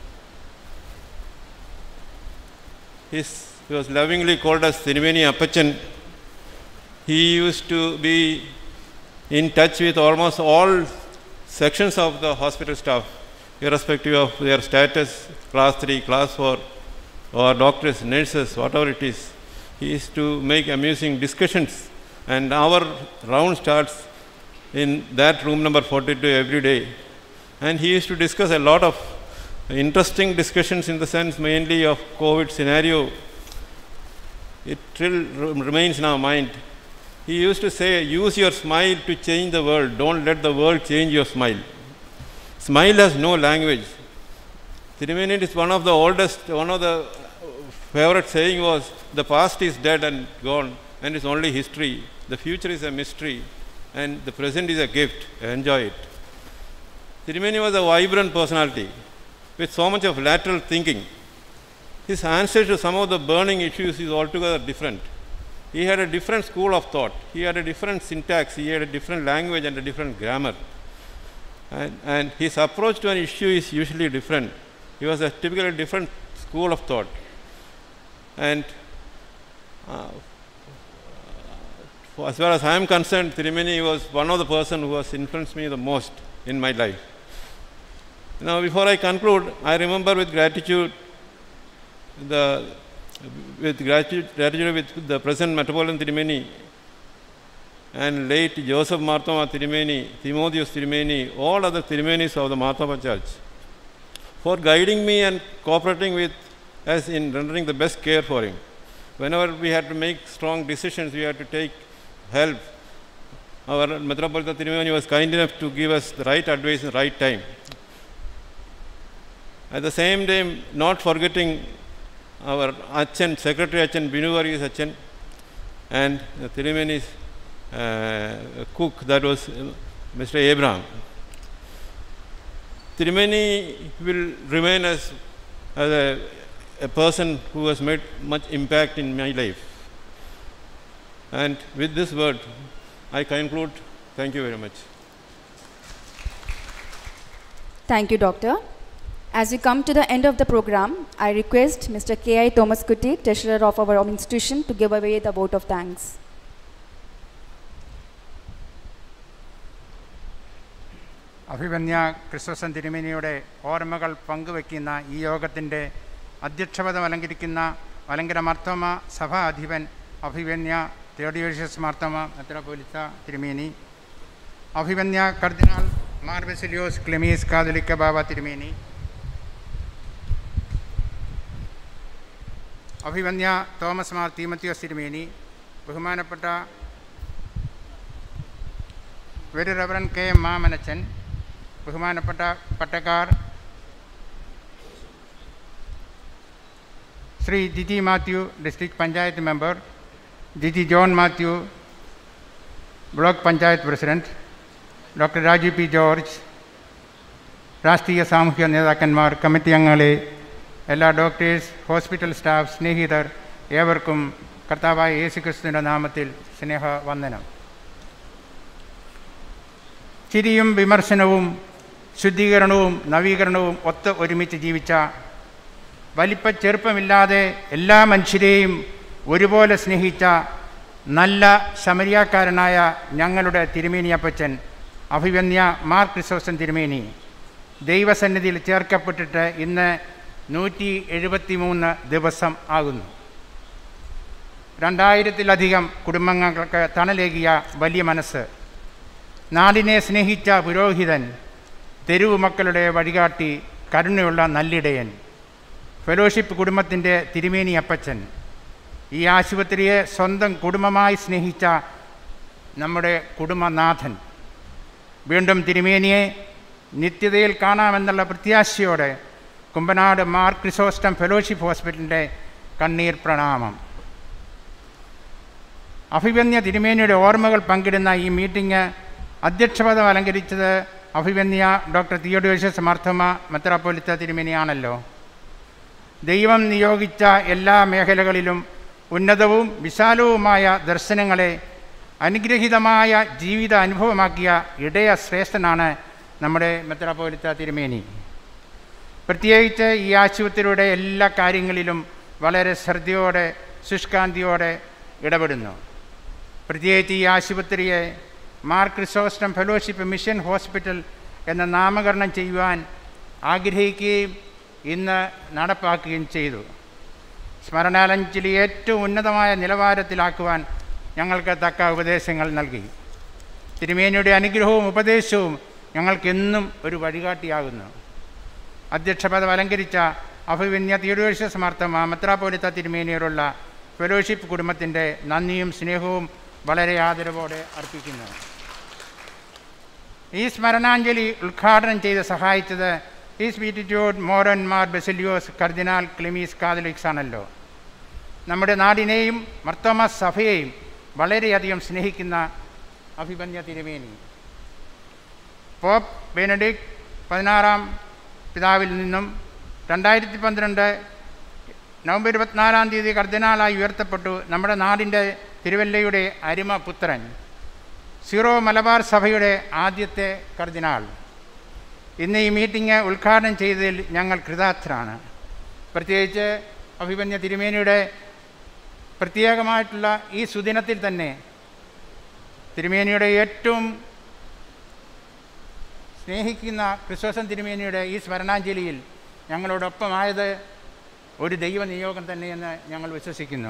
He was lovingly called as Tirumeni Appachan. He used to be in touch with almost all sections of the hospital staff, irrespective of their status, class 3, class 4, or doctors, nurses, whatever it is. He used to make amusing discussions, and our round starts in that room number 42 every day. And he used to discuss a lot of interesting discussions, in the sense mainly of COVID scenario. It still remains in our mind. He used to say, use your smile to change the world. Don't let the world change your smile. Smile has no language. Tirumeni is one of the oldest, one of the favorite saying was, the past is dead and gone, and it's only history. The future is a mystery, and the present is a gift. Enjoy it. Tirumeni was a vibrant personality with so much of lateral thinking. His answer to some of the burning issues is altogether different. He had a different school of thought. He had a different syntax. He had a different language and a different grammar. And his approach to an issue is usually different. He was a typically different school of thought. And as far as I am concerned, Tirumeni was one of the persons who has influenced me the most in my life. Now, before I conclude, I remember with gratitude with the present Metropolitan Tirumeni and late Joseph Marthoma Tirumeni, Timotheus Tirumeni, all other Tirumenis of the Marthoma Church, for guiding me and cooperating with us in rendering the best care for him. Whenever we had to make strong decisions, we had to take help. Our Metropolitan Tirumeni was kind enough to give us the right advice in the right time. At the same time, not forgetting our Achan, Secretary Achan, Binuvaris Achan, and the Tirumeni's cook, that was Mr. Abraham. Tirumeni will remain as a person who has made much impact in my life. And with this word, I conclude. Thank you very much. Thank you, Doctor. As we come to the end of the program, I request Mr. K.I. Thomas Kutty, Treasurer of our institution, to give away the vote of thanks. അഭിമന്യ ക്രിസ്തുസൻ തിരുമേനിയുടെ ഓർമ്മകൾ പങ്കുവയ്ക്കുന്ന ഈ യോഗത്തിൻ്റെ അധ്യക്ഷപദം അലങ്കരിക്കുന്ന മലങ്കര മാർത്തോമ സഭാ അധിപൻ അഭിമന്യ തിയോഡിയോഷ്യസ് മാർത്തോമ മെത്രാപ്പോലീത്ത തിരുമേനി, അഭിമന്യ കർദിനാൾ മാർ ബസിലിയോസ് ക്ലെമീസ് കാതോലിക്ക ബാവ തിരുമേനി, അഭിമന്യ തോമസ് മാർ തീമത്തിയോസ് തിരുമേനി, ബഹുമാനപ്പെട്ട വെരി റവറൻ കെ എം മാമനച്ചൻ, ബഹുമാനപ്പെട്ട പട്ടക്കാർ Shri Giji Mathew, district panchayat member, Giji John Mathew, block panchayat president, doctor Rajeev P George, രാഷ്ട്രീയ സാമൂഹ്യ നേതാക്കന്മാർ, കമ്മിറ്റി അംഗങ്ങളെ, എല്ലാ ഡോക്ടേഴ്സ്, ഹോസ്പിറ്റൽ സ്റ്റാഫ്, സ്നേഹിതർ, ഏവർക്കും കർത്താവായ യേശുക്രിസ്തുവിൻ്റെ നാമത്തിൽ സ്നേഹവന്ദനം. ചിരിയും വിമർശനവും ശുദ്ധീകരണവും നവീകരണവും ഒത്ത് ഒരുമിച്ച് ജീവിച്ച, വലിപ്പ ചെറുപ്പമില്ലാതെ എല്ലാ മനുഷ്യരെയും ഒരുപോലെ സ്നേഹിച്ച നല്ല ശമരിയാക്കാരനായ ഞങ്ങളുടെ തിരുമേനിയപ്പച്ചൻ അഭിവന്യ മാർ ക്രിസോസ്റ്റം തിരുമേനി ദൈവസന്നിധിയിൽ ചേർക്കപ്പെട്ടിട്ട് ഇന്ന് 173 ദിവസം ആകുന്നു. 2000-ലധികം കുടുംബങ്ങൾക്ക് തണലേകിയ വലിയ മനസ്സ്, നാടിനെ സ്നേഹിച്ച പുരോഹിതൻ, തെരുവ് മക്കളുടെ വഴികാട്ടി, കരുണയുള്ള നല്ലിടയൻ, ഫെലോഷിപ്പ് കുടുംബത്തിൻ്റെ തിരുമേനി അപ്പച്ചൻ, ഈ ആശുപത്രിയെ സ്വന്തം കുടുംബമായി സ്നേഹിച്ച നമ്മുടെ കുടുംബനാഥൻ, വീണ്ടും തിരുമേനിയെ നിത്യതയിൽ കാണാമെന്നുള്ള പ്രത്യാശയോടെ കുമ്പനാട് മാർ ക്രിസോസ്റ്റം ഫെലോഷിപ്പ് ഹോസ്പിറ്റലിൻ്റെ കണ്ണീർ പ്രണാമം. അഭിവന്യ തിരുമേനിയുടെ ഓർമ്മകൾ പങ്കിടുന്ന ഈ മീറ്റിംഗ് അധ്യക്ഷപദം അലങ്കരിച്ചത് അഭിവന്യ ഡോക്ടർ തിയോഡോഷ്യസ് മാർത്തോമ മെത്രാപ്പോലിത്ത തിരുമേനിയാണല്ലോ. ദൈവം നിയോഗിച്ച എല്ലാ മേഖലകളിലും ഉന്നതവും വിശാലവുമായ ദർശനങ്ങളെ അനുഗ്രഹീതമായ ജീവിത അനുഭവമാക്കിയ ഇടയ ശ്രേഷ്ഠനാണ് നമ്മുടെ മെത്രാപ്പോലിത്ത തിരുമേനി. പ്രത്യേകിച്ച് ഈ ആശുപത്രിയുടെ എല്ലാ കാര്യങ്ങളിലും വളരെ ശ്രദ്ധയോടെ ശുഷ്കാന്തിയോടെ ഇടപെടുന്നു. പ്രത്യേകിച്ച് ഈ ആശുപത്രിയെ Mar Chrysostom fellowship mission hospital എന്ന നാമകരണം ചെയ്യുവാൻ ആഗ്രഹിക്കുകയും ഇന്ന് നടപ്പാക്കുകയും ചെയ്തു. സ്മരണാഞ്ജലി ഏറ്റവും ഉന്നതമായ നിലവാരത്തിലാക്കുവാൻ ഞങ്ങൾക്ക് തക്ക ഉപദേശങ്ങൾ നൽകി. തിരുമേനിയുടെ അനുഗ്രഹവും ഉപദേശവും ഞങ്ങൾക്കെന്നും ഒരു വഴികാട്ടിയാകുന്നു. അധ്യക്ഷപദം അലങ്കരിച്ച അഭിവന്യ തിയോഡോഷ്യസ് മാർത്തോമ മെത്രാപ്പോലിത്ത തിരുമേനിയോടുള്ള ഫെലോഷിപ്പ് കുടുംബത്തിൻ്റെ നന്ദിയും സ്നേഹവും വളരെ ആദരവോടെ അർപ്പിക്കുന്നു. ഈ സ്മരണാഞ്ജലി ഉദ്ഘാടനം ചെയ്ത് സഹായിച്ചത് His beatitude Moran Mar Baselios cardinal Cleemis Catholicos ആണല്ലോ. നമ്മുടെ നാടിനെയും മർത്തോമ സഭയെയും വളരെയധികം സ്നേഹിക്കുന്ന അഭിവന്യ തിരുമേനി പോപ്പ് ബെനഡിക്ട് 16 പിതാവിൽ നിന്നും 2012 നവംബർ 24 കർദിനാളായി ഉയർത്തപ്പെട്ടു. നമ്മുടെ നാടിൻ്റെ തിരുവല്ലയുടെ അരിമ പുത്രൻ, സീറോ മലബാർ സഭയുടെ ആദ്യത്തെ കർദിനാൾ. ഇന്ന് ഈ മീറ്റിംഗ് ഉദ്ഘാടനം ചെയ്തതിൽ ഞങ്ങൾ കൃതാർത്ഥരാണ്. പ്രത്യേകിച്ച് അഭിവന്യ തിരുമേനിയുടെ പ്രത്യേകമായിട്ടുള്ള ഈ സുദിനത്തിൽ തന്നെ തിരുമേനിയുടെ ഏറ്റവും സ്നേഹിക്കുന്ന ക്രിസോസ്റ്റം തിരുമേനിയുടെ ഈ സ്മരണാഞ്ജലിയിൽ ഞങ്ങളോടൊപ്പമായത് ഒരു ദൈവനിയോഗം തന്നെയെന്ന് ഞങ്ങൾ വിശ്വസിക്കുന്നു.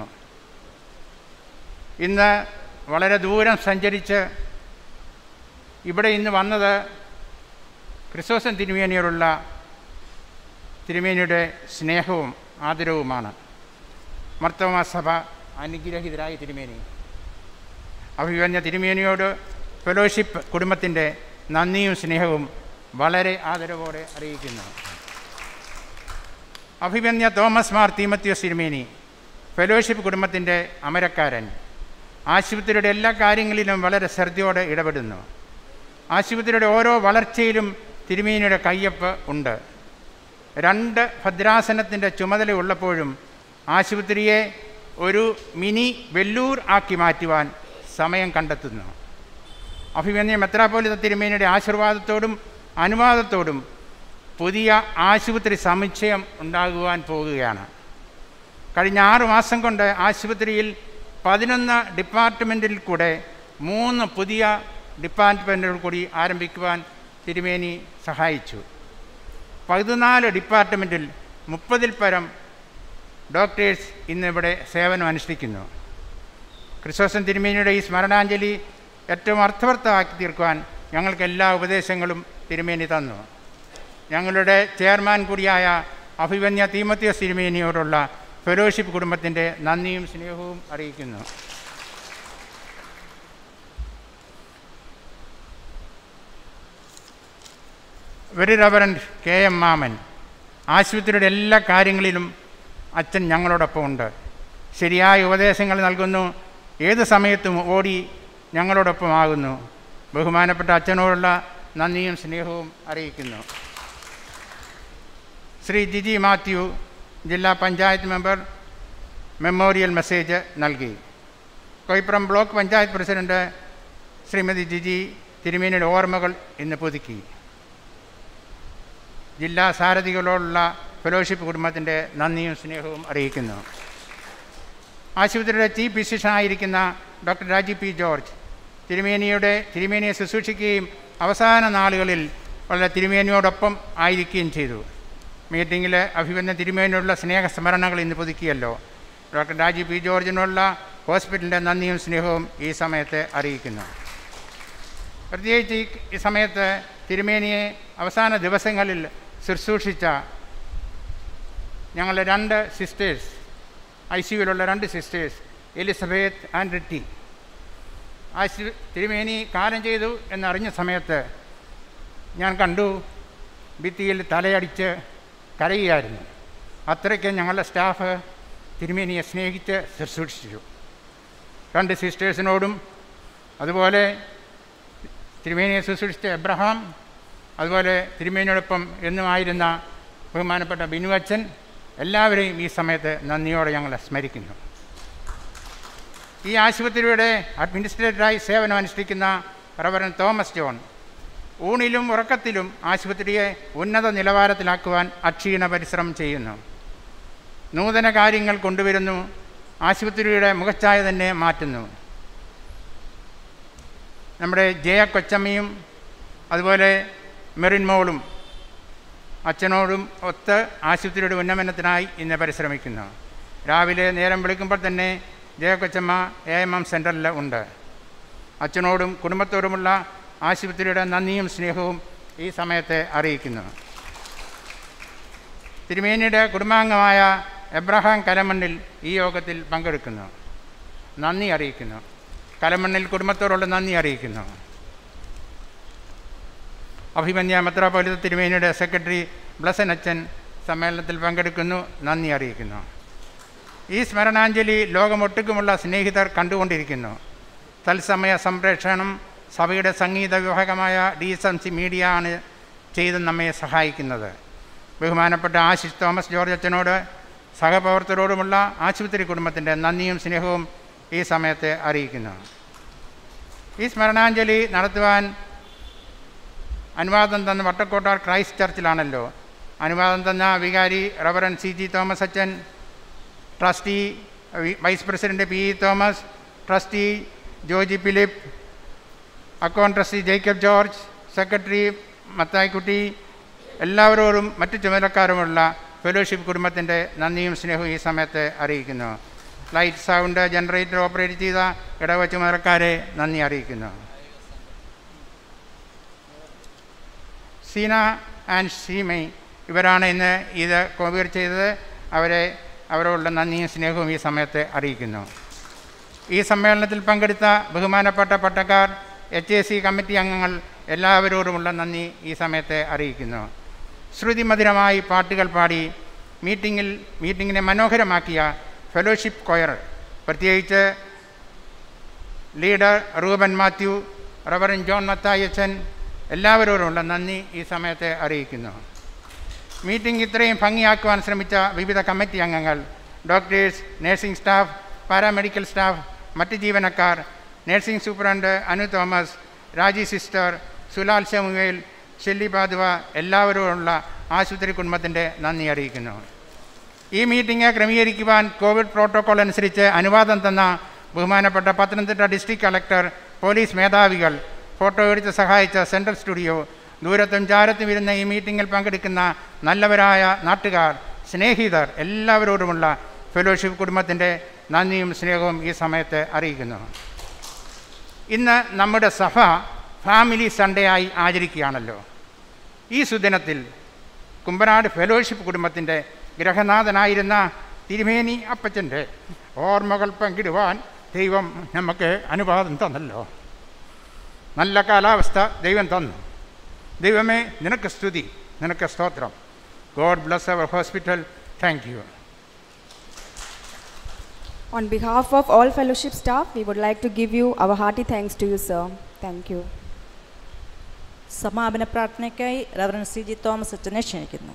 ഇന്ന് വളരെ ദൂരം സഞ്ചരിച്ച് ഇവിടെ ഇന്ന് വന്നത് ക്രിസോസ്റ്റം തിരുമേനിയോടുള്ള തിരുമേനിയുടെ സ്നേഹവും ആദരവുമാണ്. മർത്തോമ സഭ അനുഗ്രഹീതരായ തിരുമേനി, അഭിവന്യ തിരുമേനിയോട് ഫെലോഷിപ്പ് കുടുംബത്തിൻ്റെ നന്ദിയും സ്നേഹവും വളരെ ആദരവോടെ അറിയിക്കുന്നു. അഭിവന്യ തോമസ് മാർ തീമത്യോസ് തിരുമേനി, ഫെലോഷിപ്പ് കുടുംബത്തിൻ്റെ അമരക്കാരൻ, ആശുപത്രിയുടെ എല്ലാ കാര്യങ്ങളിലും വളരെ ശ്രദ്ധയോടെ ഇടപെടുന്നു. ആശുപത്രിയുടെ ഓരോ വളർച്ചയിലും തിരുമേനിയുടെ കയ്യൊപ്പ് ഉണ്ട്. 2 ഭദ്രാസനത്തിൻ്റെ ചുമതല ഉള്ളപ്പോഴും ആശുപത്രിയെ ഒരു മിനി വെല്ലൂർ ആക്കി മാറ്റുവാൻ സമയം കണ്ടെത്തുന്നു. അഭിവന്യ മെത്രാപ്പോലിത്ത തിരുമേനിയുടെ ആശീർവാദത്തോടും അനുവാദത്തോടും പുതിയ ആശുപത്രി സമുച്ചയം ഉണ്ടാകുവാൻ പോകുകയാണ്. കഴിഞ്ഞ 6 മാസം കൊണ്ട് ആശുപത്രിയിൽ 11 ഡിപ്പാർട്ട്മെൻറ്റിൽ കൂടെ 3 പുതിയ ഡിപ്പാർട്ട്മെൻറ്റുകൾ കൂടി ആരംഭിക്കുവാൻ തിരുമേനി സഹായിച്ചു. 14 ഡിപ്പാർട്ട്മെൻറ്റിൽ 30-ൽ പരം ഡോക്ടേഴ്സ് ഇന്നിവിടെ സേവനം അനുഷ്ഠിക്കുന്നു. ക്രിസോസ്റ്റം തിരുമേനിയുടെ ഈ സ്മരണാഞ്ജലി ഏറ്റവും അർത്ഥവത്താക്കി തീർക്കുവാൻ ഞങ്ങൾക്ക് എല്ലാ ഉപദേശങ്ങളും തിരുമേനി തന്നു. ഞങ്ങളുടെ ചെയർമാൻ കൂടിയായ അഭിവന്യ തീമത്യോസ് തിരുമേനിയോടുള്ള ഫെലോഷിപ്പ് കുടുംബത്തിൻ്റെ നന്ദിയും സ്നേഹവും അറിയിക്കുന്നു. വെരി റവറൻഡ് KM മാമൻ, ആശുപത്രിയുടെ എല്ലാ കാര്യങ്ങളിലും അച്ഛൻ ഞങ്ങളോടൊപ്പം ഉണ്ട്. ശരിയായ ഉപദേശങ്ങൾ നൽകുന്നു. ഏത് സമയത്തും ഓടി ഞങ്ങളോടൊപ്പമാകുന്നു. ബഹുമാനപ്പെട്ട അച്ഛനോടുള്ള നന്ദിയും സ്നേഹവും അറിയിക്കുന്നു. ശ്രീ ജിജി മാത്യു, ജില്ലാ പഞ്ചായത്ത് മെമ്പർ, മെമ്മോറിയൽ മെസ്സേജ് നൽകി. കൊയ്പ്രം ബ്ലോക്ക് പഞ്ചായത്ത് പ്രസിഡന്റ് ശ്രീമതി ജിജി തിരുമേനിയുടെ ഓർമ്മകൾ ഇന്ന് പുതുക്കി. ജില്ലാ സാരഥികളോടുള്ള ഫെലോഷിപ്പ് കുടുംബത്തിൻ്റെ നന്ദിയും സ്നേഹവും അറിയിക്കുന്നു. ആശുപത്രിയുടെ ചീഫ് ഫിസിഷ്യനായിരിക്കുന്ന ഡോക്ടർ രാജി പി ജോർജ് തിരുമേനിയെ ശുശ്രൂഷിക്കുകയും അവസാന നാളുകളിൽ വളരെ തിരുമേനിയോടൊപ്പം ആയിരിക്കുകയും ചെയ്തു. മീറ്റിങ്ങിൽ അഭിവന്ദന തിരുമേനിയോടുള്ള സ്നേഹസ്മരണകൾ ഇന്ന് പുതുക്കിയല്ലോ. ഡോക്ടർ രാജി പി ജോർജിനുള്ള ഹോസ്പിറ്റലിൻ്റെ നന്ദിയും സ്നേഹവും ഈ സമയത്ത് അറിയിക്കുന്നു. പ്രത്യേകിച്ച് ഈ സമയത്ത് തിരുമേനിയെ അവസാന ദിവസങ്ങളിൽ ശുശ്രൂഷിച്ച ഞങ്ങളുടെ 2 സിസ്റ്റേഴ്സ്, ICUവിലുള്ള 2 സിസ്റ്റേഴ്സ്, എലിസബത്ത് ആൻഡ് റിറ്റി, തിരുമേനി കാലം ചെയ്തു എന്നറിഞ്ഞ സമയത്ത് ഞാൻ കണ്ടു ഭിത്തിയിൽ തലയടിച്ച് കരയുകയായിരുന്നു. അത്രയ്ക്ക് ഞങ്ങളുടെ സ്റ്റാഫ് തിരുമേനിയെ സ്നേഹിച്ച് ശുശ്രൂഷിച്ചു. 2 സിസ്റ്റേഴ്സിനോടും അതുപോലെ തിരുമേനിയെ ശുശ്രൂഷിച്ച എബ്രഹാം, അതുപോലെ തിരുമേനിയോടൊപ്പം എന്നുമായിരുന്ന ബഹുമാനപ്പെട്ട ബിനു അച്ഛൻ, എല്ലാവരെയും ഈ സമയത്ത് നന്ദിയോടെ ഞങ്ങൾ സ്മരിക്കുന്നു. ഈ ആശുപത്രിയുടെ അഡ്മിനിസ്ട്രേറ്ററായി സേവനമനുഷ്ഠിക്കുന്ന റവറൻ തോമസ് ജോൺ ഊണിലും ഉറക്കത്തിലും ആശുപത്രിയെ ഉന്നത നിലവാരത്തിലാക്കുവാൻ അക്ഷീണ പരിശ്രമം ചെയ്യുന്നു. നൂതന കാര്യങ്ങൾ കൊണ്ടുവരുന്നു. ആശുപത്രിയുടെ മുഖച്ഛായ തന്നെ മാറ്റുന്നു. നമ്മുടെ ജയ കൊച്ചമ്മയും അതുപോലെ മെറിൻ മോളും അച്ഛനോടും ഒത്ത് ആശുപത്രിയുടെ ഉന്നമനത്തിനായി ഇന്ന് പരിശ്രമിക്കുന്നു. രാവിലെ നേരം വിളിക്കുമ്പോൾ തന്നെ ജയ കൊച്ചമ്മ AMM സെൻറ്ററിൽ ഉണ്ട്. അച്ഛനോടും കുടുംബത്തോടുമുള്ള ആശുപത്രിയുടെ നന്ദിയും സ്നേഹവും ഈ സമയത്ത് അറിയിക്കുന്നു. തിരുമേനിയുടെ കുടുംബാംഗമായ എബ്രഹാം കലമണ്ണിൽ ഈ യോഗത്തിൽ പങ്കെടുക്കുന്നു. നന്ദി അറിയിക്കുന്നു. കലമണ്ണിൽ കുടുംബത്തോടുള്ള നന്ദി അറിയിക്കുന്നു. അഭിമന്യ മെത്രാപ്പോലീത്ത തിരുമേനിയുടെ സെക്രട്ടറി ബ്ലസൻ അച്ഛൻ സമ്മേളനത്തിൽ പങ്കെടുക്കുന്നു. നന്ദി അറിയിക്കുന്നു. ഈ സ്മരണാഞ്ജലി ലോകമൊട്ടുക്കുമുള്ള സ്നേഹിതർ കണ്ടുകൊണ്ടിരിക്കുന്നു. തത്സമയ സംപ്രേഷണം സഭയുടെ സംഗീത വിഭാഗമായ DSMC മീഡിയ ആണ് ചെയ്ത് നമ്മെ സഹായിക്കുന്നത്. ബഹുമാനപ്പെട്ട ആശിഷ് തോമസ് ജോർജ് അച്ഛനോട് സഹപ്രവർത്തകരോടുമുള്ള ആശുപത്രി കുടുംബത്തിൻ്റെ നന്ദിയും സ്നേഹവും ഈ സമയത്ത് അറിയിക്കുന്നു. ഈ സ്മരണാഞ്ജലി നടത്തുവാൻ അനുവാദം തന്ന വട്ടക്കോട്ടാർ ക്രൈസ്റ്റ് ചർച്ചിലാണല്ലോ. അനുവാദം തന്ന വികാരി റവറൻ CG തോമസ് അച്ഛൻ, trustee vice president PE Thomas, trustee Joji Philip, account trustee Jacob George, secretary Mathaikutty, എല്ലാവരോടും മറ്റു ചുമതലക്കാരുമുള്ള ഫെലോഷിപ്പ് കുടുംബത്തിൻ്റെ നന്ദിയും സ്നേഹവും ഈ സമയത്ത് അറിയിക്കുന്നു. ലൈറ്റ്, സൗണ്ട്, ജനറേറ്റർ ഓപ്പറേറ്റ് ചെയ്ത ഇടവ ചുമതലക്കാരെ നന്ദി അറിയിക്കുന്നു. സീന ആൻഡ് ഷീമൈ ഇവരാണ് ഇന്ന് ഇത് കോവിയർ ചെയ്തത്. അവരോടുള്ള നന്ദിയും സ്നേഹവും ഈ സമയത്ത് അറിയിക്കുന്നു. ഈ സമ്മേളനത്തിൽ പങ്കെടുത്ത ബഹുമാനപ്പെട്ട പട്ടക്കാർ, HAC കമ്മിറ്റി അംഗങ്ങൾ എല്ലാവരോടുമുള്ള നന്ദി ഈ സമയത്ത് അറിയിക്കുന്നു. ശ്രുതിമധുരമായി പാട്ടുകൾ പാടി മീറ്റിങ്ങിനെ മനോഹരമാക്കിയ ഫെലോഷിപ്പ് കൊയർ, പ്രത്യേകിച്ച് leader Reuben Mathew, Reverend John മത്തായച്ചൻ, എല്ലാവരോടുമുള്ള നന്ദി ഈ സമയത്ത് അറിയിക്കുന്നു. മീറ്റിംഗ് ഇത്രയും ഭംഗിയാക്കുവാൻ ശ്രമിച്ച വിവിധ കമ്മിറ്റി അംഗങ്ങൾ, doctors, nursing staff, paramedical staff, മറ്റ് ജീവനക്കാർ, nursing superintendent Anu Thomas, Raji sister, Sulal ശമുവേൽ, ഷെല്ലി പാതുവ, എല്ലാവരോടുമുള്ള ആശുപത്രി കുടുംബത്തിൻ്റെ നന്ദി അറിയിക്കുന്നു. ഈ മീറ്റിംഗ് ക്രമീകരിക്കുവാൻ കോവിഡ് പ്രോട്ടോക്കോൾ അനുസരിച്ച് അനുവാദം തന്ന ബഹുമാനപ്പെട്ട പത്തനംതിട്ട ഡിസ്ട്രിക്ട് കളക്ടർ, പോലീസ് മേധാവികൾ, ഫോട്ടോ എടുത്ത് സഹായിച്ച സെൻട്രൽ സ്റ്റുഡിയോ, ദൂരത്തും ചാരത്തും ഇരുന്ന ഈ മീറ്റിങ്ങിൽ പങ്കെടുക്കുന്ന നല്ലവരായ നാട്ടുകാർ, സ്നേഹിതർ, എല്ലാവരോടുമുള്ള ഫെലോഷിപ്പ് കുടുംബത്തിൻ്റെ നന്ദിയും സ്നേഹവും ഈ സമയത്ത് അറിയിക്കുന്നു. ഇന്ന് നമ്മുടെ സഭ ഫാമിലി സൺഡേ ആയി ആചരിക്കുകയാണല്ലോ. ഈ സുദിനത്തിൽ കുമ്പനാട് ഫെലോഷിപ്പ് കുടുംബത്തിൻ്റെ ഗ്രഹനാഥനായിരുന്ന തിരുമേനി അപ്പച്ചൻ്റെ ഓർമ്മകൾ പങ്കിടുവാൻ ദൈവം നമുക്ക് അനുവാദം തന്നല്ലോ. നല്ല കാലാവസ്ഥ ദൈവം തന്നു. ദൈവമേ നിനക്ക് സ്തുതി, നിനക്ക് സ്തോത്രം. God bless our hospital. Thank you. On behalf of all fellowship staff, we would like to give you our hearty thanks to you, sir. Thank you. സമാപന പ്രാർത്ഥനയ്ക്കായി റവറൻ CG തോമസ് അച്ഛനെ ക്ഷണിക്കുന്നു.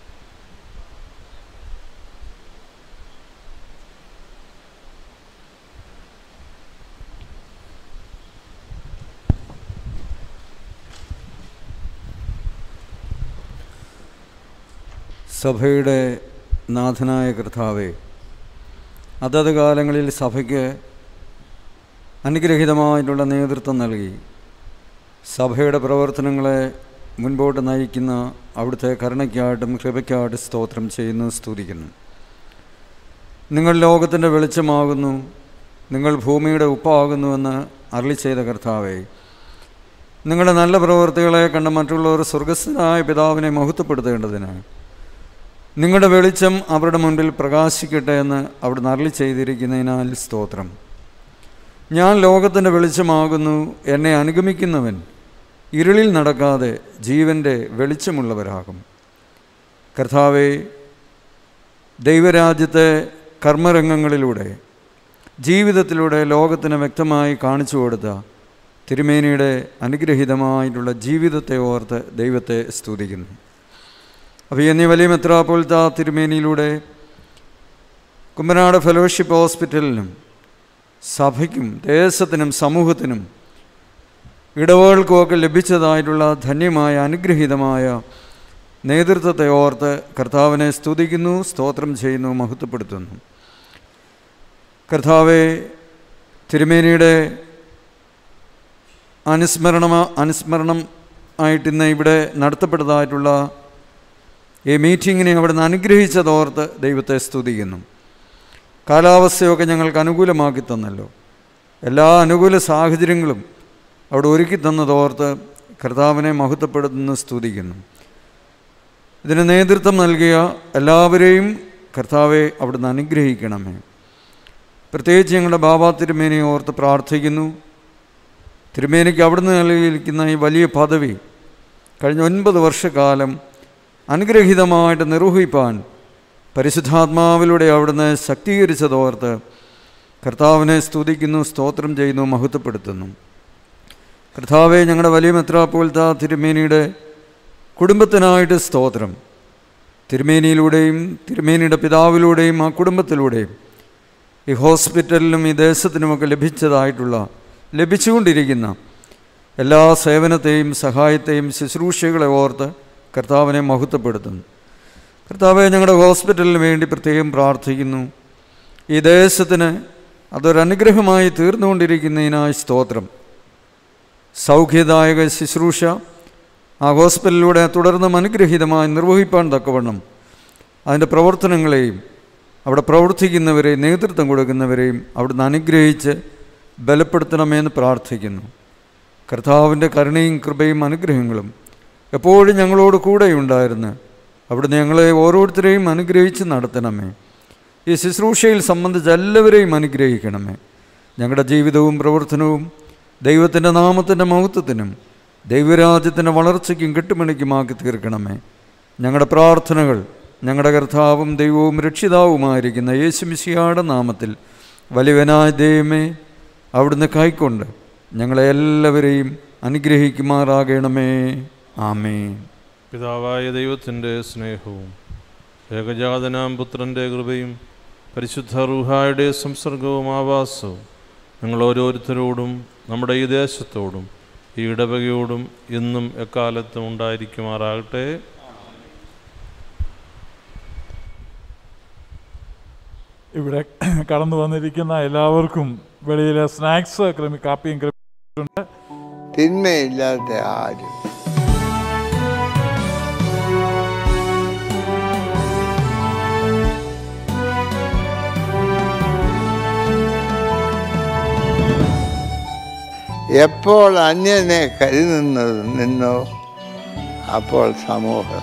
സഭയുടെ നാഥനായ കർത്താവേ, അതത് കാലങ്ങളിൽ സഭയ്ക്ക് അനുഗ്രഹീതമായിട്ടുള്ള നേതൃത്വം നൽകി സഭയുടെ പ്രവർത്തനങ്ങളെ മുൻപോട്ട് നയിക്കുന്ന അവിടുത്തെ കരുണയ്ക്കായിട്ടും കൃപയ്ക്കായിട്ടും സ്തോത്രം ചെയ്യുന്നു, സ്തുതിക്കുന്നു. നിങ്ങൾ ലോകത്തിൻ്റെ വെളിച്ചമാകുന്നു, നിങ്ങൾ ഭൂമിയുടെ ഉപ്പാകുന്നുവെന്ന് അരുളി ചെയ്ത കർത്താവേ, നിങ്ങളുടെ നല്ല പ്രവൃത്തികളെ കണ്ട മറ്റുള്ളവർ സ്വർഗസ്ഥനായ പിതാവിനെ മഹത്വപ്പെടുത്തേണ്ടതിന് നിങ്ങളുടെ വെളിച്ചം അവരുടെ മുൻപിൽ പ്രകാശിക്കട്ടെ എന്ന് അവിടുന്ന് അരുളി ചെയ്തിരിക്കുന്നതിനാൽ സ്തോത്രം. ഞാൻ ലോകത്തിൻ്റെ വെളിച്ചമാകുന്നു, എന്നെ അനുഗമിക്കുന്നവൻ ഇരുളിൽ നടക്കാതെ ജീവൻ്റെ വെളിച്ചമുള്ളവരാകും. കർത്താവേ, ദൈവരാജ്യത്തെ കർമ്മരംഗങ്ങളിലൂടെ ജീവിതത്തിലൂടെ ലോകത്തിന് വ്യക്തമായി കാണിച്ചു കൊടുത്ത തിരുമേനിയുടെ അനുഗ്രഹീതമായിട്ടുള്ള ജീവിതത്തെ ഓർത്ത് ദൈവത്തെ സ്തുതിക്കുന്നു. അപ്പോൾ എന്നീ വലിയ മെത്രാപ്പൊലീത്ത തിരുമേനിയിലൂടെ കുമ്പനാട് ഫെലോഷിപ്പ് ഹോസ്പിറ്റലിനും സഭയ്ക്കും ദേശത്തിനും സമൂഹത്തിനും ഇടവകൾക്കുമൊക്കെ ലഭിച്ചതായിട്ടുള്ള ധന്യമായ അനുഗ്രഹീതമായ നേതൃത്വത്തെ ഓർത്ത് കർത്താവിനെ സ്തുതിക്കുന്നു, സ്തോത്രം ചെയ്യുന്നു, മഹത്വപ്പെടുത്തുന്നു. കർത്താവെ, തിരുമേനിയുടെ അനുസ്മരണം ആയിട്ട് ഇന്ന് ഇവിടെ നടത്തപ്പെട്ടതായിട്ടുള്ള ഈ മീറ്റിങ്ങിനെ അവിടുന്ന് അനുഗ്രഹിച്ചതോർത്ത് ദൈവത്തെ സ്തുതിക്കുന്നു. കാലാവസ്ഥയൊക്കെ ഞങ്ങൾക്ക് അനുകൂലമാക്കി തന്നല്ലോ. എല്ലാ അനുകൂല സാഹചര്യങ്ങളും അവിടെ ഒരുക്കി തന്നതോർത്ത് കർത്താവിനെ മഹത്വപ്പെടുത്തുന്നു, സ്തുതിക്കുന്നു. ഇതിന് നേതൃത്വം നൽകിയ എല്ലാവരെയും കർത്താവെ അവിടുന്ന് അനുഗ്രഹിക്കണമേ. പ്രത്യേകിച്ച് ഞങ്ങളുടെ ബാബാ തിരുമേനിയെ ഓർത്ത് പ്രാർത്ഥിക്കുന്നു. തിരുമേനിക്ക് അവിടുന്ന് നൽകിയിരിക്കുന്ന ഈ വലിയ പദവി കഴിഞ്ഞ 9 വർഷക്കാലം അനുഗ്രഹീതമായിട്ട് നിർവഹിപ്പാൻ പരിശുദ്ധാത്മാവിലൂടെ അവിടുന്ന് ശക്തീകരിച്ചതോർത്ത് കർത്താവിനെ സ്തുതിക്കുന്നു, സ്തോത്രം ചെയ്യുന്നു, മഹത്വപ്പെടുത്തുന്നു. കർത്താവെ, ഞങ്ങളുടെ വലിയ മെത്രാപ്പൊലീത്ത തിരുമേനിയുടെ കുടുംബത്തിനായിട്ട് സ്തോത്രം. തിരുമേനിയിലൂടെയും തിരുമേനിയുടെ പിതാവിലൂടെയും ആ കുടുംബത്തിലൂടെയും ഈ ഹോസ്പിറ്റലിനും ഈ ദേശത്തിനുമൊക്കെ ലഭിച്ചുകൊണ്ടിരിക്കുന്ന എല്ലാ സേവനത്തെയും സഹായത്തെയും ശുശ്രൂഷകളെ ഓർത്ത് കർത്താവിനെ മഹത്വപ്പെടുത്തുന്നു. കർത്താവെ, ഞങ്ങളുടെ ഹോസ്പിറ്റലിന് വേണ്ടി പ്രത്യേകം പ്രാർത്ഥിക്കുന്നു. ഈ ദേശത്തിന് അതൊരനുഗ്രഹമായി തീർന്നുകൊണ്ടിരിക്കുന്നതിനായി സ്തോത്രം. സൗഖ്യദായക ശുശ്രൂഷ ആ ഹോസ്പിറ്റലിലൂടെ തുടർന്നും അനുഗ്രഹീതമായി നിർവഹിപ്പാൻ തക്കവണ്ണം അതിൻ്റെ പ്രവർത്തനങ്ങളെയും അവിടെ പ്രവർത്തിക്കുന്നവരെയും നേതൃത്വം കൊടുക്കുന്നവരെയും അവിടുന്ന് അനുഗ്രഹിച്ച് ബലപ്പെടുത്തണമെന്ന് പ്രാർത്ഥിക്കുന്നു. കർത്താവിൻ്റെ കരുണയും കൃപയും അനുഗ്രഹങ്ങളും എപ്പോഴും ഞങ്ങളോട് കൂടെയുണ്ടായിരുന്നു. അവിടുന്ന് ഞങ്ങളെ ഓരോരുത്തരെയും അനുഗ്രഹിച്ച് നടത്തണമേ. ഈ ശുശ്രൂഷയിൽ സംബന്ധിച്ച് എല്ലാവരെയും അനുഗ്രഹിക്കണമേ. ഞങ്ങളുടെ ജീവിതവും പ്രവർത്തനവും ദൈവത്തിൻ്റെ നാമത്തിൻ്റെ മഹത്വത്തിനും ദൈവരാജ്യത്തിൻ്റെ വളർച്ചയ്ക്കും കെട്ടുമണിക്കുമാക്കി തീർക്കണമേ. ഞങ്ങളുടെ പ്രാർത്ഥനകൾ ഞങ്ങളുടെ കർത്താവും ദൈവവും രക്ഷിതാവുമായിരിക്കുന്ന യേശുമിശിഹായുടെ നാമത്തിൽ വലിയവനായ ദൈവമേ അവിടുന്ന് കൈക്കൊണ്ട് ഞങ്ങളെ എല്ലാവരെയും അനുഗ്രഹിക്കുമാറാകണമേ. ആമേൻ. പിതാവായ ദൈവത്തിൻ്റെ സ്നേഹവും ഏകജാതനാം പുത്രൻ്റെ കൃപയും പരിശുദ്ധ റൂഹായുടെ സംസർഗവും ആവാസവും ഞങ്ങൾ ഓരോരുത്തരോടും നമ്മുടെ ഈ ദേശത്തോടും ഈ ഇടവകയോടും ഇന്നും എക്കാലത്തും ഉണ്ടായിരിക്കുമാറാകട്ടെ. ഇവിടെ കടന്നു വന്നിരിക്കുന്ന എല്ലാവർക്കും വെളിയിലെ സ്നാക്സ് കാപ്പിയും ക്രമിച്ചിട്ടുണ്ട്. തിന്മയില്ലാത്ത ആരും എപ്പോൾ അന്യനെ കരുതുന്നത് നിന്നോ അപ്പോൾ സമൂഹം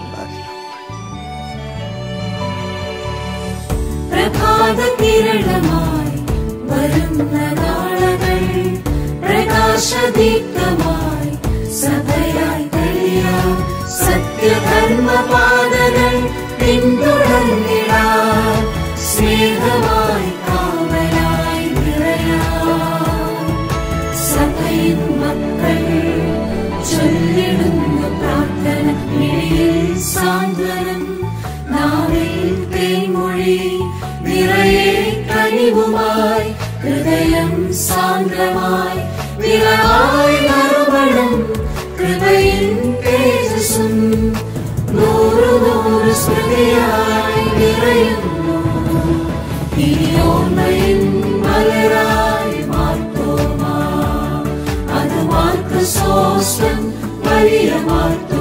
പ്രഭാതകിരണമായി വരുന്ന നാളകൾ പ്രകാശദീപ്തമായി സഭയായി തെളിയ സത്യധർമ്മപാതകൾ പിന്തുടർന്നിടാൻ സ്നേഹമായി കാവലായി നിറയാൻ സഭയിൻ മക്കൾ ചൊല്ലിടുന്നു പ്രാർത്ഥന. മിഴിയിൽ സാന്ത്വനം, നാവിൽ തേൻമൊഴി, നിറയെ കനിവുമായി ഹൃദയം സാന്ദ്രമായി വിളവായി നറുമണം കൃപയിൻ തേജസ്സും നൂറു നൂറ് സ്മൃതിയായി നിറയുന്നു. ഇനി ഓർമ്മയിൻ മലരായി മാർത്തോമാ, അത് മാർക്രിസോസ്റ്റം വലിയ മാർത്തോമാ.